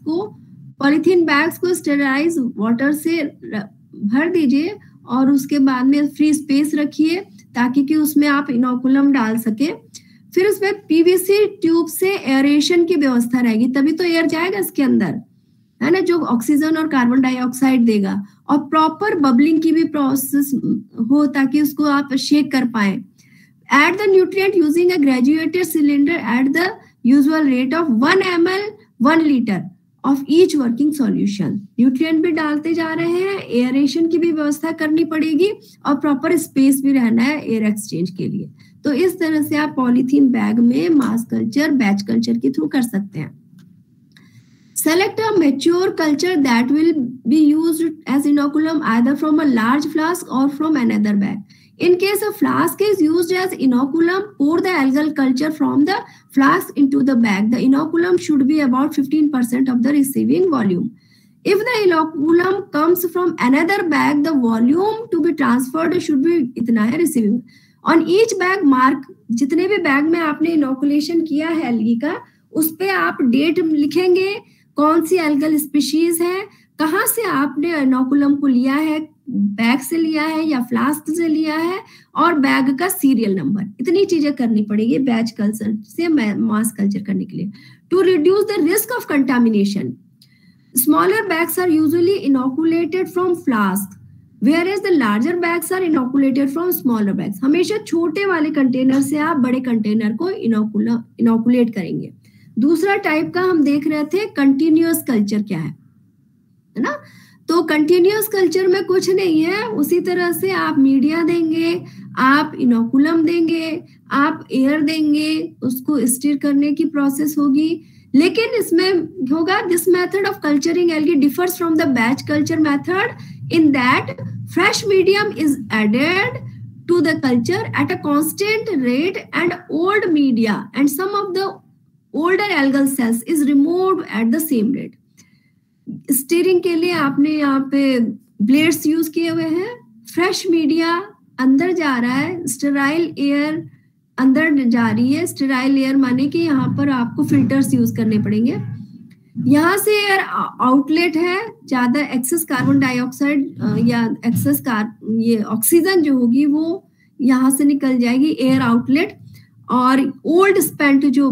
बैग्स को स्टेराइज वाटर से भर दीजिए और उसके बाद में फ्री स्पेस रखिए ताकि कि उसमें आप इनोकुलम डाल सके। फिर उसमें पीवीसी ट्यूब से एयरेशन की व्यवस्था रहेगी, तभी तो एयर जाएगा इसके अंदर, है ना, जो ऑक्सीजन और कार्बन डाइऑक्साइड देगा। और प्रॉपर बबलिंग की भी प्रोसेस हो ताकि उसको आप शेक कर पाए। Add the nutrient using a graduated cylinder at the usual rate of 1 ml 1 liter of each working solution. Nutrient भी डालते जा रहे हैं, एयरेशन की भी व्यवस्था करनी पड़ेगी और प्रॉपर स्पेस भी रहना है एयर एक्सचेंज के लिए। तो इस तरह से आप पॉलीथीन बैग में मास कल्चर, बैच कल्चर के थ्रू कर सकते हैं। Select a mature culture that will be used as inoculum either from a large flask or from another bag. In case a flask is used as inoculum, pour the algal culture from the flask into the bag. The inoculum should be about 15% of the receiving volume. If the inoculum comes from another bag, the volume to be transferred should be इतना है receiving. On each bag mark, जितने भी bag में आपने inoculation किया है algae का, उस पे आप डेट लिखेंगे, कौन सी एल्गल स्पीशीज है, कहाँ से आपने इनोकुलम को लिया है, बैग से लिया है या फ्लास्क से लिया है, और बैग का सीरियल नंबर। इतनी चीजें करनी पड़ेगी बैच कल्चर से मास कल्चर करने के लिए। To reduce the risk of contamination, smaller bags are usually inoculated from flask whereas the larger bags are inoculated from smaller bags. हमेशा छोटे वाले कंटेनर से आप बड़े कंटेनर को इनोकुलेट करेंगे। दूसरा टाइप का हम देख रहे थे कंटिन्यूअस कल्चर क्या है ना। तो कंटिन्यूअस कल्चर में कुछ नहीं है, उसी तरह से आप मीडिया देंगे, आप इनोकुलम देंगे, आप एयर देंगे, उसको स्टीर करने की प्रोसेस होगी। लेकिन इसमें होगा this method of culturing algae differs from the batch culture method in that fresh medium is added to the culture at a constant rate and old media and some of the older algal cells is removed at the same rate. Stirring के लिए आपने यहाँ पे blades use किए हुए हैं, fresh media अंदर जा रहा है, स्टेराइल एयर अंदर जा रही है। स्टेराइल एयर माने कि यहाँ पर आपको फिल्टर्स यूज करने पड़ेंगे। यहाँ से एयर आउटलेट है, ज्यादा एक्सेस कार्बन डाइऑक्साइड या एक्सेस ये ऑक्सीजन जो होगी वो यहाँ से निकल जाएगी, एयर आउटलेट। और ओल्ड स्पेंट जो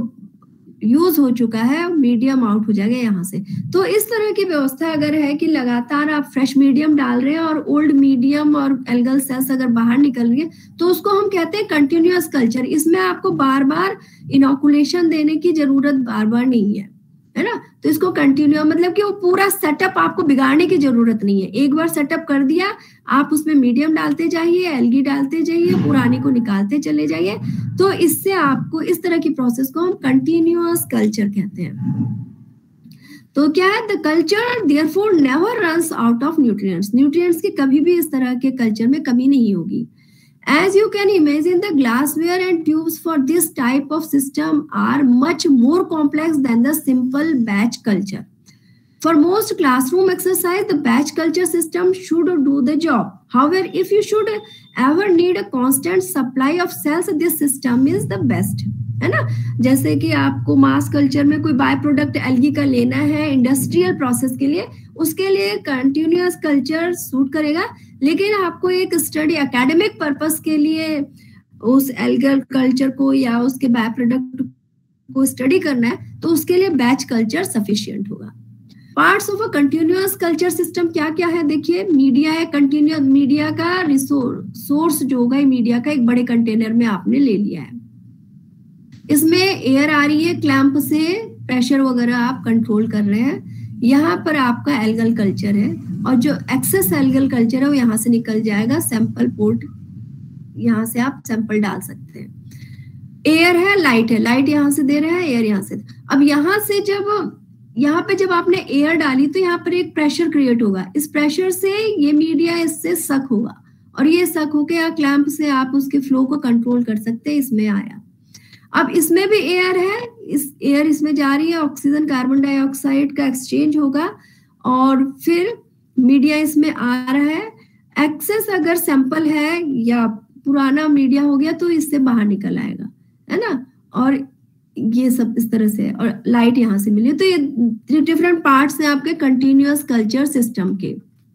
यूज हो चुका है मीडियम आउट हो जाएगा यहाँ से। तो इस तरह की व्यवस्था अगर है कि लगातार आप फ्रेश मीडियम डाल रहे हैं और ओल्ड मीडियम और एल्गल सेल्स अगर बाहर निकल रही है तो उसको हम कहते हैं कंटिन्यूअस कल्चर। इसमें आपको बार बार इनोकुलेशन देने की जरूरत बार बार नहीं है, है ना। तो इसको कंटिन्यू मतलब कि वो पूरा सेटअप आपको बिगाड़ने की जरूरत नहीं है, एक बार सेटअप कर दिया, आप उसमें मीडियम डालते जाइए, एल्गी डालते जाइए, पुराने को निकालते चले जाइए। तो इससे आपको इस तरह की प्रोसेस को हम कंटिन्यूअस कल्चर कहते हैं। तो क्या है, the culture therefore never runs out of nutrients, nutrients की कभी भी इस तरह के कल्चर में कमी नहीं होगी। As you can imagine, the glassware and tubes for this type of system are much more complex than the simple batch culture. For most classroom exercise, the batch culture system should do the job. However, if you should ever need a constant supply of cells, this system is the best. है ना, जैसे कि आपको मास culture में कोई by product algae का लेना है इंडस्ट्रियल प्रोसेस के लिए, उसके लिए कंटिन्यूअस कल्चर सूट करेगा। लेकिन आपको एक स्टडी एकेडमिक पर्पस के लिए उस एल्गल कल्चर को या उसके बाय प्रोडक्ट को स्टडी करना है, तो उसके लिए बैच कल्चर सफिशिएंट होगा। Parts of a continuous culture system क्या क्या है, देखिए, मीडिया है, कंटिन्यूअस मीडिया का सोर्स जो होगा मीडिया का एक बड़े कंटेनर में आपने ले लिया है, इसमें एयर आ रही है, क्लैंप से प्रेशर वगैरह आप कंट्रोल कर रहे हैं। यहाँ पर आपका एल्गल कल्चर है और जो एक्सेस एल्गल कल्चर है वो यहाँ से निकल जाएगा सैंपल पोर्ट, यहाँ से आप सैंपल डाल सकते हैं। एयर है, लाइट है, लाइट यहाँ से दे रहे हैं, एयर यहाँ से। अब यहाँ से यहाँ पे जब आपने एयर डाली तो यहाँ पर एक प्रेशर क्रिएट होगा, इस प्रेशर से ये मीडिया इससे सक होगा और ये सक होके क्लैंप से आप उसके फ्लो को कंट्रोल कर सकते हैं। इसमें आया, अब इसमें भी एयर है, इस एयर इसमें जा रही है, ऑक्सीजन कार्बन डाइऑक्साइड का एक्सचेंज होगा और फिर मीडिया इसमें आ रहा है। एक्सेस अगर सैंपल है या पुराना मीडिया हो गया तो इससे बाहर निकल आएगा, है ना। और ये सब इस तरह से, और लाइट यहाँ से मिली। तो ये डिफरेंट पार्ट्स हैं आपके कंटिन्यूअस कल्चर सिस्टम के।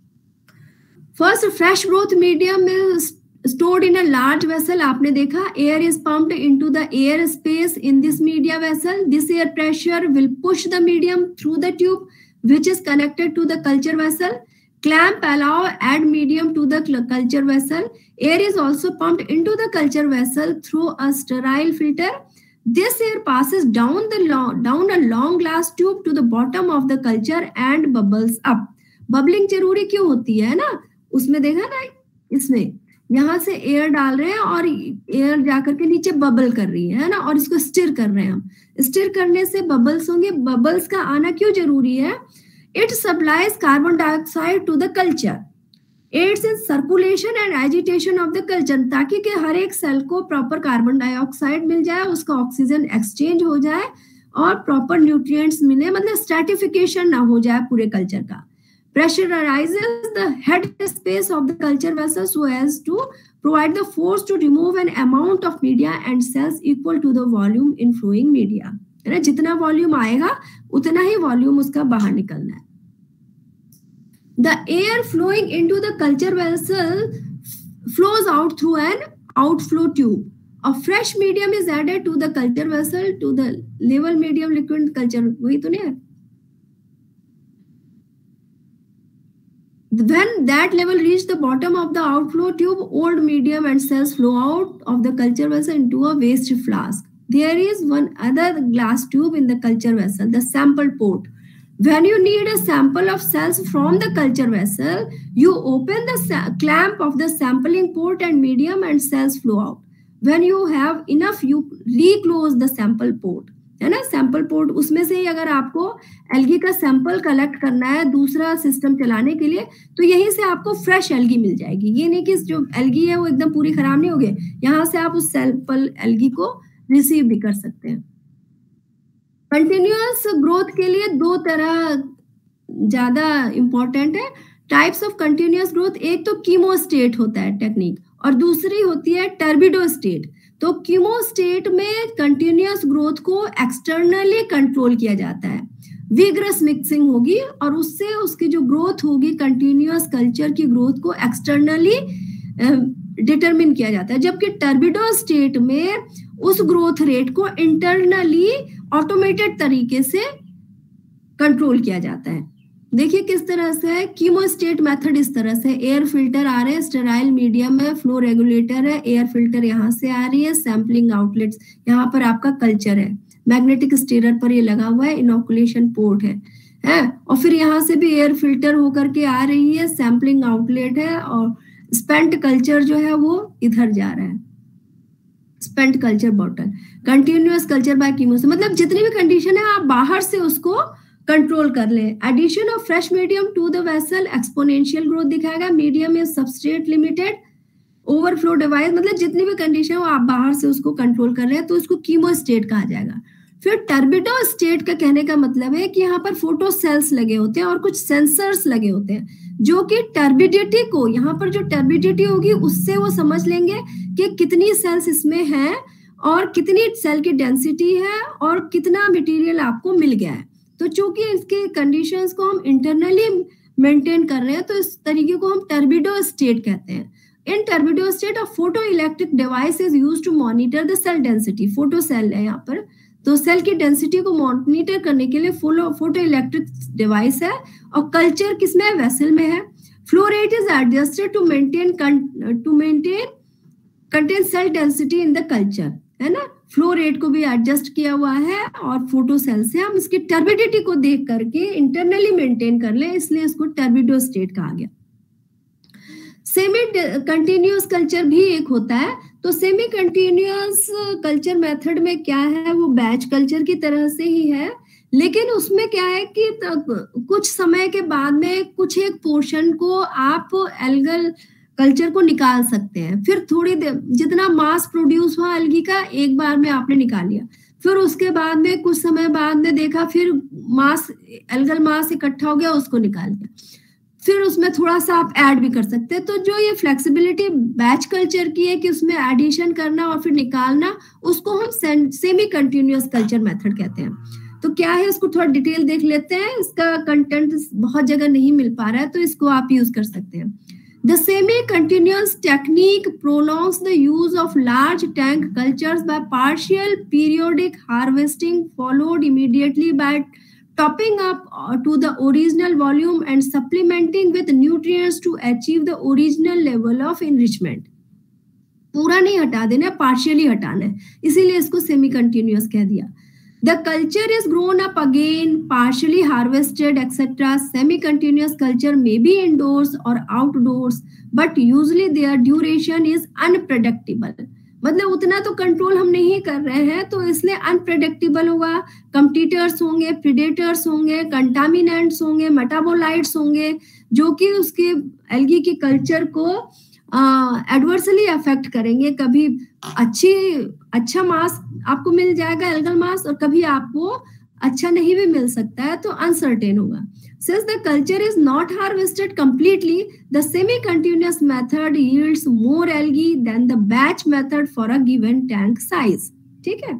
फर्स्ट, फ्रेश ग्रोथ मीडियम में stored in a large vessel, आपने देखा, air is pumped into the air space in this media vessel. This air pressure will push the medium through the tube which is connected to the culture vessel. Clamp allow add medium to the culture vessel. Air is also pumped into the culture vessel through a sterile filter. This air passes down a long glass tube to the bottom of the culture and bubbles up. Bubbling जरूरी क्यों होती है ना, उसमें देखा ना, इसमें यहाँ से एयर डाल रहे हैं और एयर जाकर के नीचे बबल कर रही है ना, और इसको स्टिर कर रहे हैं हम। स्टिर करने से बबल्स होंगे, बबल्स का आना क्यों जरूरी है? It supplies carbon dioxide to the culture, aids in circulation and agitation of the culture, ताकि कि हर एक सेल को प्रॉपर कार्बन डाइऑक्साइड मिल जाए, उसका ऑक्सीजन एक्सचेंज हो जाए और प्रॉपर न्यूट्रिएंट्स मिले, मतलब स्ट्रैटिफिकेशन ना हो जाए पूरे कल्चर का। Pressurizes the head space of the culture vessel so as to provide the force to remove an amount of media and cells equal to the volume in flowing media, है ना। जितना volume आएगा उतना ही volume उसका बाहर निकलना है। The air flowing into the culture vessel flows out through an outflow tube. A fresh medium is added to the culture vessel to the level medium liquid culture, वही तो नहीं है। When that level reaches the bottom of the outflow tube, old medium and cells flow out of the culture vessel into a waste flask. There is one other glass tube in the culture vessel, the sample port. When you need a sample of cells from the culture vessel, you open the clamp of the sampling port and medium and cells flow out. When you have enough, you reclose the sample port, है ना। Sample port, उसमें से ही अगर आपको algae का sample collect करना है दूसरा सिस्टम चलाने के लिए, तो यहीं से आपको फ्रेश एल्गी मिल जाएगी। ये नहीं कि जो एल्गी है वो एकदम पूरी खराब नहीं होगी, यहाँ से आप उस सैंपल एल्गी को रिसीव भी कर सकते हैं। कंटिन्यूअस ग्रोथ के लिए दो तरह ज्यादा इंपॉर्टेंट है टाइप्स ऑफ कंटिन्यूअस ग्रोथ। एक तो कीमोस्टेट होता है टेक्निक और दूसरी होती है टर्बिडो स्टेट। तो कीमोस्टेट में कंटिन्यूअस ग्रोथ को एक्सटर्नली कंट्रोल किया जाता है, विग्रस मिक्सिंग होगी और उससे उसकी जो ग्रोथ होगी कंटिन्यूअस कल्चर की ग्रोथ को एक्सटर्नली डिटरमिन किया जाता है। जबकि टर्बिडो स्टेट में उस ग्रोथ रेट को इंटरनली ऑटोमेटेड तरीके से कंट्रोल किया जाता है। देखिए किस तरह से है कीमोस्टेट मेथड, इस तरह से एयर फिल्टर आ रहे हैं, स्टेराइल मीडियम है, फ्लो रेगुलेटर है, एयर फिल्टर यहाँ से आ रही है, सैम्पलिंग आउटलेट्स यहाँ पर आपका कल्चर है, मैग्नेटिक स्टेरर पर ये लगा हुआ है, इनोकुलेशन पोर्ट है। और फिर यहाँ से भी एयर फिल्टर होकर के आ रही है, सैम्पलिंग आउटलेट है, और स्पेंट कल्चर जो है वो इधर जा रहा है, spent culture bottle. Continuous culture by chemos, मतलब जितनी भी कंडीशन है आप बाहर से उसको कंट्रोल कर ले। Addition of fresh medium to the vessel exponential growth दिखाएगा। Medium is substrate limited, overflow device, मतलब जितनी भी कंडीशन है वो आप बाहर से उसको कंट्रोल कर रहे हैं, तो इसको कीमो स्टेट कहा जाएगा। फिर टर्बिडो स्टेट का कहने का मतलब है कि यहाँ पर फोटो सेल्स लगे होते हैं और कुछ सेंसर्स लगे होते हैं, जो कि टर्बिडिटी को, यहाँ पर जो टर्बिडिटी होगी उससे वो समझ लेंगे कि कितनी सेल्स इसमें हैं और कितनी सेल की डेंसिटी है और कितना मटेरियल आपको मिल गया है। तो चूंकि इसके कंडीशंस को हम इंटरनली मेंटेन कर रहे हैं, तो इस तरीके को हम टर्बिडो स्टेट कहते हैं। In turbidostat, a photoelectric device is used to monitor the cell density. Photo cell है यहाँ पर, तो सेल की डेंसिटी को मॉनिटर करने के लिए फोटो इलेक्ट्रिक डिवाइस है। और कल्चर किसमें है? वेसल में है। Flow rate is adjusted to maintain constant cell density in the culture, है ना। फ्लो रेट को भी एडजस्ट किया हुआ है और फोटो सेल से हम इसकी टर्बिडिटी को देख करके इंटरनली मेंटेन कर ले, इसलिए इसको टर्बिडो स्टेट कहा गया। सेमी कंटिन्यूअस कल्चर भी एक होता है। तो सेमी कंटिन्यूअस कल्चर मेथड में क्या है, वो बैच कल्चर की तरह से ही है, लेकिन उसमें क्या है कि कुछ समय के बाद में कुछ एक पोर्शन को आप एल्गल कल्चर को निकाल सकते हैं। फिर थोड़ी देर जितना मास प्रोड्यूस हुआ एल्गी का, एक बार में आपने निकाल लिया, फिर उसके बाद में कुछ समय बाद में देखा फिर मास, एल्गल मास इकट्ठा हो गया, उसको निकाल दिया, फिर उसमें थोड़ा सा आप ऐड भी कर सकते हैं। तो जो ये फ्लेक्सिबिलिटी बैच कल्चर की है कि उसमें एडिशन करना और फिर निकालना, उसको हम सेमी कंटिन्यूअस कल्चर मेथड कहते हैं। तो क्या है, इसको थोड़ा डिटेल देख लेते हैं। इसका कंटेंट बहुत जगह नहीं मिल पा रहा है, तो इसको आप यूज कर सकते हैं। The semi-continuous technique prolongs the use of large tank cultures by partial periodic harvesting, followed immediately by topping up to the original volume and supplementing with nutrients to achieve the original level of enrichment. पूरा नहीं हटा देना, partially हटाना है, इसीलिए इसको semi-continuous कह दिया। The culture is grown up again, partially harvested, etc. Semi-continuous culture may be indoors or outdoors, but usually their duration is unpredictable. मतलब उतना तो कंट्रोल हम नहीं कर रहे हैं, तो इसलिए अनप्रेडिक्टेबल होगा। कंपटीटर्स होंगे, प्रेडेटर्स होंगे, कंटामिनेंट्स होंगे, मेटाबोलाइट्स होंगे, जो कि उसके एल्गी के कल्चर को एडवर्सली अफेक्ट करेंगे। कभी अच्छा मास आपको मिल जाएगा, एल्गल मास, और कभी आपको अच्छा नहीं भी मिल सकता है, तो अनसर्टेन होगा। Since the culture is not harvested completely, the semi-continuous method yields more algae than the batch method for a given tank size. ठीक है।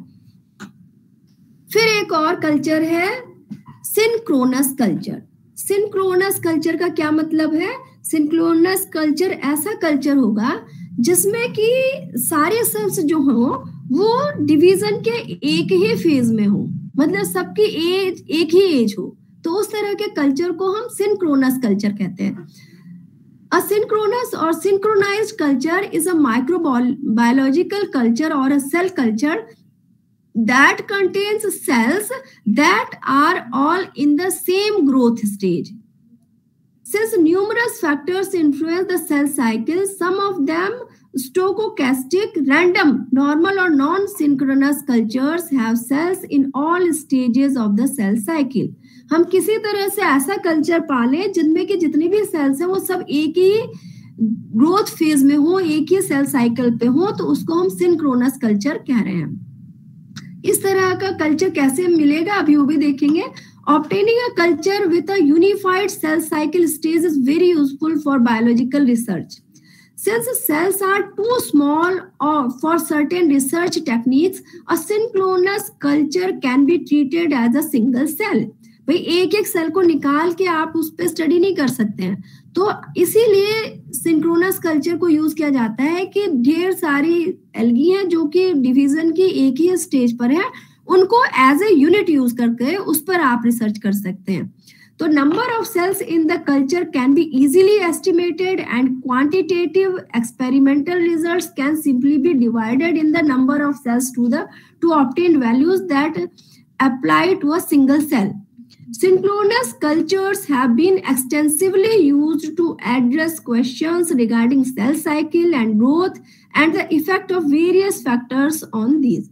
फिर एक और कल्चर है सिंक्रोनस कल्चर। सिंक्रोनस कल्चर का क्या मतलब है? सिंक्रोनस कल्चर ऐसा कल्चर होगा जिसमें कि सारे सेल्स जो हो वो डिवीजन के एक ही फेज में हो, मतलब सबकी एज एक ही एज हो, तो उस तरह के कल्चर को हम सिंक्रोनस कल्चर कहते हैं। Asynchronous or synchronized culture is a microbiological culture or a cell culture that contains cells that are all in the same growth stage. Since numerous factors influence the cell cycle, some of them stochastic, random, normal or non-synchronous cultures have cells in all stages of the cell cycle. हम किसी तरह से ऐसा culture पालें जिनमें कि जितनी भी सेल्स हैं वो सब एक ही ग्रोथ फेज में हो, एक ही सेल साइकिल पे हो, तो उसको हम सिंक्रोनस कल्चर कह रहे हैं। इस तरह का कल्चर कैसे मिलेगा अभी वो भी देखेंगे। Obtaining a culture with a unified cell cycle stage is very useful for biological research. Since cells are too small for certain research techniques, a synchronous culture can be treated as a single cell. भाई एक एक cell को निकाल के आप उस पर study नहीं कर सकते हैं, तो इसीलिए सिंक्रोनस कल्चर को यूज किया जाता है कि ढेर सारी एल्गी हैं जो कि डिवीजन की एक ही स्टेज पर है, उनको एज ए यूनिट यूज करके उस पर आप रिसर्च कर सकते हैं। तो number of cells in the culture can be easily estimated and quantitative experimental results can simply be divided in the number of cells to the to obtain values that apply to a single cell. Synchronous cultures have been extensively used to address questions regarding cell cycle and growth and the effect of various factors on these.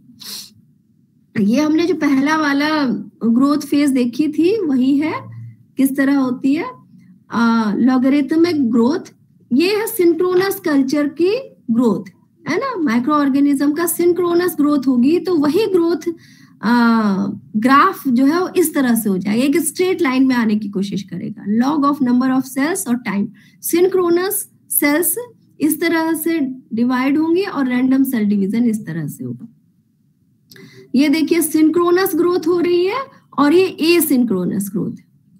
ये हमने जो पहला वाला growth phase देखी थी वही है, किस तरह होती है लॉगरिथमिक ग्रोथ। ये है सिंक्रोनस कल्चर की ग्रोथ, है ना। माइक्रो ऑर्गेनिज्म का सिंक्रोनस ग्रोथ होगी तो वही ग्रोथ ग्राफ जो है वो इस तरह से हो जाएगा, एक स्ट्रेट लाइन में आने की कोशिश करेगा। Log of number of cells और टाइम। सिंक्रोनस सेल्स इस तरह से डिवाइड होंगे और रैंडम सेल डिवीजन इस तरह से होगा। ये देखिए सिंक्रोनस ग्रोथ हो रही है और ये एसिंक्रोनस ग्रोथ।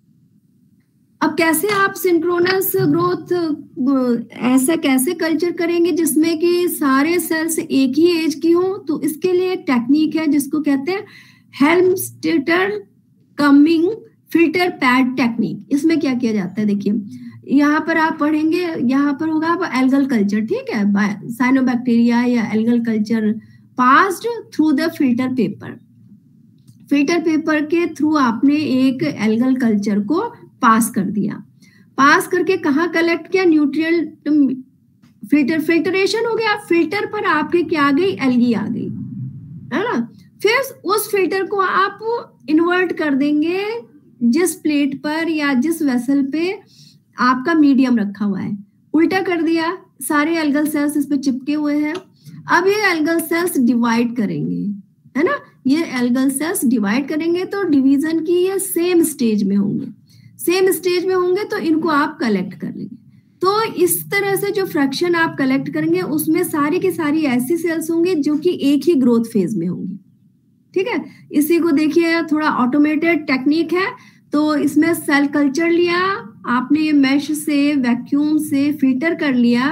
अब कैसे आप सिंक्रोनस ग्रोथ ऐसा कैसे कल्चर करेंगे जिसमें कि सारे सेल्स एक ही एज की हो? तो इसके लिए एक टेक्निक है जिसको कहते हैं Helmstetter Cummings filter pad technique. इसमें क्या किया जाता है, देखिए यहाँ पर आप पढ़ेंगे, यहाँ पर होगा आप एल्गल कल्चर, ठीक है, साइनोबैक्टीरिया या algal culture passed through the filter paper. Filter paper के थ्रू आपने एक एल्गल कल्चर को पास कर दिया। पास करके कहाँ कलेक्ट किया? न्यूट्रिएंट फिल्टरेशन हो गया, फिल्टर पर आपके क्या आ गई? एल्गी आ गई, है ना। फिर उस फिल्टर को आप इन्वर्ट कर देंगे जिस प्लेट पर या जिस वेसल पे आपका मीडियम रखा हुआ है, उल्टा कर दिया, सारे एल्गल सेल्स इस पे चिपके हुए हैं। अब ये एल्गल सेल्स डिवाइड करेंगे, है ना। ये एल्गल सेल्स डिवाइड करेंगे तो डिवीजन की ये सेम स्टेज में होंगे, सेम स्टेज में होंगे तो इनको आप कलेक्ट कर लेंगे। तो इस तरह से जो फ्रैक्शन आप कलेक्ट करेंगे उसमें सारी की सारी ऐसी सेल्स होंगे जो कि एक ही ग्रोथ फेज में होंगी, ठीक है। इसी को देखिए, थोड़ा ऑटोमेटेड टेक्निक है। तो इसमें सेल कल्चर लिया आपने, मैश से वैक्यूम से फिल्टर कर लिया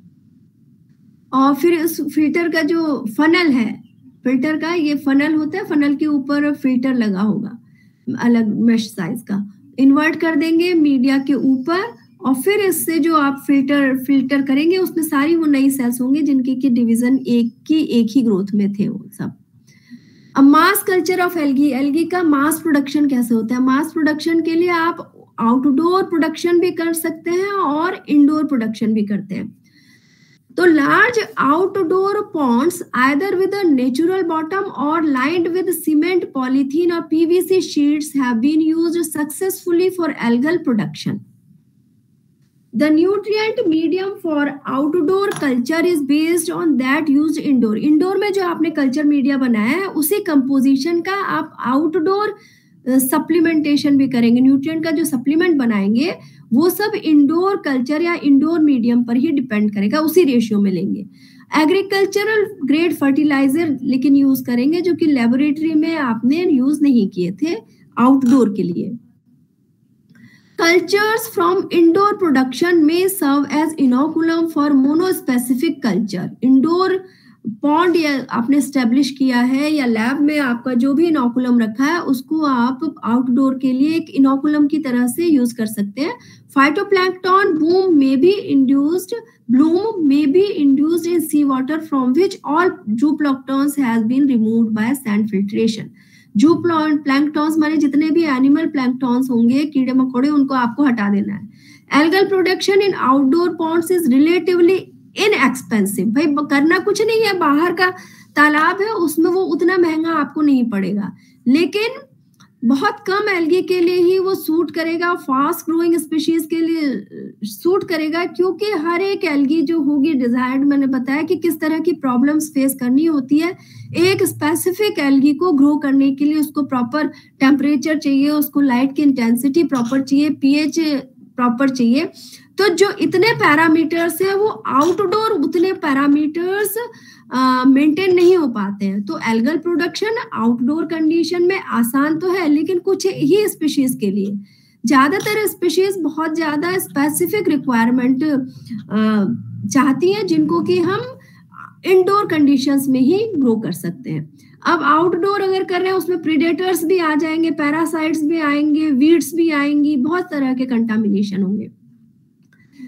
और फिर उस फिल्टर का जो फनल है, फिल्टर का ये फनल होता है, फनल के ऊपर फिल्टर लगा होगा अलग मैश साइज का, इन्वर्ट कर देंगे मीडिया के ऊपर और फिर इससे जो आप फिल्टर करेंगे उसमें सारी वो नई सेल्स होंगे जिनकी की डिवीजन एक ही ग्रोथ में थे वो सब। अब mass culture of algae. Algae का मास प्रोडक्शन कैसे होता है? मास प्रोडक्शन के लिए आप आउटडोर प्रोडक्शन भी कर सकते हैं और इंडोर प्रोडक्शन भी करते हैं। तो large outdoor ponds either with a natural bottom or lined with cement, polythene or PVC sheets have been used successfully for algal production. The nutrient medium for outdoor culture is based on that used indoor. Indoor में जो आपने culture media बनाया है उसी composition का आप outdoor supplementation भी करेंगे। न्यूट्रिएंट का जो सप्लीमेंट बनाएंगे वो सब इंडोर कल्चर या इंडोर मीडियम पर ही डिपेंड करेगा, उसी रेशियो में लेंगे। एग्रीकल्चरल ग्रेड फर्टिलाइजर लेकिन यूज करेंगे जो कि लेबोरेटरी में आपने यूज नहीं किए थे आउटडोर के लिए। कल्चर्स फ्रॉम इंडोर प्रोडक्शन में serve as inoculum for monospecific culture. Indoor pond या आपने स्टेब्लिश किया है या लैब में आपका जो भी इनोकुलम रखा है उसको आप आउटडोर के लिए एक इनोकुलम की तरह से यूज कर सकते हैं। Phytoplankton bloom may be induced in seawater from which all zooplanktons has been removed by sand filtration. zooplanktons माने जितने भी एनिमल प्लैंक्टॉन्स होंगे, कीड़े मकोड़े, उनको आपको हटा देना है। Algal production in outdoor ponds is relatively inexpensive. भाई करना कुछ नहीं है, बाहर का तालाब है उसमें वो उतना महंगा आपको नहीं पड़ेगा, लेकिन बहुत कम एल्गी के लिए ही वो सूट करेगा, फास्ट ग्रोइंग स्पीशीज के लिए सूट करेगा, क्योंकि हर एक एल्गी जो होगी डिजायर्ड, मैंने बताया कि किस तरह की प्रॉब्लम्स फेस करनी होती है। एक स्पेसिफिक एल्गी को ग्रो करने के लिए उसको प्रॉपर टेम्परेचर चाहिए, उसको लाइट की इंटेंसिटी प्रॉपर चाहिए, पीएच प्रॉपर चाहिए। तो जो इतने पैरामीटर्स है वो आउटडोर उतने पैरामीटर्स मेंटेन नहीं हो पाते हैं। तो एल्गल प्रोडक्शन आउटडोर कंडीशन में आसान तो है, लेकिन कुछ ही स्पीशीज के लिए, ज्यादातर स्पीशीज बहुत ज्यादा स्पेसिफिक रिक्वायरमेंट चाहती हैं जिनको कि हम इंडोर कंडीशंस में ही ग्रो कर सकते हैं। अब आउटडोर अगर कर रहे हैं उसमें प्रीडेटर्स भी आ जाएंगे, पैरासाइट्स भी आएंगे, वीड्स भी आएंगी, बहुत तरह के कंटामिनेशन होंगे।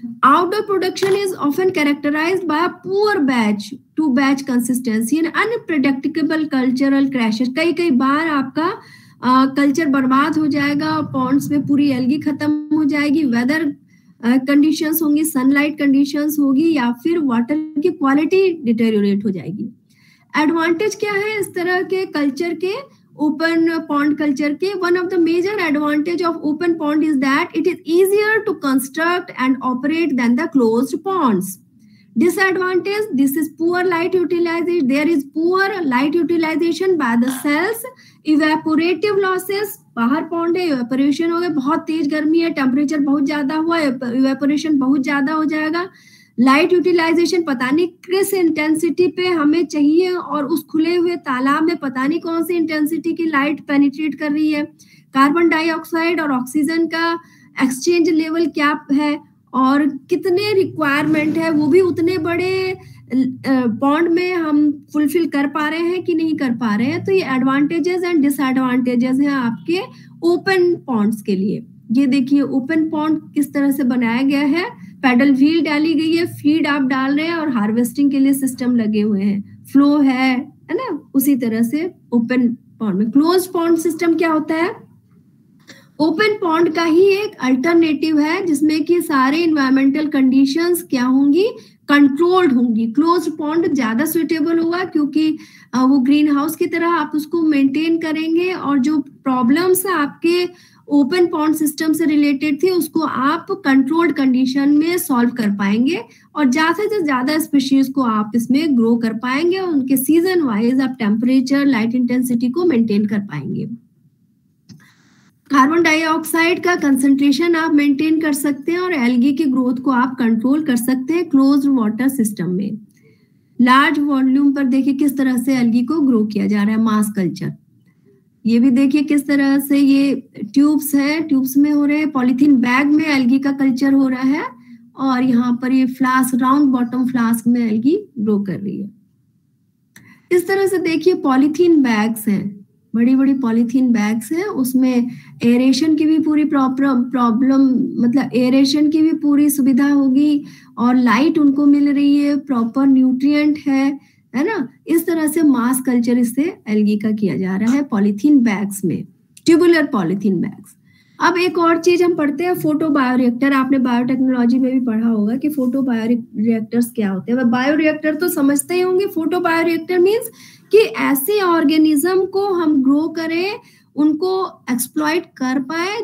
Outdoor production is often characterized by a poor batch to batch consistency and unpredictable cultural crashes. कई बार आपका कल्चर बर्बाद हो जाएगा, पॉन्ड्स में पूरी एल्गी खत्म हो जाएगी, वेदर कंडीशंस होंगी, सनलाइट कंडीशंस होगी, या फिर वाटर की क्वालिटी डिटेरियोरेट हो जाएगी। एडवांटेज क्या है इस तरह के कल्चर के, ओपन पॉन्ड कल्चर के? One of the major advantage of open pond is that it is easier to construct and operate than the closed ponds. Disadvantage, this is poor light utilization. There is poor light utilization by the cells. Evaporative losses, बाहर pond है, evaporation हो गया, बहुत तेज गर्मी है, temperature बहुत ज्यादा हुआ, इवेपोरेशन बहुत ज्यादा हो जाएगा। लाइट यूटिलाइजेशन पता नहीं किस इंटेंसिटी पे हमें चाहिए, और उस खुले हुए तालाब में पता नहीं कौन सी इंटेंसिटी की लाइट पेनिट्रेट कर रही है। कार्बन डाइऑक्साइड और ऑक्सीजन का एक्सचेंज लेवल क्या है और कितने रिक्वायरमेंट है, वो भी उतने बड़े पॉन्ड में हम फुलफिल कर पा रहे हैं कि नहीं कर पा रहे हैं। तो ये एडवांटेजेस एंड डिसएडवांटेजेस हैं आपके ओपन पॉन्ड्स के लिए। ये देखिए ओपन पॉन्ड किस तरह से बनाया गया है, पैडल व्हील डाली गई है, फीड आप डाल रहे हैं और हार्वेस्टिंग के लिए सिस्टम लगे हुए हैं, फ्लो है ना। उसी तरह से ओपन पॉन्ड में। क्लोज पॉन्ड सिस्टम क्या होता है? ओपन पॉन्ड का ही एक अल्टरनेटिव है जिसमें कि सारे इन्वायरमेंटल कंडीशंस क्या होंगी, कंट्रोल्ड होंगी। क्लोज पॉन्ड ज्यादा सुइटेबल होगा क्योंकि वो ग्रीन हाउस की तरह आप उसको मेंटेन करेंगे, और जो प्रॉब्लम्स आपके ओपन पॉन्ड सिस्टम से रिलेटेड थी उसको आप कंट्रोल्ड कंडीशन में सॉल्व कर पाएंगे, और ज्यादा से ज्यादा स्पीशीज को आप इसमें ग्रो कर पाएंगे, और उनके सीजन वाइज आप टेम्परेचर, लाइट इंटेंसिटी को मेंटेन कर पाएंगे। कार्बन डाइऑक्साइड का कंसंट्रेशन आप मेंटेन कर सकते हैं और एल्गी की ग्रोथ को आप कंट्रोल कर सकते हैं क्लोज्ड वाटर सिस्टम में। लार्ज वॉल्यूम पर देखिए किस तरह से एल्गी को ग्रो किया जा रहा है, मास कल्चर। ये भी देखिए किस तरह से ये ट्यूब्स है, ट्यूब्स में हो रहे हैं, पॉलीथीन बैग में एल्गी का कल्चर हो रहा है, और यहाँ पर ये फ्लास्क, राउंड बॉटम फ्लास्क में एल्गी ग्रो कर रही है। इस तरह से देखिए पॉलीथीन बैग्स हैं, बड़ी बड़ी पॉलीथीन बैग्स हैं, उसमें एरेशन की भी पूरी प्रॉब्लम मतलब एरेशन की भी पूरी सुविधा होगी, और लाइट उनको मिल रही है, प्रॉपर न्यूट्रिएंट है ना। इस तरह से मास कल्चर इससे एल्गी का किया जा रहा है पॉलीथीन बैग्स में, ट्यूबुलर पॉलीथीन बैग्स। अब एक और चीज हम पढ़ते हैं, फोटो बायोरिएक्टर। आपने बायोटेक्नोलॉजी में भी पढ़ा होगा कि फोटो बायोरिएक्टर्स क्या होते हैं। बायोरिएक्टर तो समझते ही होंगे। फोटो बायोरिएक्टर मीन्स कि ऐसे ऑर्गेनिज्म को हम ग्रो करें, उनको एक्सप्लॉइट कर पाए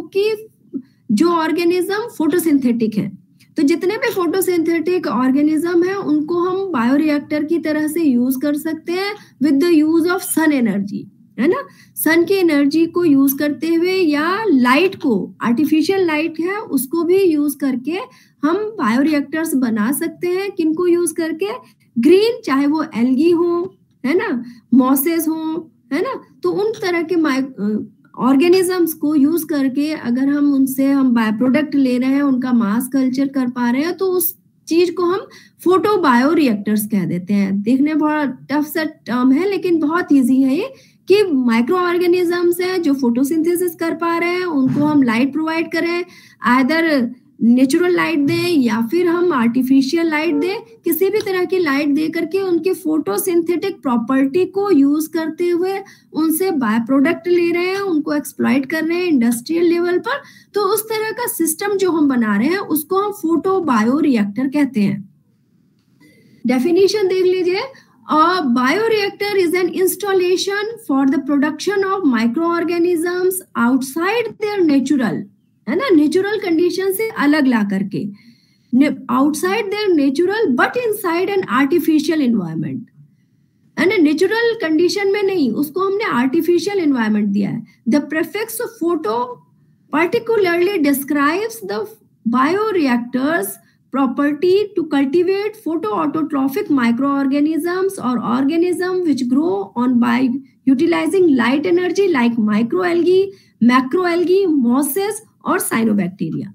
जो ऑर्गेनिज्म फोटोसिंथेटिक है। तो जितने भी फोटोसिंथेटिक ऑर्गेनिज्म है उनको हम बायोरिएक्टर की तरह से यूज कर सकते हैं with the use of sun energy, है ना। सन की एनर्जी को यूज करते हुए, या लाइट को, आर्टिफिशियल लाइट है उसको भी यूज करके हम बायोरिएक्टर्स बना सकते हैं। किनको यूज करके? ग्रीन, चाहे वो एल्गी हो, है ना, मॉसेस हो, है ना, तो उन तरह के ऑर्गेनिजम्स को यूज करके अगर हम उनसे हम बाय प्रोडक्ट ले रहे हैं, उनका मास कल्चर कर पा रहे हैं, तो उस चीज को हम फोटो बायोरिएक्टर्स कह देते हैं। देखने बहुत टफ सा टर्म है लेकिन बहुत इजी है ये, कि माइक्रो ऑर्गेनिजम्स हैं जो फोटोसिंथेसिस कर पा रहे हैं, उनको हम लाइट प्रोवाइड करें, आइदर नेचुरल लाइट दें या फिर हम आर्टिफिशियल लाइट दें, किसी भी तरह की लाइट दे करके उनके फोटोसिंथेटिक प्रॉपर्टी को यूज करते हुए उनसे बाय प्रोडक्ट ले रहे हैं, उनको एक्सप्लॉइट कर रहे हैं इंडस्ट्रियल लेवल पर। तो उस तरह का सिस्टम जो हम बना रहे हैं उसको हम फोटो बायोरिएक्टर कहते हैं। डेफिनेशन देख लीजिए, a bioreactor is an installation for the production of microorganisms outside their natural, है ना, नेचुरल कंडीशन से अलग ला करके, outside their natural but inside an artificial environment, है ना। नेचुरल कंडीशन में नहीं, उसको हमने आर्टिफिशियल इन्वायरमेंट दिया है। The prefix photo particularly describes the bioreactors property to cultivate photoautotrophic microorganisms or organisms which grow on by utilizing light energy like microalgae, macroalgae, mosses or cyanobacteria.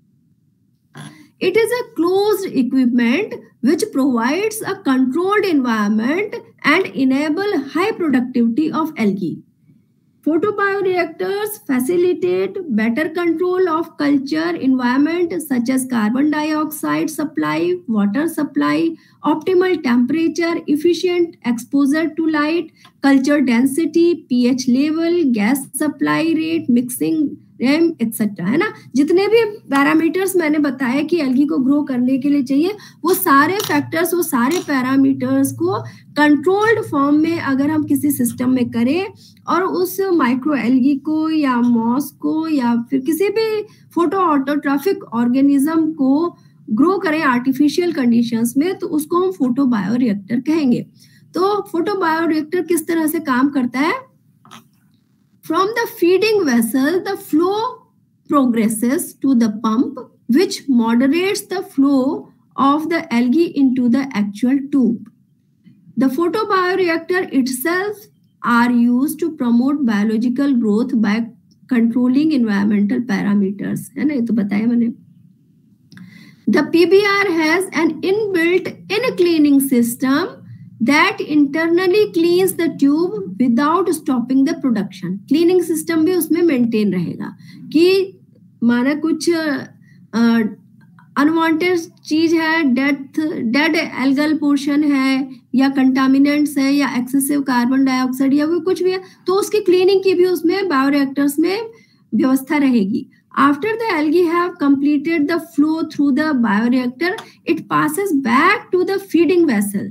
It is a closed equipment which provides a controlled environment and enable high productivity of algae. Photobioreactors facilitate better control of culture environment such as carbon dioxide supply, water supply, optimal temperature, efficient exposure to light, culture density, pH level, gas supply rate, mixing रेम etcetera, है ना। जितने भी parameters मैंने बताया कि algae को grow करने के लिए चाहिए, वो सारे फैक्टर्स, वो सारे पैरामीटर्स को कंट्रोल्ड फॉर्म में अगर हम किसी सिस्टम में करें और उस माइक्रो एल्गी को या मॉस को या फिर किसी भी फोटो ऑटोट्रॉफिक ऑर्गेनिज्म को ग्रो करें आर्टिफिशियल कंडीशंस में, तो उसको हम फोटोबायोरिएक्टर कहेंगे। तो फोटोबायोरिएक्टर किस तरह से काम करता है? From the feeding vessel, the flow progresses to the pump, which moderates the flow of the algae into the actual tube. The photobioreactor itself are used to promote biological growth by controlling environmental parameters. है ना, ये तो बताया मैंने। The PBR has an inbuilt cleaning system that internally cleans the tube without stopping the production. Cleaning system भी उसमें maintain रहेगा कि माना कुछ अनवांटेड चीज है, डेड एल्गल पोर्शन है या कंटामिनेंट्स है या एक्सेसिव कार्बन डाइऑक्साइड या वो कुछ भी है, तो उसकी क्लीनिंग की भी उसमें बायोरिएक्टर्स में व्यवस्था रहेगी। After the algae have completed the flow through the bioreactor, it passes back to the feeding vessel.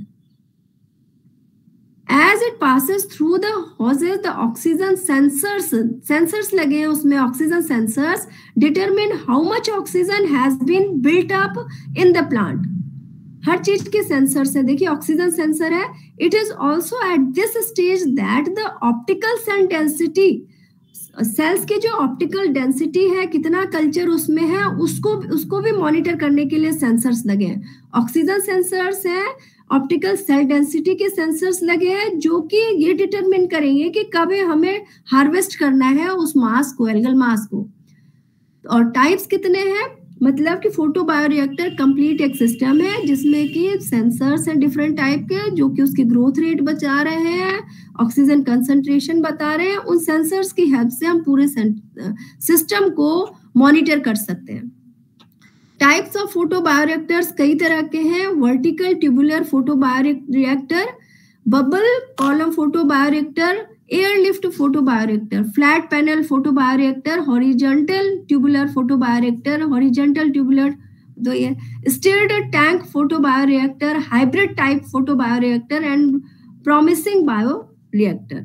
As it passes through the hoses, the oxygen sensors लगे हैं उसमें, oxygen sensors determine how much oxygen has been built up in the plant. हर चीज के sensors है, देखिए oxygen sensor है। It is also at this stage that the optical cell density, cells की जो ऑप्टिकल डेंसिटी है, कितना कल्चर उसमें है, उसको भी मॉनिटर करने के लिए सेंसर्स लगे हैं। ऑक्सीजन सेंसर्स हैं, ऑप्टिकल सेल डेंसिटी के सेंसर्स लगे हैं, जो कि ये डिटरमिन करेंगे कि कब हमें हार्वेस्ट करना है उस मास को, एल्गल मास को। और टाइप्स कितने हैं? मतलब कि फोटोबायोरिएक्टर कंप्लीट एक सिस्टम है जिसमें कि सेंसर्स हैं डिफरेंट टाइप के, जो कि उसकी ग्रोथ रेट बता रहे हैं, ऑक्सीजन कंसंट्रेशन बता रहे हैं। उन सेंसर्स की हेल्प से हम पूरे सिस्टम को मॉनिटर कर सकते हैं। टाइप्स ऑफ फोटोबायोरिएक्टर्स कई तरह के हैं। Vertical tubular photobioreactor, bubble column photobioreactor, airlift photobioreactor, flat panel photobioreactor, horizontal tubular photobioreactor, horizontal tubular तो ये stirred tank photobioreactor, hybrid type photobioreactor and promising bioreactor.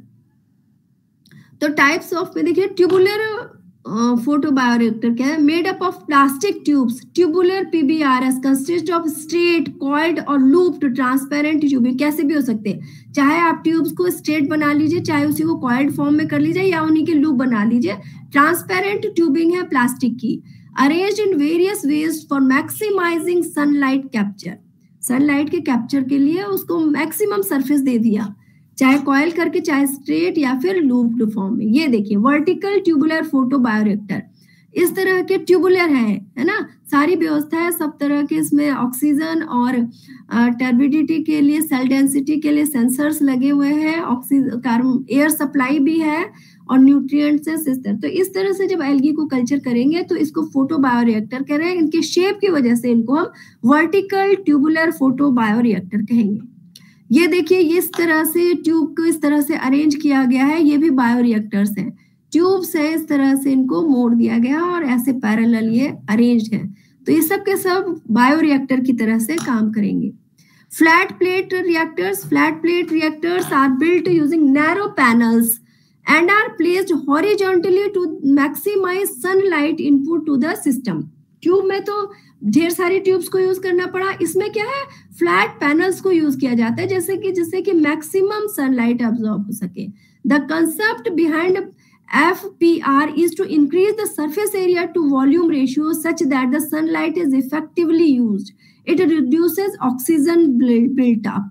तो टाइप्स ऑफ में देखिए, ट्यूबुलर फोटोबायोरिएक्टर क्या है? Made up of plastic tubes, tubular PBRS consist of straight, coiled और looped transparent tube. कैसे भी हो सकते हैं, चाहे आप ट्यूब्स को स्ट्रेट बना लीजिए, चाहे उसी को कॉइल्ड फॉर्म में कर लीजिए या उन्हीं के लूप बना लीजिए। ट्रांसपेरेंट ट्यूबिंग है प्लास्टिक की। Arranged in various ways for maximizing sunlight capture, sunlight के कैप्चर के लिए उसको मैक्सिमम सरफेस दे दिया, चाहे कॉइल करके, चाहे स्ट्रेट या फिर लूप्ड फॉर्म में। ये देखिए वर्टिकल ट्यूबुलर फोटोबायोरिएक्टर इस तरह के ट्यूबुलर है ना, सारी व्यवस्था है सब तरह के। इसमें ऑक्सीजन और टर्बिडिटी के लिए, सेल डेंसिटी के लिए सेंसर्स लगे हुए हैं, ऑक्सीजन कार्बन एयर सप्लाई भी है और न्यूट्रिएंट्स है सिस्टम। तो इस तरह से जब एल्गी को कल्चर करेंगे तो इसको फोटोबायोरिएक्टर कह रहे हैं। इनके शेप की वजह से इनको हम वर्टिकल ट्यूबुलर फोटोबायोरिएक्टर कहेंगे। ये देखिए, इस तरह से ट्यूब को इस तरह से अरेंज किया गया है, ये भी बायोरिएक्टर्स हैं। ट्यूब्स है, इस तरह से इनको मोड़ दिया गया और ऐसे पैरेलल ये अरेंज्ड है। तो ये सब के सब बायोरिएक्टर की तरह से काम करेंगे। Flat plate reactors are built using narrow panels and are placed horizontally to maximize sunlight input to the system. Tube में तो ढेर सारी ट्यूब्स को यूज करना पड़ा, इसमें क्या है, फ्लैट पैनल्स को यूज किया जाता है जिससे कि मैक्सिमम सनलाइट अब्सॉर्ब हो सके। The concept behind FPR is to increase the surface area to volume ratio such that the sunlight is effectively used. It reduces oxygen built up.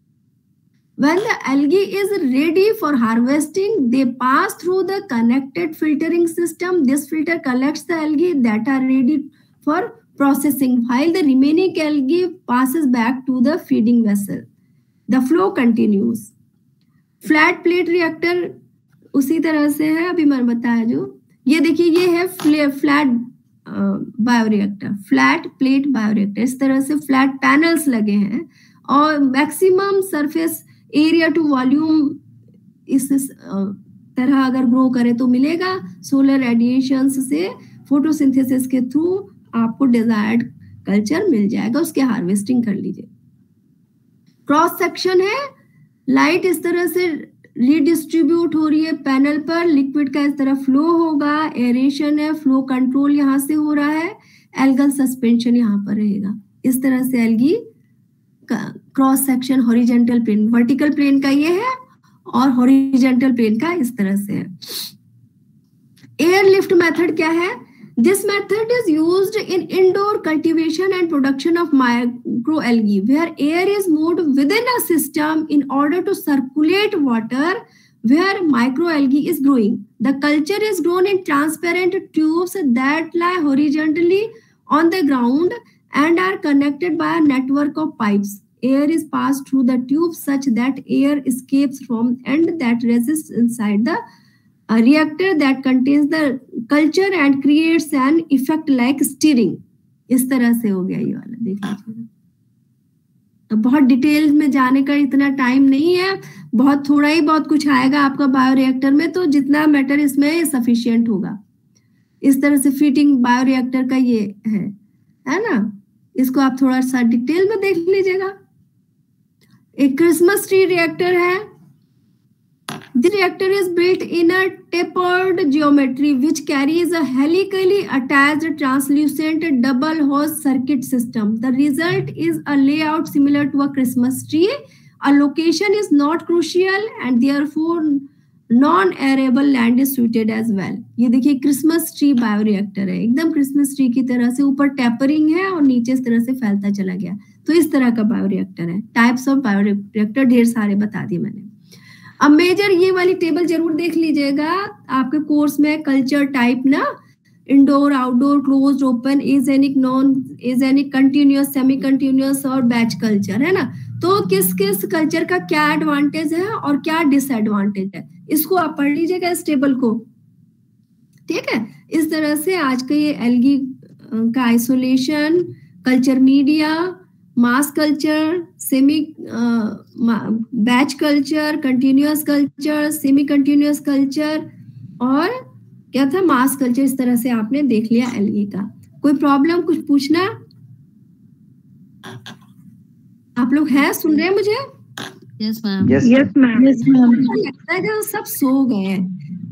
When the algae is ready for harvesting, they pass through the connected filtering system. This filter collects the algae that are ready for processing, while the remaining algae passes back to the feeding vessel. The flow continues. Flat plate reactor उसी तरह से है, अभी मैंने बताया जो ये देखिए, ये है flat bioreactor, flat plate bioreactor. इस तरह से फ्लैट पैनल्स लगे हैं और maximum surface area to volume इस तरह अगर ग्रो करे तो मिलेगा। सोलर रेडिएशन से फोटोसिंथेसिस के थ्रू आपको डिजायर्ड कल्चर मिल जाएगा, उसके हार्वेस्टिंग कर लीजिए। क्रॉस सेक्शन है, लाइट इस तरह से रीडिस्ट्रीब्यूट हो रही है पैनल पर, लिक्विड का इस तरह फ्लो होगा, एरेशन है, फ्लो कंट्रोल यहाँ से हो रहा है, एल्गल सस्पेंशन यहाँ पर रहेगा। इस तरह से algae cross section horizontal plane, vertical plane का ये है और हॉरिजेंटल प्लेन का इस तरह से है। एयर लिफ्ट मेथड क्या है? This method is used in indoor cultivation and production of microalgae, where air is moved within a system in order to circulate water where microalgae is growing. The culture is grown in transparent tubes that lie horizontally on the ground and are connected by a network of pipes. Air is passed through the tube such that air escapes from end that resists inside the reactor that contains the culture and creates an effect like stirring. इस तरह से हो गया ये वाला, देख लीजिए। तो बहुत डिटेल में जाने का इतना टाइम नहीं है, बहुत थोड़ा ही बहुत कुछ आएगा आपका बायोरिएक्टर में, तो जितना मैटर इसमें सफिशिएंट होगा। इस तरह से फिटिंग बायोरिएक्टर का ये है ना, इसको आप थोड़ा सा डिटेल में देख लीजिएगा। एक क्रिसमस ट्री रिएक्टर है। The reactor is built in a tapered geometry which carries a helically attached translucent double hose circuit system. The result is a layout similar to a Christmas tree. A location is not crucial and therefore non-arable land is suited as well. ये देखिए Christmas tree bioreactor है, एकदम Christmas tree की तरह से ऊपर tapering है और नीचे इस तरह से फैलता चला गया। तो इस तरह का बायोरिएक्टर है। टाइप्स ऑफ बायोरिएक्टर ढेर सारे बता दिए मैंने। अब मेजर ये वाली टेबल जरूर देख लीजिएगा आपके कोर्स में, कल्चर टाइप ना, indoor, outdoor, closed, open, axenic, non axenic, continuous, semi continuous और बैच कल्चर, है ना। तो किस किस कल्चर का क्या एडवांटेज है और क्या डिसएडवांटेज है, इसको आप पढ़ लीजिएगा इस टेबल को, ठीक है। इस तरह से आज का ये एल्गी का isolation, culture media, mass culture, semi batch culture, continuous culture, semi continuous culture और क्या था, मास कल्चर, इस तरह से आपने देख लिया एल्गी का। कोई प्रॉब्लम, कुछ पूछना? आप लोग हैं, सुन रहे हैं मुझे? Yes ma'am. Yes ma'am. लगता है कि सब सो गए हैं।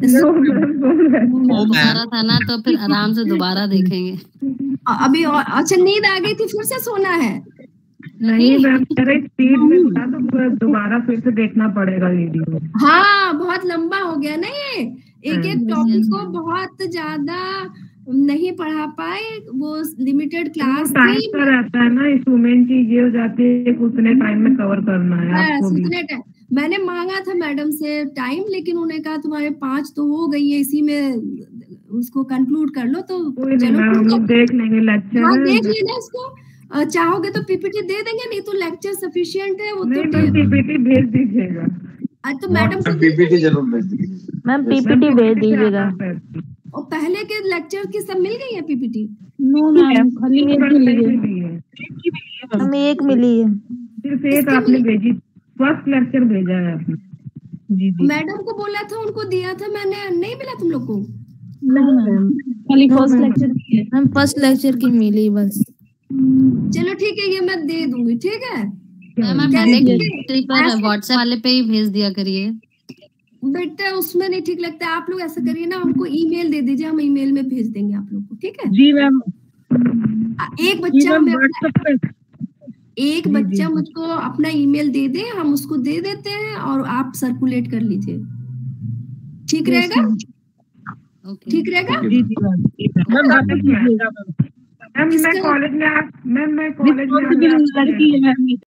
दोबारा था ना, तो फिर आराम से दोबारा देखेंगे। अभी और अच्छा नींद आ गई थी, फिर से सोना है? नहीं मैम, स्पीड में था तो दोबारा फिर से देखना पड़ेगा वीडियो। हाँ, बहुत लंबा हो गया ना ये, एक एक टॉपिक को बहुत ज्यादा नहीं पढ़ा पाए, वो लिमिटेड क्लास टाइम का रहता है ना, इंस्ट्रूमेंट चीज ये हो जाती है कि उतने टाइम में कवर करना है आपको भी। उतने टाइम मैंने मांगा था मैडम से टाइम, लेकिन उन्होंने कहा तुम्हारे 5 तो हो गई है, इसी में उसको कंक्लूड कर लो। तो चलो हम देख लेंगे लेक्चर। हाँ, देख लेना इसको, चाहोगे तो पीपीटी दे देंगे, नहीं तो लेक्चर सफिशिएंट है वो। तो पीपीटी भेज दीजिएगा। तो मैडम को पीपीटी जरूर भेज दीजिएगा मैम, पीपीटी भेज दीजिएगा। और पहले के लेक्चर की सब मिल गई है पीपीटी? नो मैम, खाली एक मिली है। हमें एक मिली है, सिर्फ एक आपने भेजी, फर्स्ट लेक्चर भेजा है आपने। जी जी मैडम को बोला था, उनको दिया था मैंने, नहीं मिला तुम लोग को? नहीं मैम, खाली फर्स्ट लेक्चर की है। हम फर्स्ट लेक्चर की मिली बस। चलो ठीक है, ये मैं दे दूंगी, ठीक है। व्हाट्सएप वाले पे ही भेज दिया करिए बेटा, उसमें नहीं ठीक लगता। आप लोग ऐसा करिए ना, हमको ईमेल दे दीजिए, हम ईमेल में भेज देंगे आप लोग को, ठीक है? जी मैम। एक बच्चा मुझको अपना ईमेल दे दे, हम उसको दे देते हैं और आप सर्कुलेट कर लीजिए, ठीक रहेगा? ठीक रहेगा? मैं कॉलेज में